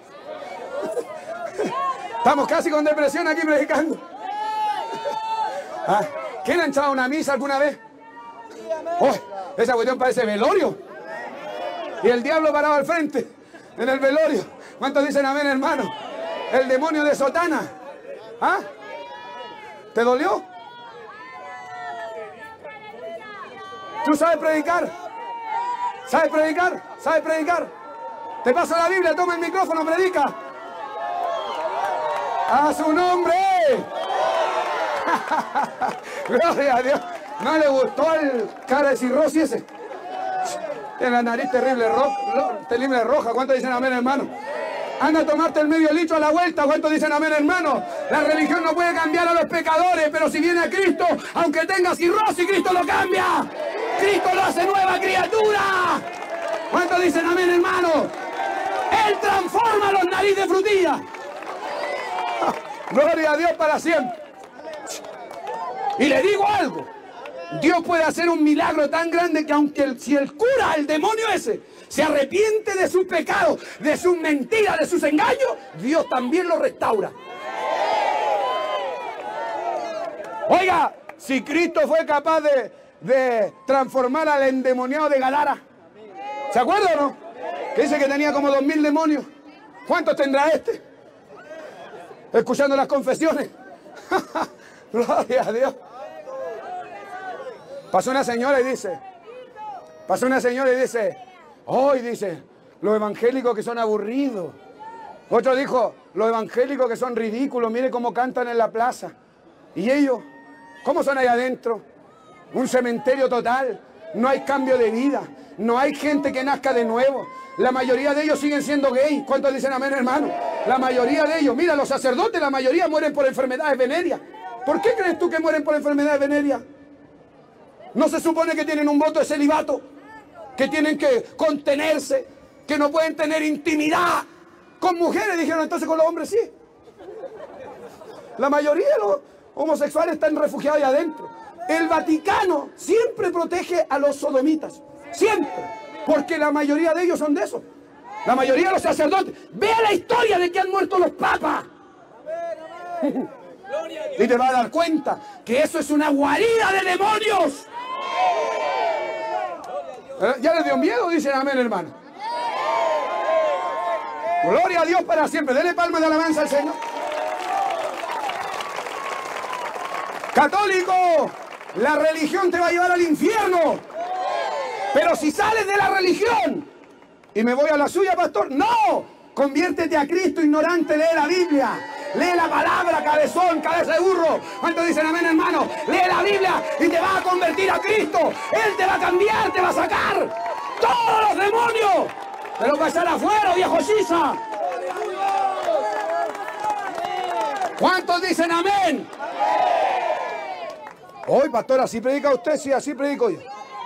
Estamos casi con depresión aquí predicando. ¿Ah? ¿Quién ha entrado a una misa alguna vez? Oh, esa cuestión parece velorio. Y el diablo parado al frente, en el velorio. ¿Cuántos dicen amén, hermano? El demonio de sotana. ¿Ah? ¿Te dolió? ¿Tú sabes predicar? ¿Sabes predicar? ¿Sabes predicar? Te paso la Biblia, toma el micrófono, predica. ¡A su nombre! Gloria a Dios. ¿No le gustó el cara de cirrosis ese? Tiene la nariz terrible, ro terrible roja. ¿Cuántos dicen amén, hermano? Anda a tomarte el medio litro a la vuelta. ¿Cuántos dicen amén, hermano? La religión no puede cambiar a los pecadores, pero si viene a Cristo, aunque tenga cirrosis, Cristo lo cambia. Cristo lo hace nueva criatura. ¿Cuántos dicen amén, hermano? Él transforma los narices de frutilla. Gloria a Dios para siempre. Y le digo algo: Dios puede hacer un milagro tan grande que aunque el, si el cura, el demonio ese, se arrepiente de sus pecados, de sus mentiras, de sus engaños, Dios también lo restaura. Oiga, si Cristo fue capaz de, de transformar al endemoniado de Gadara, ¿se acuerdan o no? Que dice que tenía como dos mil demonios. ¿Cuántos tendrá este? Escuchando las confesiones. Gloria a Dios. Pasó una señora y dice, pasó una señora y dice, hoy dice, los evangélicos que son aburridos. Otro dijo, los evangélicos que son ridículos, mire cómo cantan en la plaza. ¿Y ellos? ¿Cómo son ahí adentro? Un cementerio total. No hay cambio de vida. No hay gente que nazca de nuevo. La mayoría de ellos siguen siendo gays. ¿Cuántos dicen amén, hermano? La mayoría de ellos. Mira, los sacerdotes, la mayoría mueren por enfermedades venéreas. ¿Por qué crees tú que mueren por enfermedades venéreas? ¿No se supone que tienen un voto de celibato? Que tienen que contenerse. Que no pueden tener intimidad con mujeres. Dijeron, entonces con los hombres sí. La mayoría de los homosexuales están refugiados ahí adentro. El Vaticano siempre protege a los sodomitas. Siempre. Porque la mayoría de ellos son de esos. La mayoría de los sacerdotes. Vea la historia de que han muerto los papas. Y te vas a dar cuenta que eso es una guarida de demonios. ¿Eh? ¿Ya les dio miedo? Dicen amén, hermano. Gloria a Dios para siempre. Denle palmas de alabanza al Señor. Católico, la religión te va a llevar al infierno. Pero si sales de la religión y me voy a la suya, pastor, no. Conviértete a Cristo, ignorante, lee la Biblia. Lee la palabra, cabezón, cabeza de burro. ¿Cuántos dicen amén, hermano? Lee la Biblia y te va a convertir a Cristo. Él te va a cambiar, te va a sacar todos los demonios. Te los va a echar afuera, viejo sisa. ¿Cuántos dicen amén? Hoy, pastor, ¿así predica usted? Sí, así predico yo.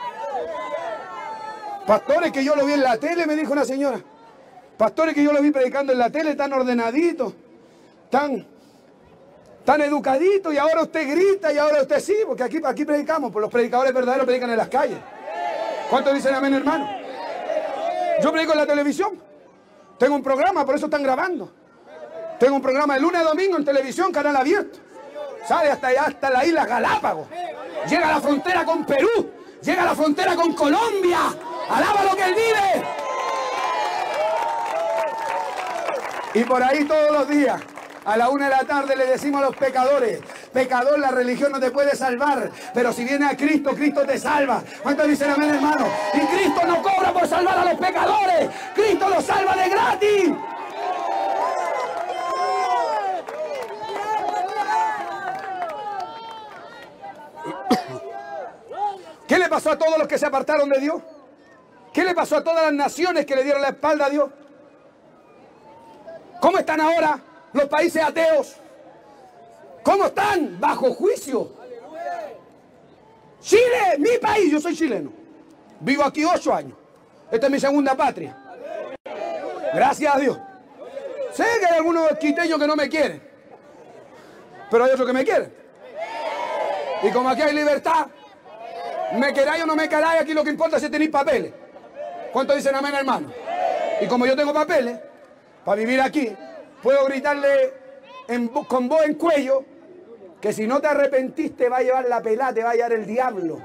Pastores que yo lo vi en la tele, me dijo una señora. Pastores que yo lo vi predicando en la tele, tan ordenaditos, tan, tan educaditos, y ahora usted grita y ahora usted sí, porque aquí, aquí predicamos, pues los predicadores verdaderos predican en las calles. ¿Cuántos dicen amén, hermano? Yo predico en la televisión. Tengo un programa, por eso están grabando. Tengo un programa de lunes a domingo en televisión, canal abierto. Sale hasta allá, hasta la isla Galápagos. Llega a la frontera con Perú. Llega a la frontera con Colombia. Alaba lo que Él vive. Y por ahí todos los días, a la una de la tarde, le decimos a los pecadores: pecador, la religión no te puede salvar, pero si viene a Cristo, Cristo te salva. ¿Cuántos dicen amén, hermano? Y Cristo no cobra por salvar a los pecadores. Cristo los salva de gratis. ¿Qué le pasó a todos los que se apartaron de Dios? ¿Qué le pasó a todas las naciones que le dieron la espalda a Dios? ¿Cómo están ahora los países ateos? ¿Cómo están? Bajo juicio. Chile, mi país, yo soy chileno. Vivo aquí ocho años. Esta es mi segunda patria. Gracias a Dios. Sé que hay algunos quiteños que no me quieren, pero hay otros que me quieren. Y como aquí hay libertad, me queráis o no me queráis, aquí lo que importa es si tenéis papeles. ¿Cuántos dicen amén, hermano? Y como yo tengo papeles, para vivir aquí, puedo gritarle en, con voz en cuello que si no te arrepentiste va a llevar la pelada, te va a llevar el diablo.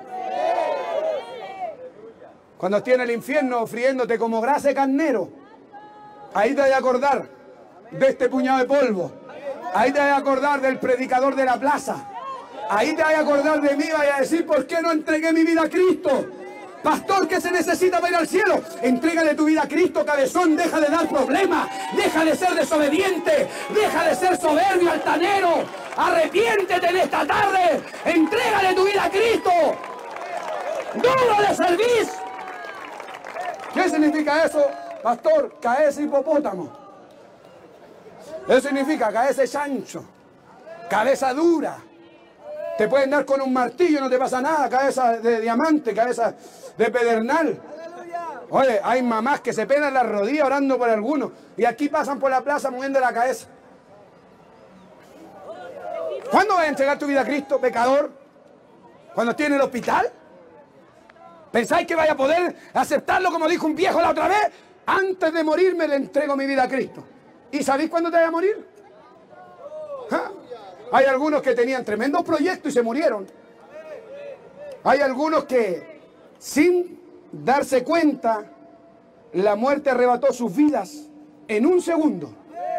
Cuando estés en el infierno friéndote como grasa de carnero, ahí te vas a acordar de este puñado de polvo. Ahí te vas a acordar del predicador de la plaza. Ahí te vas a acordar de mí y vas a decir: ¿por qué no entregué mi vida a Cristo? Pastor, ¿qué se necesita para ir al cielo? Entrégale tu vida a Cristo, cabezón. Deja de dar problemas. Deja de ser desobediente. Deja de ser soberbio, altanero. Arrepiéntete en esta tarde. Entrégale tu vida a Cristo. ¡Duro de servicio! ¿Qué significa eso, pastor? Caerse hipopótamo. Eso significa caerse chancho. Cabeza dura. Te pueden dar con un martillo, no te pasa nada. Cabeza de diamante, cabeza de pedernal. Oye, hay mamás que se pegan las rodillas orando por algunos. Y aquí pasan por la plaza moviendo la cabeza. ¿Cuándo vas a entregar tu vida a Cristo, pecador? ¿Cuando estés en el hospital? ¿Pensáis que vaya a poder aceptarlo como dijo un viejo la otra vez? Antes de morirme le entrego mi vida a Cristo. ¿Y sabéis cuándo te vas a morir? ¿Ah? Hay algunos que tenían tremendos proyectos y se murieron. Hay algunos que, sin darse cuenta, la muerte arrebató sus vidas en un segundo.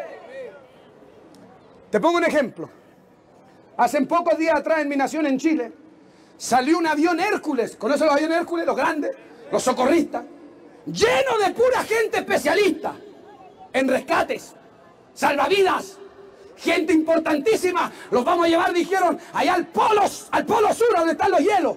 Te pongo un ejemplo. Hace pocos días atrás en mi nación, en Chile, salió un avión Hércules. ¿Conocen los aviones Hércules? Los grandes, los socorristas. Lleno de pura gente especialista en rescates, salvavidas. Gente importantísima. Los vamos a llevar, dijeron, allá al polo, al polo sur, donde están los hielos.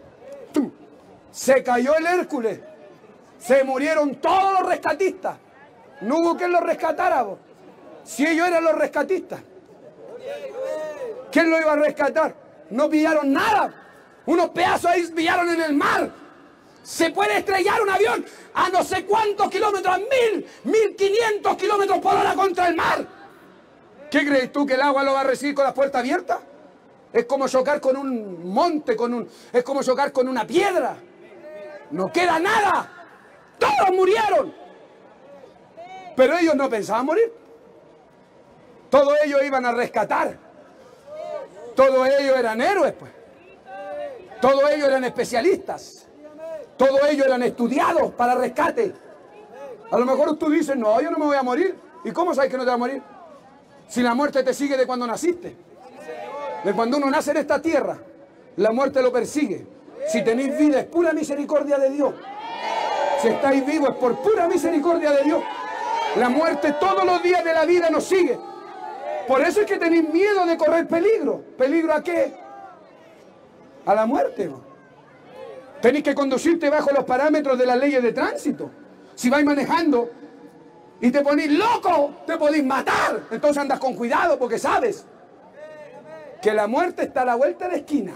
Se cayó el Hércules. Se murieron todos los rescatistas. No hubo quien los rescatara, vos. Si ellos eran los rescatistas, ¿quién lo iba a rescatar? No pillaron nada. Unos pedazos ahí pillaron en el mar. Se puede estrellar un avión a no sé cuántos kilómetros, a mil, mil quinientos kilómetros por hora contra el mar. ¿Qué crees tú, que el agua lo va a recibir con las puertas abiertas? Es como chocar con un monte, con un, es como chocar con una piedra. No queda nada. Todos murieron. Pero ellos no pensaban morir. Todos ellos iban a rescatar. Todos ellos eran héroes, pues. Todos ellos eran especialistas. Todos ellos eran estudiados para rescate. A lo mejor tú dices, no, yo no me voy a morir. ¿Y cómo sabes que no te vas a morir? Si la muerte te sigue de cuando naciste. De cuando uno nace en esta tierra, la muerte lo persigue. Si tenéis vida es pura misericordia de Dios. Si estáis vivos es por pura misericordia de Dios. La muerte todos los días de la vida nos sigue. Por eso es que tenéis miedo de correr peligro. ¿Peligro a qué? A la muerte, ¿no? Tenéis que conducirte bajo los parámetros de las leyes de tránsito. Si vais manejando y te ponís loco, te podéis matar. Entonces andas con cuidado porque sabes que la muerte está a la vuelta de la esquina.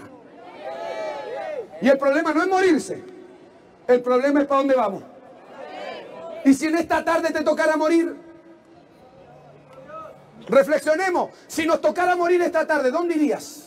Y el problema no es morirse. El problema es para dónde vamos. Y si en esta tarde te tocara morir, reflexionemos. Si nos tocara morir esta tarde, ¿dónde irías?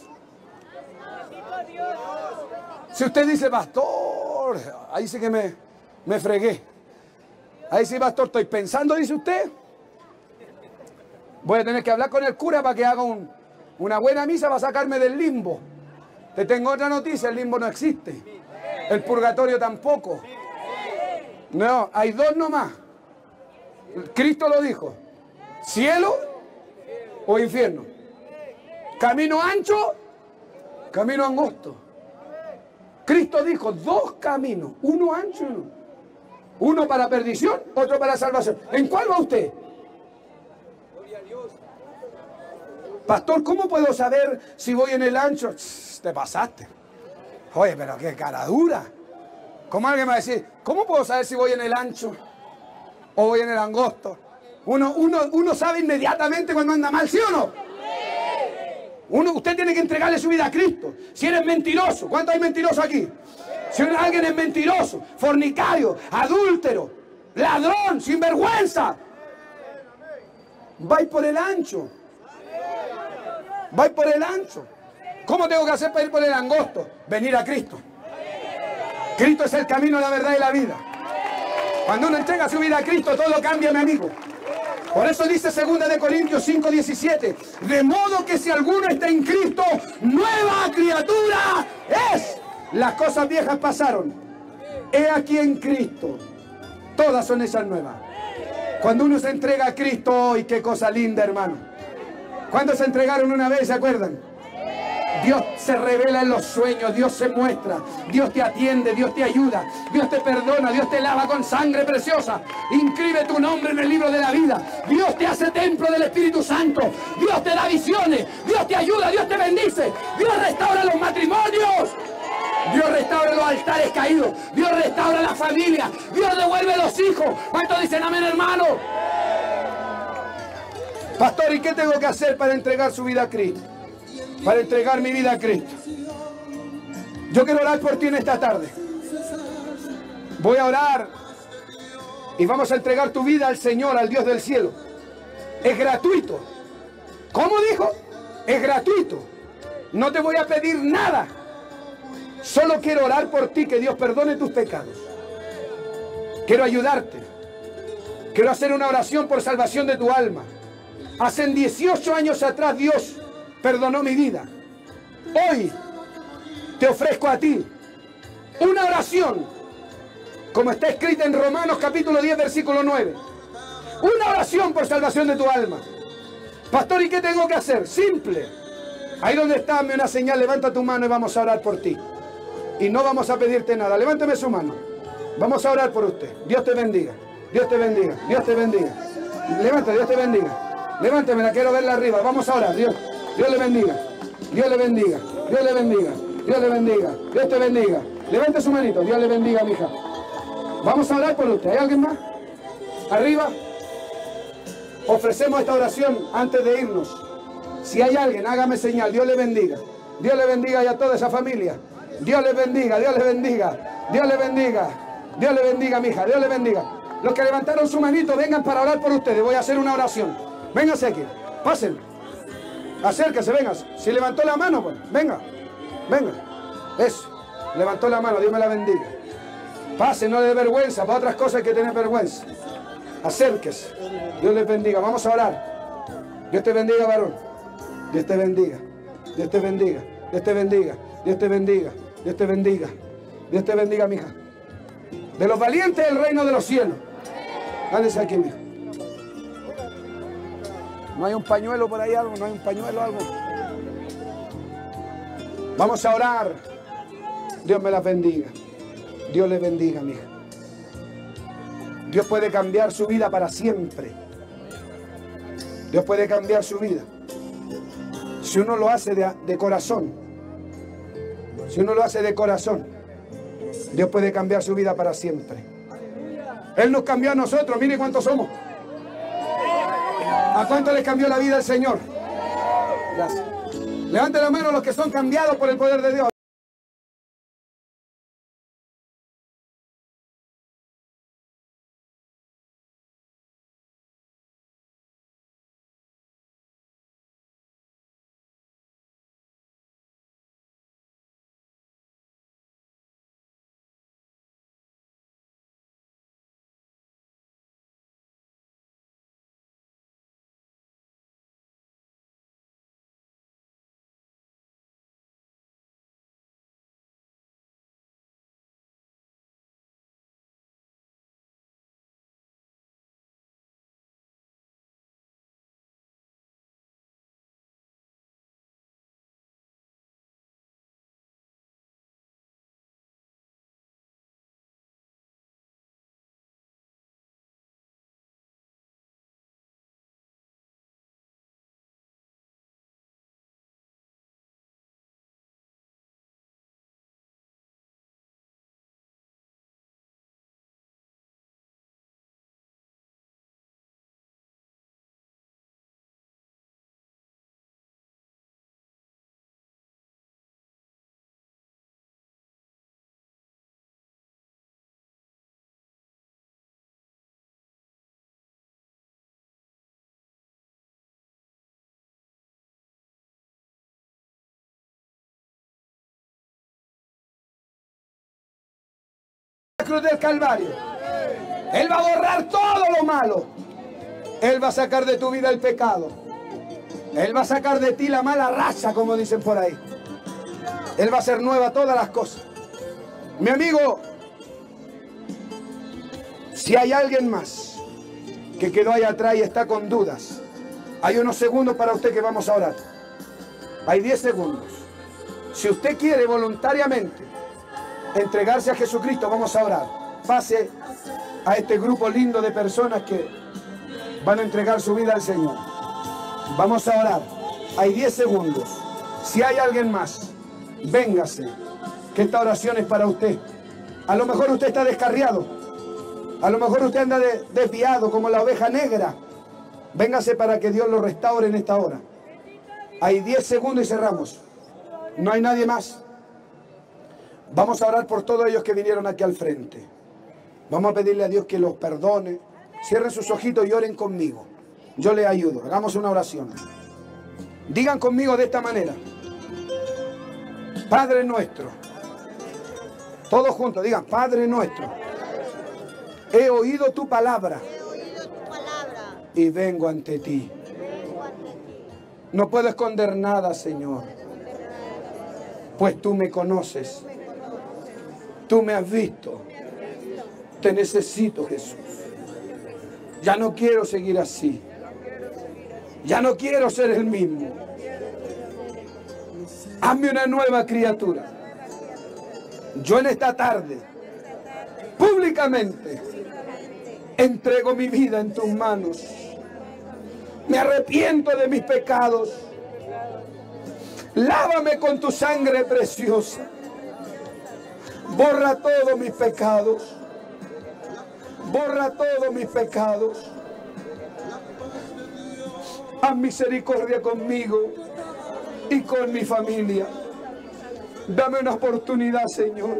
Si usted dice, pastor, ahí sí que me, me fregué. Ahí sí, pastor, estoy pensando, dice usted. Voy a tener que hablar con el cura para que haga un, una buena misa para sacarme del limbo. Te tengo otra noticia, el limbo no existe. El purgatorio tampoco. No, hay dos nomás. Cristo lo dijo. Cielo o infierno. Camino ancho, camino angosto. Cristo dijo dos caminos, uno ancho y uno. Uno para perdición, otro para salvación. ¿En cuál va usted? Pastor, ¿cómo puedo saber si voy en el ancho? Ch, te pasaste. Oye, pero qué cara dura. ¿Cómo alguien me va a decir, cómo puedo saber si voy en el ancho o voy en el angosto? Uno, uno, uno sabe inmediatamente cuando anda mal, ¿sí o no? Uno, usted tiene que entregarle su vida a Cristo. Si eres mentiroso, ¿cuántos hay mentirosos aquí? Si alguien es mentiroso, fornicario, adúltero, ladrón, sinvergüenza, vais por el ancho. Vais por el ancho. ¿Cómo tengo que hacer para ir por el angosto? Venir a Cristo. Cristo es el camino, la verdad y la vida. Cuando uno entrega su vida a Cristo, todo cambia, mi amigo. Por eso dice segunda de Corintios cinco diecisiete, de modo que si alguno está en Cristo, nueva criatura es. Las cosas viejas pasaron. He aquí en Cristo. Todas son esas nuevas. Cuando uno se entrega a Cristo, ¡ay, qué cosa linda, hermano! ¿Cuándo se entregaron una vez, se acuerdan? Dios se revela en los sueños, Dios se muestra, Dios te atiende, Dios te ayuda, Dios te perdona, Dios te lava con sangre preciosa, inscribe tu nombre en el libro de la vida, Dios te hace templo del Espíritu Santo, Dios te da visiones, Dios te ayuda, Dios te bendice, Dios restaura los matrimonios, Dios restaura los altares caídos, Dios restaura la familia, Dios devuelve los hijos. ¿Cuántos dicen amén, hermano? Pastor, ¿y qué tengo que hacer para entregar su vida a Cristo? Para entregar mi vida a Cristo. Yo quiero orar por ti en esta tarde. Voy a orar y vamos a entregar tu vida al Señor, al Dios del cielo. Es gratuito. ¿Cómo dijo? Es gratuito. No te voy a pedir nada. Solo quiero orar por ti, que Dios perdone tus pecados. Quiero ayudarte. Quiero hacer una oración por salvación de tu alma. Hace dieciocho años atrás Dios perdonó mi vida. Hoy te ofrezco a ti una oración, como está escrita en Romanos capítulo diez, versículo nueve. Una oración por salvación de tu alma. Pastor, ¿y qué tengo que hacer? Simple. Ahí donde está, dame una señal, levanta tu mano y vamos a orar por ti. Y no vamos a pedirte nada. Levántame su mano. Vamos a orar por usted. Dios te bendiga. Dios te bendiga. Dios te bendiga. Levanta, Dios te bendiga. Levántame, la quiero verla arriba. Vamos a orar. Dios, Dios le bendiga. Dios le bendiga. Dios le bendiga. Dios le bendiga. Dios te bendiga. Levante su manito. Dios le bendiga, mija. Vamos a orar por usted. ¿Hay alguien más? Arriba. Ofrecemos esta oración antes de irnos. Si hay alguien, hágame señal. Dios le bendiga. Dios le bendiga y a toda esa familia. Dios le bendiga, Dios le bendiga. Dios le bendiga. Dios le bendiga, mija. Dios le bendiga. Los que levantaron su manito, vengan para orar por ustedes. Voy a hacer una oración. Vénganse aquí. Pasen. Acérquese, venga. Si levantó la mano, pues, venga. Venga. Eso. Levantó la mano. Dios me la bendiga. Pase, no le dé vergüenza. Para otras cosas hay que tener vergüenza. Acérquese. Dios les bendiga. Vamos a orar. Dios te bendiga, varón. Dios te bendiga. Dios te bendiga. Dios te bendiga. Dios te bendiga. Dios te bendiga. Dios te bendiga, mija. De los valientes del reino de los cielos. Ándese aquí, mija. ¿No hay un pañuelo por ahí algo? ¿No hay un pañuelo algo? Vamos a orar. Dios me las bendiga. Dios les bendiga, mija. Dios puede cambiar su vida para siempre. Dios puede cambiar su vida. Si uno lo hace de, de corazón. Si uno lo hace de corazón. Dios puede cambiar su vida para siempre. Él nos cambió a nosotros. Mire cuántos somos. ¿A cuánto les cambió la vida el Señor? Gracias. Levanten la mano los que son cambiados por el poder de Dios. Cruz del Calvario. Él va a borrar todo lo malo. Él va a sacar de tu vida el pecado. Él va a sacar de ti la mala raza, como dicen por ahí. Él va a hacer nueva todas las cosas. Mi amigo, si hay alguien más que quedó ahí atrás y está con dudas, hay unos segundos para usted que vamos a orar. Hay diez segundos. Si usted quiere voluntariamente entregarse a Jesucristo, vamos a orar. Pase a este grupo lindo de personas que van a entregar su vida al Señor. Vamos a orar. Hay diez segundos. Si hay alguien más, véngase, que esta oración es para usted. A lo mejor usted está descarriado. A lo mejor usted anda de, desviado como la oveja negra. Véngase para que Dios lo restaure en esta hora. Hay diez segundos y cerramos. No hay nadie más. Vamos a orar por todos ellos que vinieron aquí al frente. Vamos a pedirle a Dios que los perdone. Cierren sus ojitos y oren conmigo. Yo les ayudo. Hagamos una oración. Digan conmigo de esta manera. Padre nuestro. Todos juntos digan, Padre nuestro. He oído tu palabra. Y vengo ante ti. No puedo esconder nada, Señor, pues tú me conoces. Tú me has visto. Te necesito, Jesús. Ya no quiero seguir así. Ya no quiero ser el mismo. Hazme una nueva criatura. Yo en esta tarde, públicamente, entrego mi vida en tus manos. Me arrepiento de mis pecados. Lávame con tu sangre preciosa. Borra todos mis pecados. Borra todos mis pecados. Haz misericordia conmigo y con mi familia. Dame una oportunidad, Señor.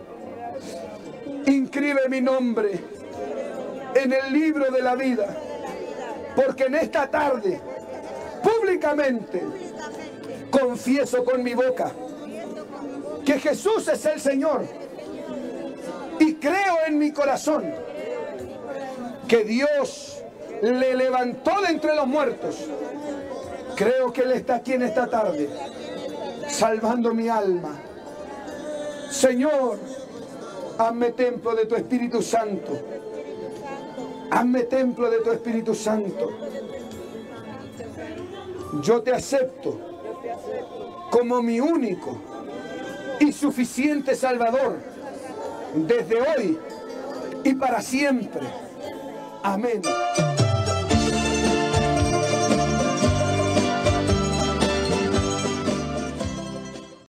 Inscribe mi nombre en el libro de la vida, porque en esta tarde, públicamente, confieso con mi boca que Jesús es el Señor, y creo en mi corazón que Dios le levantó de entre los muertos. Creo que Él está aquí en esta tarde, salvando mi alma. Señor, hazme templo de tu Espíritu Santo. Hazme templo de tu Espíritu Santo. Yo te acepto como mi único y suficiente Salvador, desde hoy y para siempre. Amén.